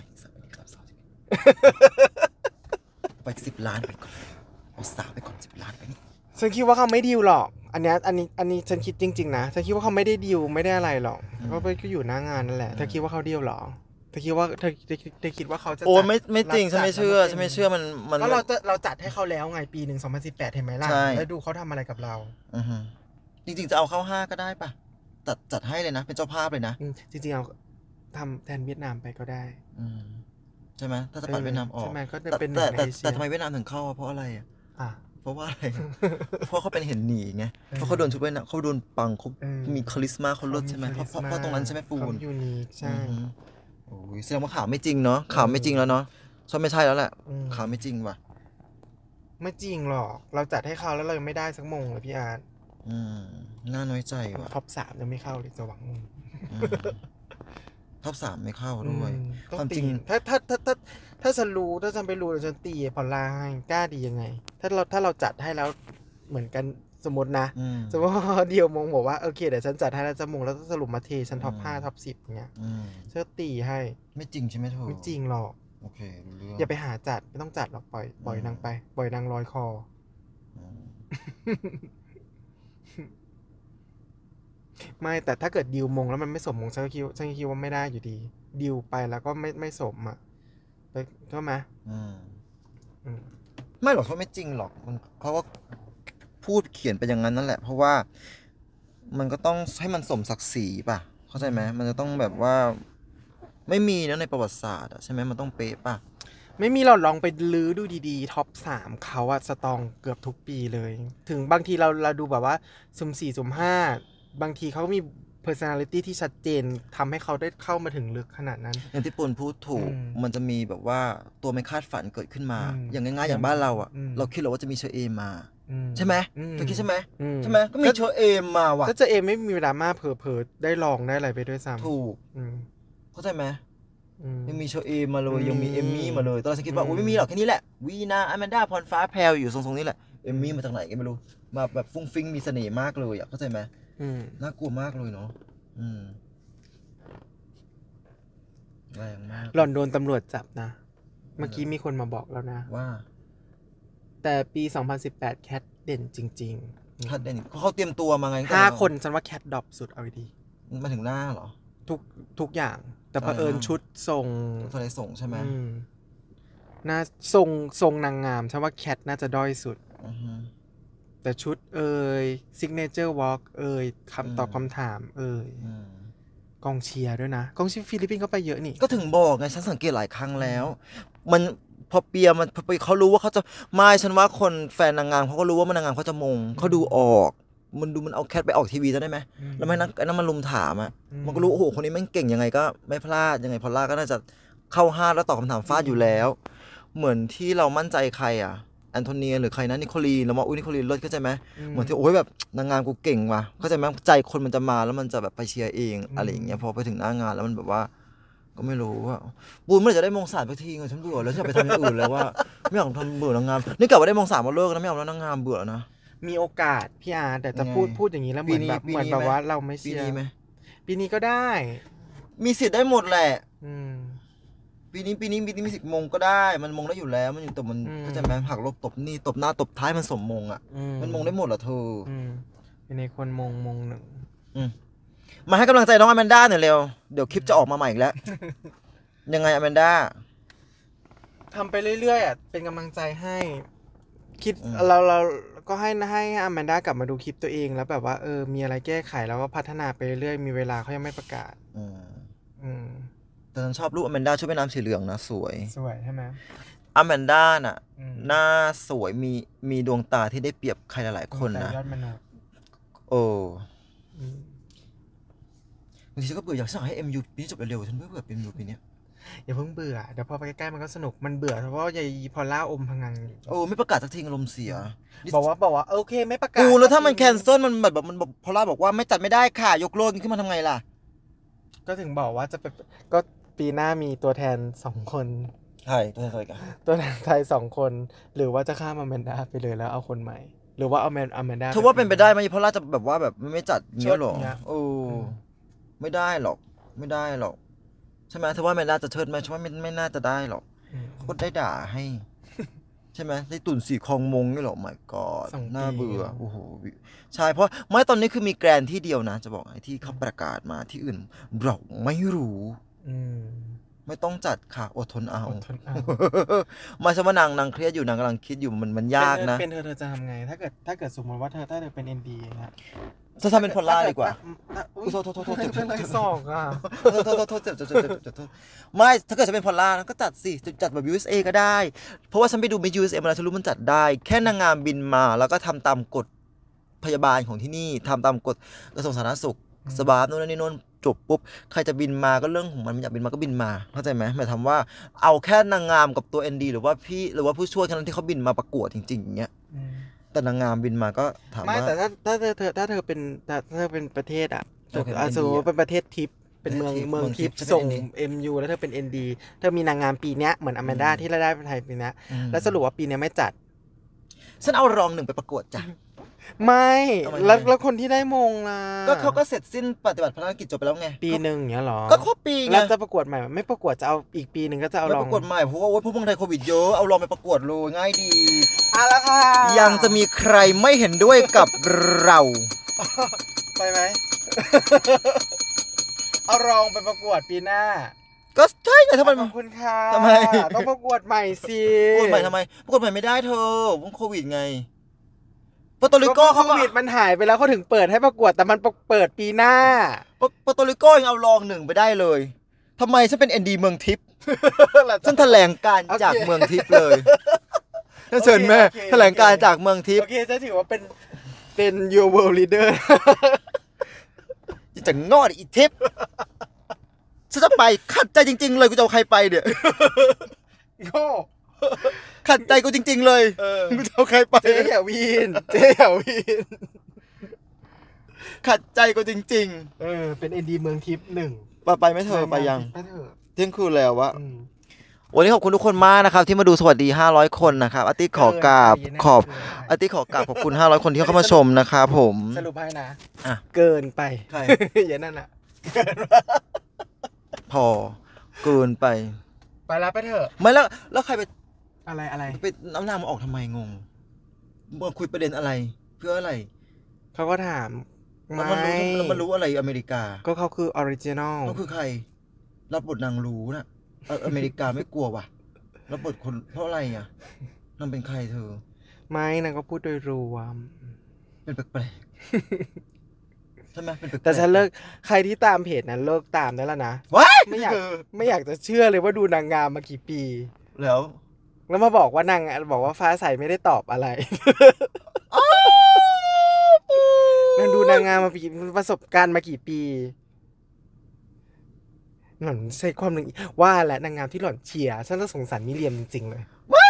ไปสิบล้านไปก่อนเอาสาวไปก่อนสิบล้านไปนี่ฉันคิดว่าเขาไม่ดีลหรอกอันนี้อันนี้อันนี้ฉันคิดจริงๆนะฉันคิดว่าเขาไม่ได้ดีลไม่ได้อะไรหรอกเขาไปก็อยู่หน้างานนั่นแหละเธอคิดว่าเขาดีลหรอเธอคิดว่าเธอเธอคิดว่าเขาจะโอ้ไม่ไม่จริงฉันไม่เชื่อฉันไม่เชื่อมันมันก็เราจะเราจัดให้เขาแล้วไงปีหนึ่งสองพันสิบแปดเห็นไหมล่ะแล้วดูเขาทำอะไรกับเราจริงๆจะเอาเข้าห้าก็ได้ปะจัดจัดให้เลยนะเป็นเจ้าภาพเลยนะจริงๆเอาทำแทนเวียดนามไปก็ได้ใช่ไหมถ้าจะปัดเวียดนามออกใช่ไหมก็แต่เป็นแต่แต่ทำไมเวียดนามถึงเข้าเพราะอะไรอ่ะเพราะว่าอะไรเพราะเขาเป็นเห็นหนีไงเพราะเขาโดนชุบไปนะเขาโดนปังเขามีคาลิสมาเขาลดใช่ไหมเพราะเพราะตรงนั้นใช่ไหมปูนยูนิคใช่โอ้ยแสดงว่าข่าวไม่จริงเนาะข่าวไม่จริงแล้วเนาะชอบไม่ใช่แล้วแหละข่าวไม่จริงว่ะไม่จริงหรอกเราจัดให้เขาแล้วเรายังไม่ได้สักมงเลยพี่อาร์ตอืมน่าน้อยใจว่ะท็อปสามยังไม่เข้าเลยจะหวังท็อปสามไม่เข้าด้วยความจริงถ้าถ้าถ้าถ้าถ้าฉันรู้ถ้าฉันไปรู้แล้วฉันตีพอลล่าให้กล้าดียังไงถ้าเราถ้าเราจัดให้แล้วเหมือนกันสมมตินะสมมติว่าเดียวมงบอกว่าโอเคเดี๋ยวฉันจัดให้แล้วจะมงแล้วสรุปมาเทฉันท็อปห้าท็อปสิบเงี้ยเชื่อตีให้ไม่จริงใช่ไหมเธอไม่จริงหรอกโอเคอย่าไปหาจัดไม่ต้องจัดหรอกปล่อยปล่อยนางไปปล่อยนางลอยคอไม่แต่ถ้าเกิดดิวมงแล้วมันไม่สมมงฉันคิดฉันคิดว่าไม่ได้อยู่ดีดิวไปแล้วก็ไม่ไม่สมอ่ะใช่ไหมไม่หรอกเขาไม่จริงหรอกมันเขาว่าพูดเขียนไปอย่างนั้นนั่นแหละเพราะว่ามันก็ต้องให้มันสมศักดิ์ศรีป่ะเข้าใจไหมมันจะต้องแบบว่าไม่มีนะในประวัติศาสตร์ใช่ไหมมันต้องเป๊ะป่ะไม่มีเราลองไปลื้อดูดีๆท็อปสามเขาอะสตองเกือบทุกปีเลยถึงบางทีเราเราดูแบบว่าสุ่มสี่สุ่มห้าบางทีเขามี personality ที่ชัดเจนทำให้เขาได้เข้ามาถึงลึกขนาดนั้นอย่างที่ปูนพูดถูกมันจะมีแบบว่าตัวไม่คาดฝันเกิดขึ้นมาอย่างง่ายๆอย่างบ้านเราอ่ะเราคิดหรอว่าจะมีเชอเอมาใช่ไหมอืมเธอคิดใช่ไหมอืมใช่ไหมก็มีเชอเอมมาว่ะถ้าเจะเอมไม่มีเวลามากเผลอๆได้ลองได้อะไรไปด้วยซ้ำถูกอืมเข้าใจไหมอืมยังมีเชอเอมมาเลยอืมยังมีเอมมี่มาเลยตอนแรกฉันคิดว่าอืมโอ้ยไม่มีหรอกแค่นี้แหละวีนาอแมนดาพรฟ้าแพรวอยู่ทรงๆนี้แหละเอมมี่มาจากไหนก็ไม่รู้มาแบบฟุ้งฟิ้งมีเสน่ห์มากเลยอ่ะเข้าใจไหมอืมน่ากลัวมากเลยเนาะอืมแรงมากหล่อนโดนตำรวจจับนะ เมื่อกี้มีคนมาบอกแล้วนะว่าแต่ปีสองพันสิบแปดแคทเด่นจริงๆคัดเด่นเขาเตรียมตัวมาไงห้าคนฉันว่าแคทดรอปสุดเอาดีมาถึงหน้าเหรอทุกทุกอย่าง แต่เผอิญอ่าชุดทรงทะเลส่งใช่ไหมอืมน่าทรงทรงนางงามฉันว่าแคทน่าจะด้อยสุดอือฮึแต่ชุดเอ่ยซิกเนเจอร์วอล์กเอ่ยอืมคำตอบคำถามเอ่ยอืมกองเชียร์ด้วยนะ กองเชียร์ฟิลิปปินส์ก็ไปเยอะนี่ก็ถึงบอกไงฉันสังเกตหลายครั้งแล้ว มันพอเปียมันพอเปียเขารู้ว่าเขาจะไม่ฉันว่าคนแฟนนางงามเขาก็รู้ว่ามันนางงามเขาจะมงเขาดูออก มันดูมันเอาแคทไปออกทีวีจะได้ไหมอืมแล้วไม่นั่นไอ้นั่นมันลุมถามอ่ะอืมมันก็รู้โอ้โหคนนี้แม่งเก่งยังไงก็ไม่พลาดยังไงพอลล่าก็น่าจะเข้าห้าแล้วตอบคำถามฟาดอยู่แล้ว เหมือนที่เรามั่นใจใครอ่ะแอนโทเนียหรือใครนะนิโคลีเราว่าอุ้ยนิโคลีเลิศเข้าใจไหมเหมือนที่โอ้ยแบบนางงามกูเก่งว่ะเข้าใจไหมใจคนมันจะมาแล้วมันจะแบบไปเชียร์เองอะไรอย่างเงี้ยพอไปถึงหน้างานแล้วมันแบบว่า ก็ไม่รู้ว่าบูนเมื่อไหร่จะได้มงสามสักทีไงฉันเบื่อแล้วฉันอยากไปทำอย่างอื่นแล้วว่าไม่อยากทำเบื่อนางงามนี่กลับว่าได้มงสามมาเลิกนะไม่เอาแล้วนางงามเบื่อนะมีโอกาสพี่อาร์แต่จะยังไงพูดพูดอย่างนี้แล้วเหมือนแบบปีนี้เหมือนปีนี้แบบไหมว่าเราไม่ปีเชียร์นี้ไหมปีนี้ก็ได้มีสิทธิ์ได้หมดแหละอืมปีนี้ปีนี้ปีนี้มีสิทธิ์มงก็ได้มันมงได้อยู่แล้วมันอยู่แต่มันอืมเข้าใจไหมหักลบตบนี่ตบหน้าตบท้ายมันสมมงอ่ะอืมันมงได้หมดเหรอเธออืมเป็นในคนมงมงหนึ่งอืมมาให้กำลังใจน้องอแมนด้าหน่อยเร็วเดี๋ยวคลิปจะออกมาใหม่อีกแล้ว ยังไงอแมนด้าทำไปเรื่อยๆอ่ะเป็นกำลังใจให้ คิดอืมเราเราก็ให้ให้อแมนด้ากลับมาดูคลิปตัวเองแล้วแบบว่าเออมีอะไรแก้ไขแล้วก็พัฒนาไปเรื่อยๆมีเวลาเขายังไม่ประกาศอืมอืมแต่ฉันชอบรูปอแมนด้าชุดว่ายน้ำสีเหลืองนะสวยสวยใช่ไหมอแมนด้าน่ะอืมหน้าสวยมีมีดวงตาที่ได้เปรียบใครหลายๆคนแต่นะยอดมนุษย์โอ้อืมบางทีฉันก็เบื่ออยากสั่งให้ เอ็ม ยู ปีนี้จบเร็วๆฉันเบื่อเบื่อ เอ็ม ยู ปีเนี้ยอย่าเพิ่งเบื่อเดี๋ยวพอไปใกล้ๆมันก็สนุกมันเบื่อเพราะว่ายายพอลล่าอมพังงันอยู่โอ้ไม่ประกาศสักทีอารมณ์เสียบอกว่าบอกว่าโอเคไม่ประกาศกูแล้วถ้ามันแคนเซิลมันแบบแบบมันบอกพอล่าบอกว่าไม่จัดไม่ได้ค่ะยกเลิกขึ้นมาทำไงล่ะก็ถึงบอกว่าจะไปก็ปีหน้ามีตัวแทนสองคนใช่ตัวใครกันตัวแทนไทยสองคน หรือว่าจะข้ามอแมนดาไปเลยแล้วเอาคนใหม่ หรือว่าเอาแมนอแมนดาเธอว่าเป็นไปได้ไหมพอล่าจะแบบว่าแบบไม่จัดเงี้ยหรอเชิดเงี้ยโอ้ไม่ได้หรอกไม่ได้หรอกใช่ไหมเธอว่าแมนด้าจะเชิดไหมฉันว่าไม่ไม่น่าจะได้หรอกอืมเขาก็ได้ด่าให้ ใช่ไหมได้ตุ่นสีคลองมงนี่หรอ my god สองปีน่าเบื่อโอ้โหใช่เพราะไม่ตอนนี้คือมีแกรนที่เดียวนะ จะบอกไอ้ที่เขาประกาศมาที่อื่น เราไม่รู้อืมไม่ต้องจัดค่ะอดทนเอาอดทนเอาไม่ใช่ว่านางนางเครียดอยู่นางกำลังคิดอยู่มันมันยากนะเป็นเธอเธอจะทำไง ถ้าเกิดถ้าเกิดสมมติว่าเธอถ้าเธอเป็น เอ็น ดี นะจะทำเป็นพอลล่าดีกว่าถ้อุ๊ยโทษโทษโทษโทษเจ็บเป็นไรสองอ่ะโทษโทษโทษโทษเจ็บเจ็บเจ็บเจ็บเจ็บเจ็บไม่ถ้าเกิดจะเป็นพอลล่านะก็จัดสิจัดแบบ ยู เอส เอ ก็ได้ เพราะว่าฉันไปดูมิส ยู เอส เอ มาแล้วฉันรู้มันจัดได้ แค่นางงามบินมาแล้วก็ทำตามกฎพยาบาลของที่นี่ทำตามกฎกระทรวงสาธารณสุขสบาบโน่นนี่โน่นจบปุ๊บใครจะบินมาก็เรื่องของมันมันอยากบินมาก็บินมาเข้าใจไหมหมายความว่าเอาแค่นางงามกับตัว เอ็น ดี หรือว่าพี่หรือว่าผู้ช่วยแค่นั้นที่เขาบินมาประกวดจริงๆอย่างเงี้ยแต่นางงามบินมาก็ถามไม่ว่าแต่ถ้าถ้าเธอเธอถ้าเธอเป็นถ้าถ้าเธอเป็นประเทศอ่ะโอเคอ่ะเป็นสมมติ ND ว่าเป็นประเทศทิปเป็นเมืองประเทศทิปเมืองทิปเมืองทิปส่งฉันเป็นเอ็มยูแล้วเธอเป็น เอ็น ดี เธอมีนางงามปีเนี้ยเหมือนอแมนด้าที่ได้ไปไทยปีเนี้ยอืมแล้วสรุปว่าปีเนี้ยไม่จัดฉันเอารองหนึ่งไปประกวดจ้ะไม่ทำไมแล้วไม่แล้วคนที่ได้มงล่ะก็เขาก็เสร็จสิ้นปฏิบัติภารกิจจบไปแล้วไงปีหนึ่งอย่างเงี้ยเหรอก็ครบปีไงแล้วจะประกวดใหม่ไม่ประกวดจะเอาอีกปีหนึ่งก็จะเอาไม่ลอปงระกวดใหม่เพราะว่าโอ๊ยพวกเมืองไทยโควิดเยอะเอาลองไปประกวดเลยง่ายดีอ่ะแล้วค่ะยังจะมีใครไม่เห็นด้วยกับเราไปไหม เอารองไปประกวดปีหน้าก็ใช่ไงถ้ามันขอบคุณค่ะทำไมต้องประกวดใหม่สิประกวดใหม่ทำไมประกวดใหม่ไม่ได้เธอวงโควิดไงปอร์โตริโกก็โคเขาก็วิดมันหายไปแล้วเขาถึงเปิดให้ประกวดแต่มันเปิดปีหน้าปอร์โตริโกยังเอารองหนึ่งไปได้เลยทำไมฉันเป็นเอ็นดีเมืองทิพย์ฉันแถลงการจากเมืองทิพย์เลยฉันเชิญแม่โอเคแถลงการจากเมืองทิพโอย์เคจะถือว่าเป็นเป็น your world leader จะงอดอีทิพย์ฉันจะไปขัดใจจริงๆเลยกูจะเอาใครไปเนี่ยโง่ขัดใจกูจริงๆเลยมึงจะเอาใครไปเจ๊อย่าวีนเจ๊อย่าวีนขัดใจกูจริงๆเออเป็นเอ็นดีเมืองทิพย์หนึ่งไปไปไม่เธอไปยังไปเถอะเที่ยงคืนแล้ววะวันนี้ขอบคุณทุกคนมากนะครับที่มาดูสวัสดีห้าร้อยคนนะครับอาทิตย์ขอกราบขอบอาทิตย์ขอกราบขอบคุณห้าร้อยคนที่เข้ามาชมนะครับผมสรุปให้นะอ่ะเกินไปใครอย่างนั้นน่ะพอเกินไปไปแล้วไปเถอะไม่แล้วแล้วใครไปอะไรอะไรไปน้ำหน้ามาออกทำไมงงมาคุยประเด็นอะไรเพื่ออะไรเขาก็ถามมันรู้มันรู้อะไรอเมริกาก็เขาคือออริจินอลเขาคือใครรับบทนางรู้น่ะอเมริกาไม่กลัวว่ะรับบทคนเพราะอะไรอ่ะนางเป็นใครเธอไม่นางก็พูดโดยรวมเป็นแปลกๆใช่ไหมเป็นแปลกแต่ฉันเลิกใครที่ตามเพจนั้นเลิกตามได้แล้วนะไม่อยากไม่อยากจะเชื่อเลยว่าดูนางงามมากี่ปีแล้วแล้วมาบอกว่านางบอกว่าฟ้าใสไม่ได้ตอบอะไรนางดูนางงามมาปีประสบการณ์มากี่ปีหล่อนใช้ความหนึ่งว่าแหละนางงามที่หล่อนเชียร์ฉันก็สงสารมิเรียมจริงๆเลย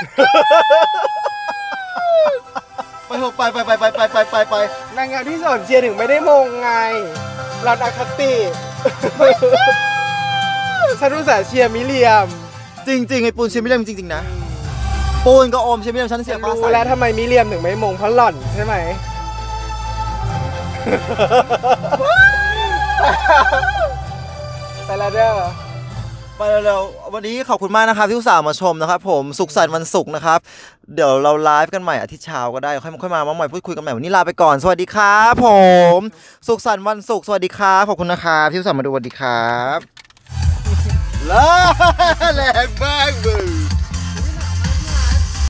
ไปไปไปไปไปไปไปไปนางงามที่หล่อนเชียร์ถึงไม่ได้มงไงหล่อนอคติฉันรู้สึกเชียร์มิเรียมจริงๆไอ้ปูนเชียร์มิเรียมจริงๆนะปูนกับโอมเชียร์มิเรียมฉันเชียร์ฟ้าใสแล้วทำไมมิเรียมถึงไม่มงเพราะหล่อนใช่ไหมไปแล้วเด้อไปแล้ววันนี้ขอบคุณมากนะครับที่อุตส่าห์มาชมนะครับผมสุขสันต์วันศุกร์นะครับเดี๋ยวเราไลฟ์กันใหม่อาทิตย์เช้าก็ได้ค่อยค่อยมาเมื่อใหม่พูดคุยกันใหม่วันนี้ลาไปก่อนสวัสดีครับผมสุขสันต์วันศุกร์สวัสดีครับขอบคุณนะครับที่อุตส่าห์มาดูสวัสดีครับแรงมากเลย